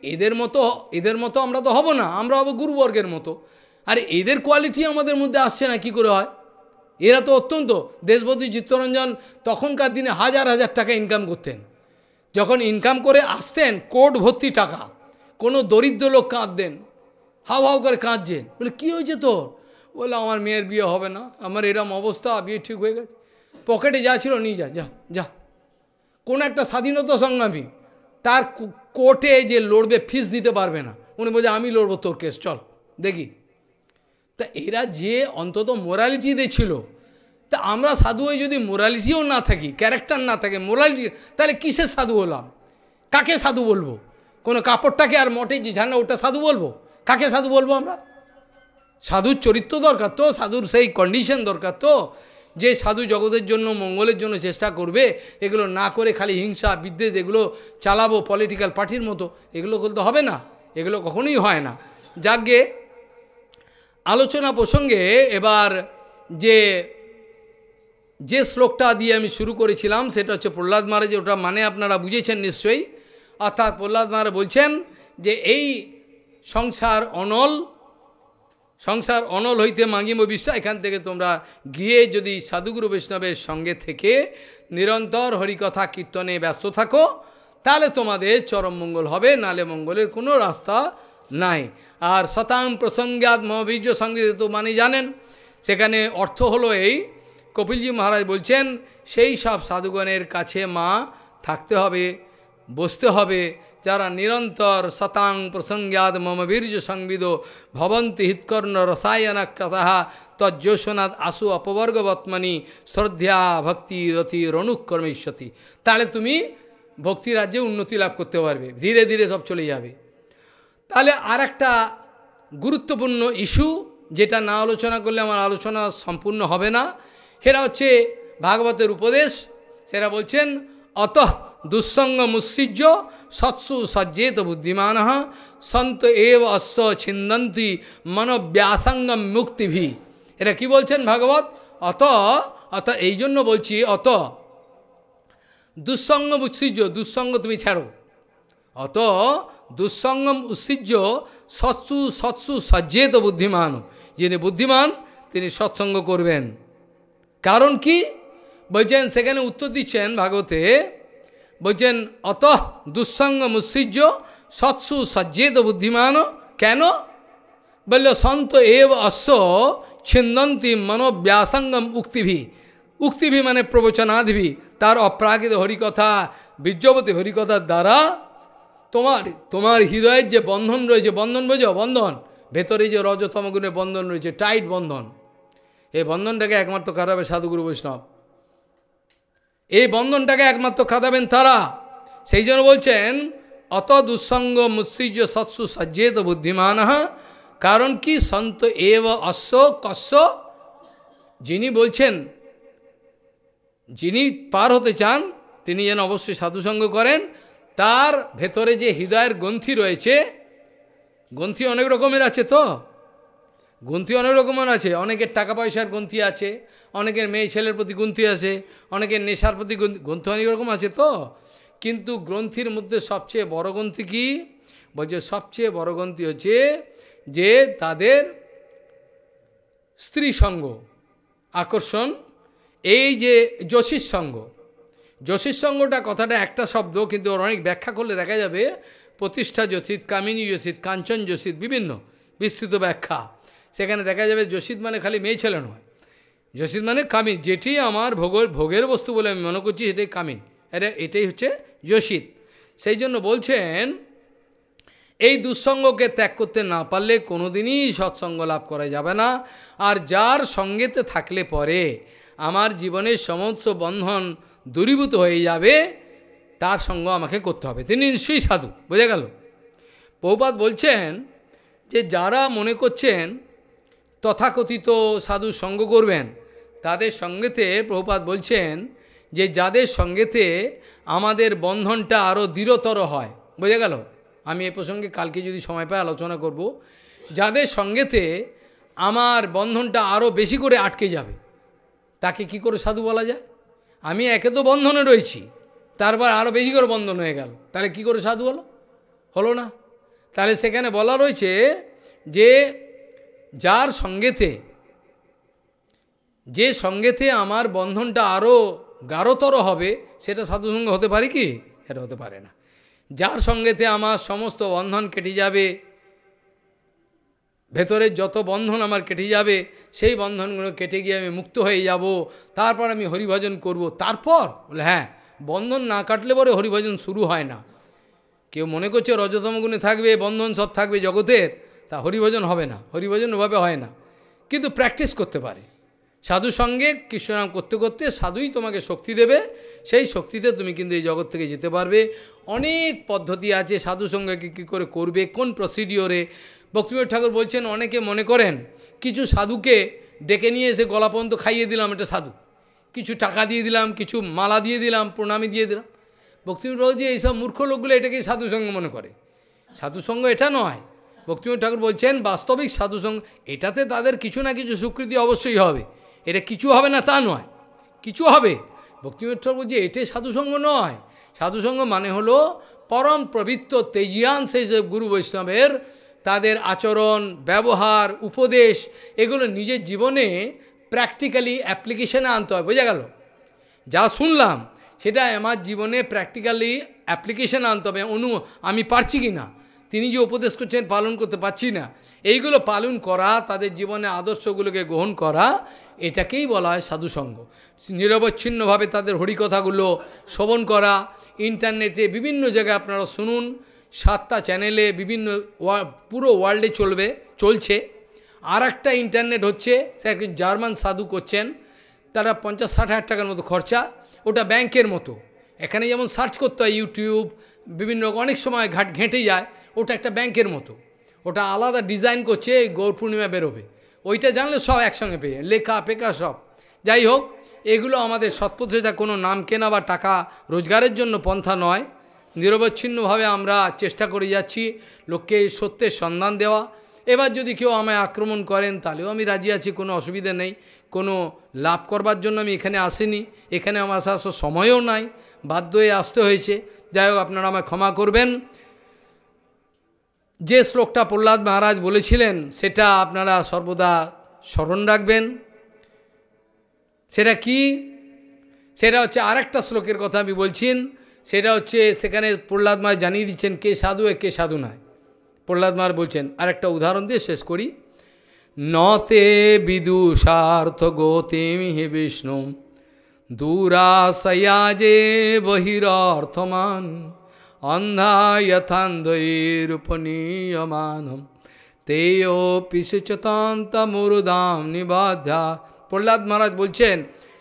এদের মতো আমরা তো হব না, আমরা হব গুরুবর্গের মতো। আরে এদের কোয়ালিটি আমাদের মধ্যে আসছে না, কি করে হয়? এরা তো অত্যন্ত, দেশবন্ধু চিত্তরঞ্জন তখনকার দিনে হাজার হাজার টাকা ইনকাম করতেন, যখন ইনকাম করে আসতেন কোট ভর্তি টাকা, কোনো দরিদ্র লোক কাঁদতেন, হাও হাও করে কাঁদছেন, বলে কী হয়েছে তোর? বলে আমার মেয়ের বিয়ে হবে না, আমার এরম অবস্থা, বিয়ে ঠিক হয়ে গেছে, পকেটে যা ছিল নিয়ে যা যা। কোন একটা স্বাধীনতা সংগ্রামী, তার কোর্টে যে লড়বে ফিস দিতে পারবে না, উনি বলছে আমি লড়বো তোর কেস, চল দেখি। তা এরা যে অন্তত মোরালিটিতে ছিল, তা আমরা সাধু হয়ে যদি মোরালিটিও না থাকি, ক্যারেক্টার না থাকে, মোরালিটি, তাহলে কিসের সাধু হলাম? কাকে সাধু বলবো? কোনো কাপড়টাকে আর মোটে যে ঝান্ডা ওটা সাধু বলবো? কাকে সাধু বলবো আমরা? সাধুর চরিত্র দরকার তো, সাধুর সেই কন্ডিশন দরকার তো, যে সাধু জগতের জন্য মঙ্গলের জন্য চেষ্টা করবে। এগুলো না করে খালি হিংসা বিদ্বেষ এগুলো চালাবো পলিটিক্যাল পার্টির মতো, এগুলো করতে হবে না, এগুলো কখনোই হয় না। যাকে আলোচনা প্রসঙ্গে এবার যে শ্লোকটা দিয়ে আমি শুরু করেছিলাম সেটা হচ্ছে প্রহ্লাদ মহারাজ, ওটা মানে আপনারা বুঝেছেন নিশ্চয়ই। অর্থাৎ প্রহ্লাদ মহারাজ বলছেন যে এই সংসার অনল হইতে মাগিম বিশ্বাস, এখান থেকে তোমরা গিয়ে যদি সাধুগুরু বৈষ্ণবের সঙ্গে থেকে নিরন্তর হরিকথা কীর্তনে ব্যস্ত থাকো, তাহলে তোমাদের চরম মঙ্গল হবে, নালে মঙ্গলের কোনো রাস্তা নাই। আর শতাং প্রসঙ্গাত মহাবীর্য সঙ্গে তো মানে জানেন, সেখানে অর্থ হলো এই, কপিলজি মহারাজ বলছেন সেই সব সাধুগণের কাছে মা থাকতে হবে, বসতে হবে, যারা নিরন্তর শতাং প্রসঙ্গাদ মম বীর্য সংবিদ ভবন্তি হিতকর্ণ রসায়না কথা তজ্জোষনাথ আশু অপবর্গবৎমনি শ্রদ্ধা ভক্তি রতি রণুকর্মেশ্বতী। তাহলে তুমি ভক্তি রাজ্যে উন্নতি লাভ করতে পারবে, ধীরে ধীরে সব চলে যাবে। তাহলে আর একটা গুরুত্বপূর্ণ ইস্যু, যেটা না আলোচনা করলে আমার আলোচনা সম্পূর্ণ হবে না, সেটা হচ্ছে ভাগবতের উপদেশ। সেটা বলছেন অতঃ দুঃসঙ্গ মুৎসৃজ্য সৎসু সজ্জেত বুদ্ধিমান সন্ত এব অশ্ব ছিন্দন্তি মনোব্যাসঙ্গম মুক্তিভি। এটা কি বলছেন ভাগবত? অত এই জন্য বলছি, অত দুঃসঙ্গ উৎসৃজ্য, দুঃসঙ্গ তুমি ছাড়ো। অত দুঃসঙ্গম উৎসৃজ্য সৎসু সজ্জেত বুদ্ধিমান, যিনি বুদ্ধিমান তিনি সৎসঙ্গ করবেন। কারণ কি বলছেন, সেখানে উত্তর দিচ্ছেন ভাগবতে, বলছেন অত দুঃসঙ্গ মুৎসৃজ্য সৎসু সজ্জেত বুদ্ধিমান। কেন বলল, সন্ত এব অশ্ব ছিন্দন্তি মনোব্যাসঙ্গম উক্তিভি। উক্তিভি মানে প্রবচনাদিভি, তার অপ্রাকৃত হরিকথা বীর্যবতী হরিকথার দ্বারা তোমার হৃদয়ের যে বন্ধন রয়েছে, বন্ধন বোঝো, বন্ধন ভেতরে যে রজতম গুণের বন্ধন রয়েছে, টাইট বন্ধন, এই বন্ধনটাকে একমাত্র কাটাবে সাধুগুরু বৈষ্ণব, এই বন্ধনটাকে একমাত্র কাটাবেন তারা। সেই জন্য বলছেন অত দুঃসঙ্গ মুৎসৃজ্য সৎসু সজ্জেত বুদ্ধিমান। কারণ কি সন্ত এব অশ্ব কস্য, যিনি বলছেন, যিনি পার হতে চান তিনি যেন অবশ্যই সাধুসঙ্গ করেন। তার ভেতরে যে হৃদয়ের গ্রন্থি রয়েছে, গ্রন্থি অনেক রকমের আছে তো, গ্রন্থি অনেক রকমের আছে, অনেকের টাকা পয়সার গ্রন্থি আছে, অনেকের মেয়ে ছেলের প্রতি গ্রন্থি আছে, অনেকের নেশার প্রতি গ্রন্থি অনেক রকম আছে তো। কিন্তু গ্রন্থির মধ্যে সবচেয়ে বড় গ্রন্থি কি বলছে? সবচেয়ে বড় গ্রন্থি হচ্ছে যে তাদের স্ত্রী সঙ্গ আকর্ষণ, এই যে যোশীর সঙ্গ। যোশীর সঙ্গটা কথাটা একটা শব্দ, কিন্তু ওর অনেক ব্যাখ্যা করলে দেখা যাবে প্রতিষ্ঠা যোশিত, কামিনী যোশিত, কাঞ্চন যোশিত, বিভিন্ন বিস্তৃত ব্যাখ্যা। সেখানে দেখা যাবে যোশিত মানে খালি মেয়ে ছেলে নয়, যোশিত মানে কামিন, যেটি আমার ভোগের বস্তু বলে আমি মনে করছি সেটাই কামিন, এটাই হচ্ছে যোশিত। সেই জন্য বলছেন এই দুঃসঙ্গকে ত্যাগ করতে না পারলে কোনোদিনই সৎসঙ্গ লাভ করা যাবে না। আর যার সঙ্গেতে থাকলে পরে আমার জীবনের সমস্ত বন্ধন দূরীভূত হয়ে যাবে, তার সঙ্গ আমাকে করতে হবে, তিনি নিশ্চয়ই সাধু। বোঝা গেল? প্রভুপাদ বলছেন যে যারা মনে করছেন তথাকথিত সাধু সঙ্গ করবেন, তাদের সঙ্গেতে প্রভুপাদ বলছেন যে যাদের সঙ্গেতে আমাদের বন্ধনটা আরও দৃঢ়তর হয়। বোঝা গেল? আমি এ প্রসঙ্গে কালকে যদি সময় পাই আলোচনা করব। যাদের সঙ্গেতে আমার বন্ধনটা আরও বেশি করে আটকে যাবে, তাকে কি করে সাধু বলা যায়? আমি একে তো বন্ধনে রয়েছি, তারপর আরও বেশি করে বন্ধন হয়ে গেল, তাহলে কি করে সাধু হলো না? তাহলে সেখানে বলা রয়েছে যে যার সঙ্গেতে, যে সঙ্গেতে আমার বন্ধনটা আরও গাঢ়তর হবে, সেটা সাধুসঙ্গ হতে পারে কি? এটা হতে পারে না। যার সঙ্গেতে আমার সমস্ত বন্ধন কেটে যাবে, ভেতরের যত বন্ধন আমার কেটে যাবে, সেই বন্ধনগুলো কেটে গিয়ে আমি মুক্ত হয়ে যাব, তারপর আমি হরিভজন করব। তারপর বলে হ্যাঁ, বন্ধন না কাটলে পরে হরিভজন শুরু হয় না। কেউ মনে করছে রজতম গুণে থাকবে, বন্ধন সব থাকবে জগতের, তা হরিভজন হবে না, হরিভজন ওভাবে হয় না। কিন্তু প্র্যাকটিস করতে পারে, সাধু সঙ্গে কৃষ্ণনাম করতে করতে সাধুই তোমাকে শক্তি দেবে, সেই শক্তিতে তুমি কিন্তু এই জগৎ থেকে যেতে পারবে। অনেক পদ্ধতি আছে সাধু সঙ্গকে কী করে করবে, কোন প্রসিডিওরে। ভক্তিবিনোদ ঠাকুর বলছেন, অনেকে মনে করেন কিছু সাধুকে ডেকে নিয়ে এসে গলা পর্যন্ত খাইয়ে দিলাম, এটা সাধু, কিছু টাকা দিয়ে দিলাম, কিছু মালা দিয়ে দিলাম, প্রণামী দিয়ে দিলাম। ভক্তিবিনোদ বলছে এইসব মূর্খ লোকগুলো এটাকেই সাধুসঙ্গ মনে করে। সাধুসঙ্গ এটা নয়। ভক্তিবিনোদ ঠাকুর বলছেন বাস্তবিক সাধুসঙ্গ, এটাতে তাদের কিছু না কিছু স্বীকৃতি অবশ্যই হবে, এটা কিছু হবে না তা নয়, কিছু হবে। ভক্তিবিনোদ ঠাকুর বলছে এটাই সাধুসঙ্গ নয়। সাধুসঙ্গ মানে হলো পরম পবিত্র তেজিয়ান সেই সব গুরু বৈষ্ণবের তাদের আচরণ, ব্যবহার, উপদেশ, এগুলো নিজের জীবনে প্র্যাকটিক্যালি অ্যাপ্লিকেশনে আনতে হয়। বোঝা গেল? যা শুনলাম সেটা আমার জীবনে প্র্যাকটিক্যালি অ্যাপ্লিকেশন আনতে হবে। আমি পারছি কি না, তিনি যে উপদেশ করছেন পালন করতে পারছি না, এইগুলো পালন করা, তাদের জীবনে আদর্শগুলোকে গ্রহণ করা, এটাকেই বলা হয় সাধুসঙ্গ। নিরবচ্ছিন্নভাবে তাদের হরিকথাগুলো শ্রবণ করা, ইন্টারনেটে বিভিন্ন জায়গায় আপনারা শুনুন, 7টা চ্যানেলে বিভিন্ন পুরো ওয়ার্ল্ডে চলছে। আর একটা ইন্টারনেট হচ্ছে, সে একজন জার্মান সাধু করছেন, তারা 50-60 হাজার টাকার মতো খরচা, ওটা ব্যাংকের মতো। এখানে যেমন সার্চ করতে হয় ইউটিউব, বিভিন্ন অনেক সময় ঘেঁটে যায়, ওটা একটা ব্যাংকের মতো, ওটা আলাদা ডিজাইন করছে, গৌর পূর্ণিমা বেরোবে, ওইটা জানলে সব একসঙ্গে পেয়ে, লেখা পেখা সব। যাই হোক, এগুলো আমাদের সৎপথে কোনো নাম কেনা বা টাকা রোজগারের জন্য পন্থা নয়। নিরবচ্ছিন্নভাবে আমরা চেষ্টা করে যাচ্ছি লোককে সত্যের সন্ধান দেওয়া। এবার যদি কেউ আমায় আক্রমণ করেন তাহলেও আমি রাজি আছি, কোনো অসুবিধা নেই। কোনো লাভ করবার জন্য আমি এখানে আসিনি, এখানে আমার আসার সময়ও নাই, বাধ্য হয়ে আসতে হয়েছে। যাই হোক, আপনারা আমায় ক্ষমা করবেন। যে শ্লোকটা প্রহ্লাদ মহারাজ বলেছিলেন সেটা আপনারা সর্বদা স্মরণ রাখবেন। সেটা কি? সেটা হচ্ছে আরেকটা শ্লোকের কথা আমি বলছেন, সেটা হচ্ছে সেখানে প্রহ্লাদ মহারাজ জানিয়ে দিচ্ছেন কে সাধু কে সাধু নয়। প্রহ্লাদ মহারাজ বলছেন, আরেকটা উদাহরণ দিয়ে শেষ করি। নতে বিদুষার্থ গতিমিহি বিষ্ণু দূরাশয়াজে বহিরর্থমান অন্ধা যথান্ধৈরূপনীয়মানম তেয় পিসচতান্ত মুরুদাম নিবাধ্যা। প্রহ্লাদ মহারাজ বলছেন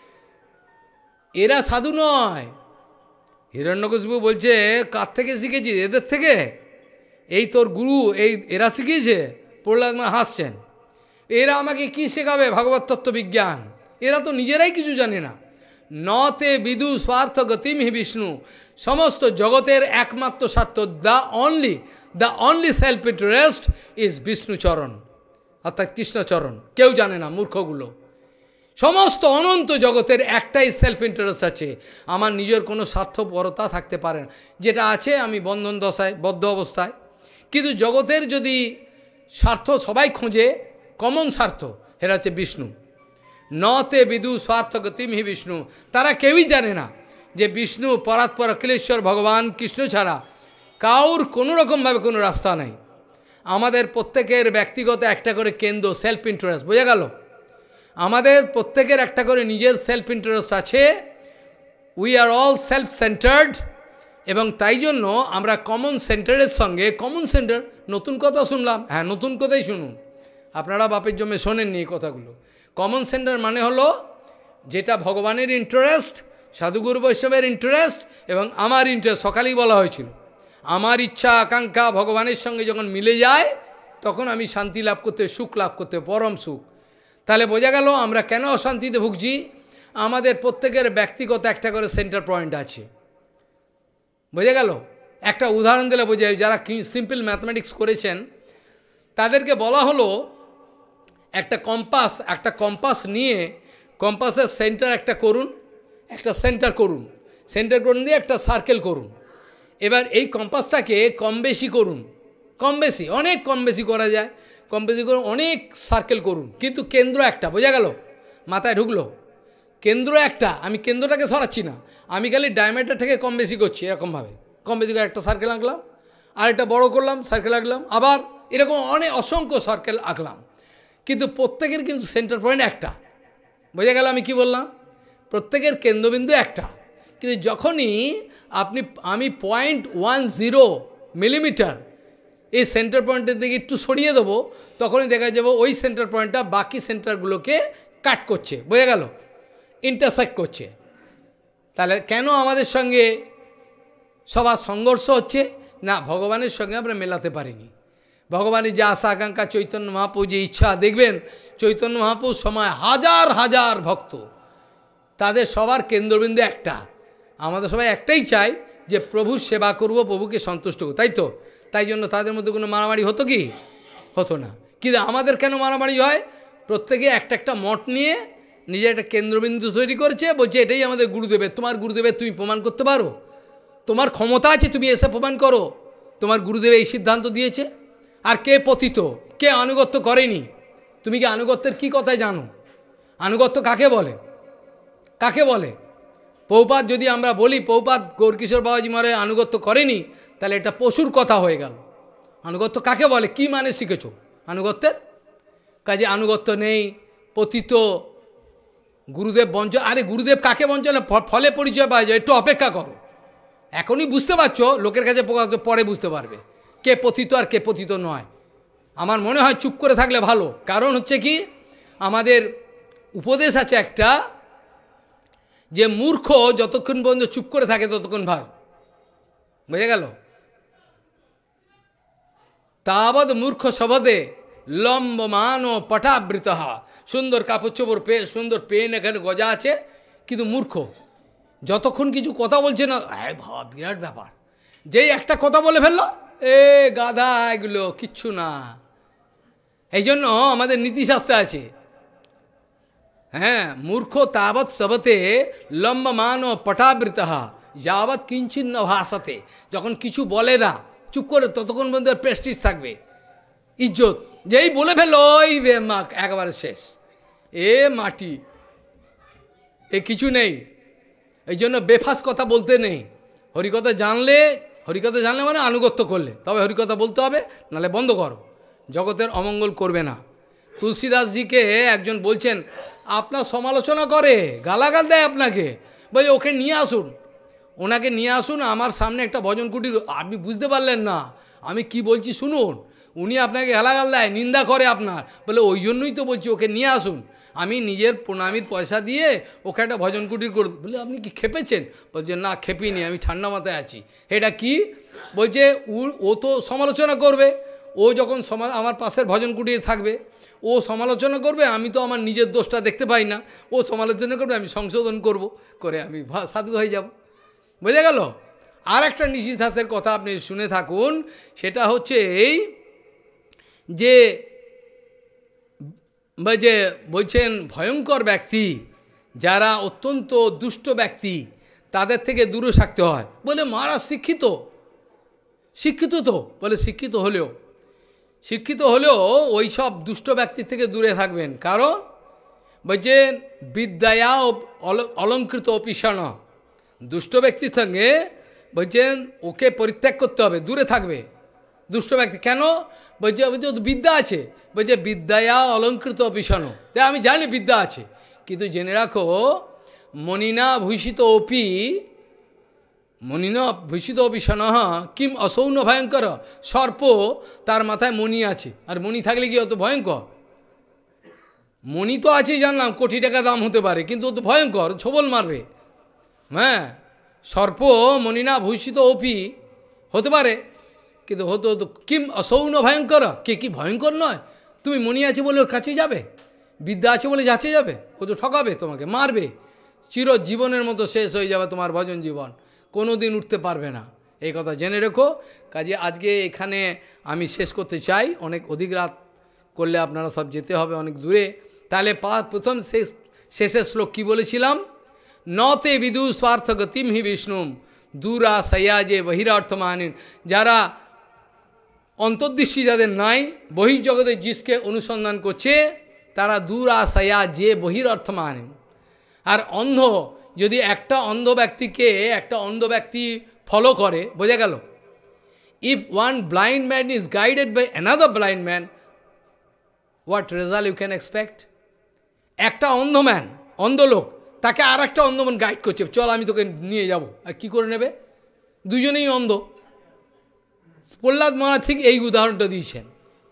এরা সাধু নয়। হিরণ্যকশিপু বলছে কার থেকে শিখেছি? এদের থেকে। এই তোর গুরু, এরা শিখিয়েছে? প্রহ্লাদ মহারাজ হাসছেন। এরা আমাকে কি শেখাবে? ভাগবত তত্ত্ব বিজ্ঞান। এরা তো নিজেরাই কিছু জানে না। নতে বিদু স্বার্থ গতিম হি বিষ্ণু, সমস্ত জগতের একমাত্র স্বার্থ, the only self interest is Vishnucharan, অর্থাৎ কৃষ্ণচরণ। কেউ জানে না, মূর্খগুলো। সমস্ত অনন্ত জগতের একটাই সেলফ ইন্টারেস্ট আছে, আমার নিজের কোনো স্বার্থপরতা থাকতে পারে না। যেটা আছে আমি বন্ধন দশায়, বদ্ধ অবস্থায়। কিন্তু জগতের যদি স্বার্থ সবাই খোঁজে, কমন স্বার্থ, এরা হচ্ছে বিষ্ণু। নতে বিদু স্বার্থ গতিমহি বিষ্ণু, তারা কেউই জানে না যে বিষ্ণু পরাৎপর অখিলেশ্বর ভগবান কৃষ্ণ ছাড়া কাউর কোনো রকমভাবে কোনো রাস্তা নেই। আমাদের প্রত্যেকের ব্যক্তিগত একটা করে কেন্দ্র, সেলফ ইন্টারেস্ট। বোঝা গেল? আমাদের প্রত্যেকের একটা করে নিজের সেলফ ইন্টারেস্ট আছে। We are all self centred, এবং তাই জন্য আমরা কমন সেন্টারের সঙ্গে, কমন সেন্টার, নতুন কথা শুনলাম, হ্যাঁ নতুন কথাই শুনুন, আপনারা বাপের জন্যে শোনেননি এই কথাগুলো। কমন সেন্টার মানে হলো যেটা ভগবানের ইন্টারেস্ট, সাধুগুরু বৈষ্ণবের ইন্টারেস্ট এবং আমার ইন্টারেস্ট। সকালেই বলা হয়েছিল, আমার ইচ্ছা আকাঙ্ক্ষা ভগবানের সঙ্গে যখন মিলে যায় তখন আমি শান্তি লাভ করতে, সুখ লাভ করতে, পরম সুখ। তাহলে বোঝা গেল আমরা কেন অশান্তিতে ভুগছি। আমাদের প্রত্যেকের ব্যক্তিগত একটা করে সেন্টার পয়েন্ট আছে। বোঝা গেল? একটা উদাহরণ দিলে বোঝা যায়। যারা সিম্পল ম্যাথমেটিক্স করেছেন তাদেরকে বলা হলো একটা কম্পাস নিয়ে কম্পাসের সেন্টার একটা করুন, একটা সেন্টার করুন, সেন্টার করুন দিয়ে একটা সার্কেল করুন। এবার এই কম্পাসটাকে কম বেশি করুন, কম বেশি, অনেক কম বেশি করা যায়, কম বেশি করুন, অনেক সার্কেল করুন, কিন্তু কেন্দ্র একটা। বোঝা গেল? মাথায় ঢুকলো? কেন্দ্র একটা, আমি কেন্দ্রটাকে সরাচ্ছি না, আমি খালি ডায়ামিটার থেকে কম বেশি করছি। এরকমভাবে কম বেশি করে একটা সার্কেল আঁকলাম, আরেকটা বড় করলাম, সার্কেল আঁকলাম, আবার এরকম অসংখ্য সার্কেল আঁকলাম, কিন্তু প্রত্যেকের কিন্তু সেন্টার পয়েন্ট একটা। বোঝা গেল আমি কি বললাম? প্রত্যেকের কেন্দ্রবিন্দু একটা, কিন্তু যখনই আমি 0.10 মিলিমিটার এই সেন্টার পয়েন্টের দিকে একটু সরিয়ে দেবো, তখনই দেখা যাবে ওই সেন্টার পয়েন্টটা বাকি সেন্টারগুলোকে কাট করছে, বোঝা গেল, ইন্টারসেক্ট করছে। তাহলে কেন আমাদের সঙ্গে সবার সংঘর্ষ হচ্ছে? না, ভগবানের সঙ্গে আমরা মেলাতে পারিনি। ভগবানের যে আশা আকাঙ্ক্ষা, চৈতন্য মহাপ্রভু যে ইচ্ছা, দেখবেন চৈতন্য মহাপ্রভুর সময় হাজার হাজার ভক্ত, তাদের সবার কেন্দ্রবিন্দু একটা, আমাদের সবাই একটাই চাই যে প্রভুর সেবা করব, প্রভুকে সন্তুষ্ট করব, তাই তো? তাই জন্য তাদের মধ্যে কোনো মারামারি হতো কি? হতো না। কিন্তু আমাদের কেন মারামারি হয়? প্রত্যেকে একটা একটা মঠ নিয়ে নিজের একটা কেন্দ্রবিন্দু তৈরি করেছে, বলছে এটাই আমাদের গুরুদেবের। তোমার গুরুদেবের তুমি প্রমাণ করতে পারো? তোমার ক্ষমতা আছে, তুমি এসে প্রমাণ করো তোমার গুরুদেব এই সিদ্ধান্ত দিয়েছে। আর কে পতিত, কে আনুগত্য করেনি? তুমি কি আনুগত্যের কি কথায় জানো? আনুগত্য কাকে বলে? কাকে বলে? প্রভুপাদ যদি আমরা বলি প্রভুপাদ গৌরকিশোর বাবাজি মহারাজ আনুগত্য করেনি, তাহলে এটা পশুর কথা হয়ে গেল। আনুগত্য কাকে বলে? কি মানে শিখেছ আনুগত্যের? কাজে আনুগত্য নেই, পতিত, গুরুদেব বঞ্চন। আরে গুরুদেব কাকে বঞ্চন? ফলে পরিচয় পাওয়া যায়, একটু অপেক্ষা করো, এখনই বুঝতে পারছো, লোকের কাছে পরে বুঝতে পারবে কে পতিত আর কে পতিত নয়। আমার মনে হয় চুপ করে থাকলে ভালো। কারণ হচ্ছে কি, আমাদের উপদেশ আছে একটা, যে মূর্খ যতক্ষণ পর্যন্ত চুপ করে থাকে ততক্ষণ ভালো, বুঝে গেল? তাবৎ মূর্খ শবদে লম্বমান ও পটাবৃত। সুন্দর কাপড় চোপড় পেয়ে, সুন্দর পেন এখানে গজা আছে, কিন্তু মূর্খ। যতক্ষণ কিছু কথা বলছে না, ভাবা বিরাট ব্যাপার, যেই একটা কথা বলে ফেললো, গাধা, এগুলো কিচ্ছু না। এই জন্য আমাদের নীতিশাস্ত্রে আছে, হ্যাঁ, মূর্খ তাবৎ সবতে লম্বমান ও পটাবৃত যাবৎ কিঞ্চিন্ন ভাষাতে। যখন কিছু বলে না, চুপ করে, ততক্ষণ পর্যন্ত প্রেস্টিজ থাকবে, ইজ্জত। যেই বলে ফেললো, ওই একেবারে শেষ, মাটি, কিছু নেই। এই জন্য বেফাস কথা বলতে নেই। হরিকথা জানলে মানে আনুগত্য করলে তবে হরিকথা বলতে হবে, নাহলে বন্ধ করো, জগতের অমঙ্গল করবে না। তুলসীদাসজিকে একজন বলছেন, আপনার সমালোচনা করে, গালাগাল দেয় আপনাকে, বলে ওকে নিয়ে আসুন, ওনাকে নিয়ে আসুন আমার সামনে একটা ভজন কুটির। আপনি বুঝতে পারলেন না আমি কি বলছি, শুনুন। উনি আপনাকে গালাগাল দেয়, নিন্দা করে আপনার, বলে ওই জন্যই তো বলছি ওকে নিয়ে আসুন, আমি নিজের প্রণামীর পয়সা দিয়ে ওকে একটা ভজন কুটির করে। বলে আপনি কি খেপেছেন? বলছে না, খেপিনি, আমি ঠান্ডা মাথায় আছি। এটা কি বলছে? ও তো সমালোচনা করবে, ও যখন আমার পাশের ভজন কুটিরে থাকবে, ও সমালোচনা করবে, আমি তো আমার নিজের দোষটা দেখতে পাই না, ও সমালোচনা করবে, আমি সংশোধন করব, করে আমি সাধু হয়ে যাব। বুঝে গেল? আর একটা নীতিশাস্ত্রের কথা আপনি শুনে থাকুন, সেটা হচ্ছে এই যে বলছেন ভয়ঙ্কর ব্যক্তি, যারা অত্যন্ত দুষ্ট ব্যক্তি, তাদের থেকে দূরে থাকতে হয়। বলে মহারাজ শিক্ষিত তো, বলে শিক্ষিত হলেও ওই সব দুষ্ট ব্যক্তির থেকে দূরে থাকবেন। কারণ বলছেন বিদ্যায়া অলঙ্কৃত অপিষণ, দুষ্ট ব্যক্তির সঙ্গে বলছেন ওকে পরিত্যাগ করতে হবে, দূরে থাকবে দুষ্ট ব্যক্তি। কেন? বলছে বিদ্যা আছে, বলছে বিদ্যায়া অলঙ্কৃত অপিষণ। তাই আমি জানি বিদ্যা আছে, কিন্তু জেনে রাখো মনিনা ভূষিত অপিষণ কিম অসৌন ভয়ঙ্কর। সর্প, তার মাথায় মণি আছে, আর মণি থাকলে কি অত ভয়ঙ্কর? মণি তো আছে জানলাম, কোটি টাকা দাম হতে পারে, কিন্তু ও তো ভয়ঙ্কর, ছোবল মারবে। হ্যাঁ, সর্প মনিনা ভূষিত অপি হতে পারে, কিন্তু হতো তো কিম অসৌন ভয়ঙ্কর, কে কি ভয়ঙ্কর নয়? তুমি মণি আছে বলে ওর কাছে যাবে, বিদ্যা আছে বলে যাচ্ছে যাবে? ও তো ঠকাবে, তোমাকে মারবে, চিরজীবনের মতো শেষ হয়ে যাবে তোমার ভজন জীবন, কোনো দিন উঠতে পারবে না। এই কথা জেনে রেখো। কাজে আজকে এখানে আমি শেষ করতে চাই, অনেক অধিক রাত করলে আপনারা সব যেতে হবে অনেক দূরে। তাহলে প্রথম শেষের শ্লোক কী বলেছিলাম? নতে বিদু স্বার্থ গতিম হি বিষ্ণুম দূরা সয়াজে বহিরার্থমানিন। যারা অন্তর্দৃষ্টি যাদের নাই, বহির্জগতে যিশকে অনুসন্ধান করছে, তারা দূরা সয়াজে বহিরার্থমানিন। আর অন্ধ, যদি একটা অন্ধ ব্যক্তি ফলো করে, বোঝা গেল? If one blind man is guided by another blind man, what result you can expect? একটা অন্ধ লোক, তাকে আর একটা অন্ধমান গাইড করছে, চল আমি তোকে নিয়ে যাব, আর কি করে নেবে? দুজনেই অন্ধ। প্রহ্লাদ মহারাজ ঠিক এই উদাহরণটা দিয়েছেন।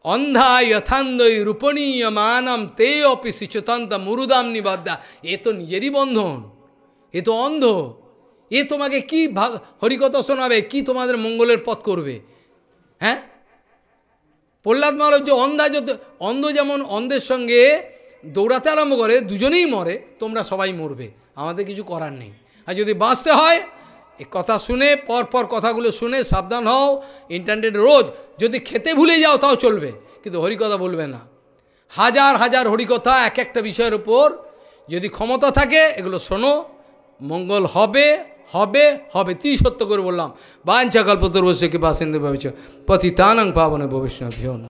অন্ধা যথান্ধই রূপণীয় মানম তে অপি শিচতন্ত মুরুদাম নিবদ্ধা। এ তো নিজেরই বন্ধন, এ তো অন্ধ, এ তোমাকে কি হরিকথা শোনাবে, কি তোমাদের মঙ্গলের পথ করবে? হ্যাঁ, প্রহ্লাদ মহারাজ যে অন্ধ যেমন অন্ধের সঙ্গে দৌড়াতে আরম্ভ করে, দুজনেই মরে, তোমরা সবাই মরবে, আমাদের কিছু করার নেই। আর যদি বাঁচতে হয় এ কথা শুনে, পরপর কথাগুলো শুনে সাবধান হও। ইন্টারনেটে রোজ যদি খেতে ভুলে যাও তাও চলবে, কিন্তু হরিকথা বলবে না। হাজার হাজার হরিকথা এক একটা বিষয়ের উপর, যদি ক্ষমতা থাকে এগুলো শোনো, মঙ্গল হবে হবে হবে। সত্য করে বললাম। বাঞ্ছা কল্পতরুস্য কৃপা সিন্ধু ভবেচ্ছ পতিতানাং পাবনে বৈষ্ণবেভ্যো নমঃ।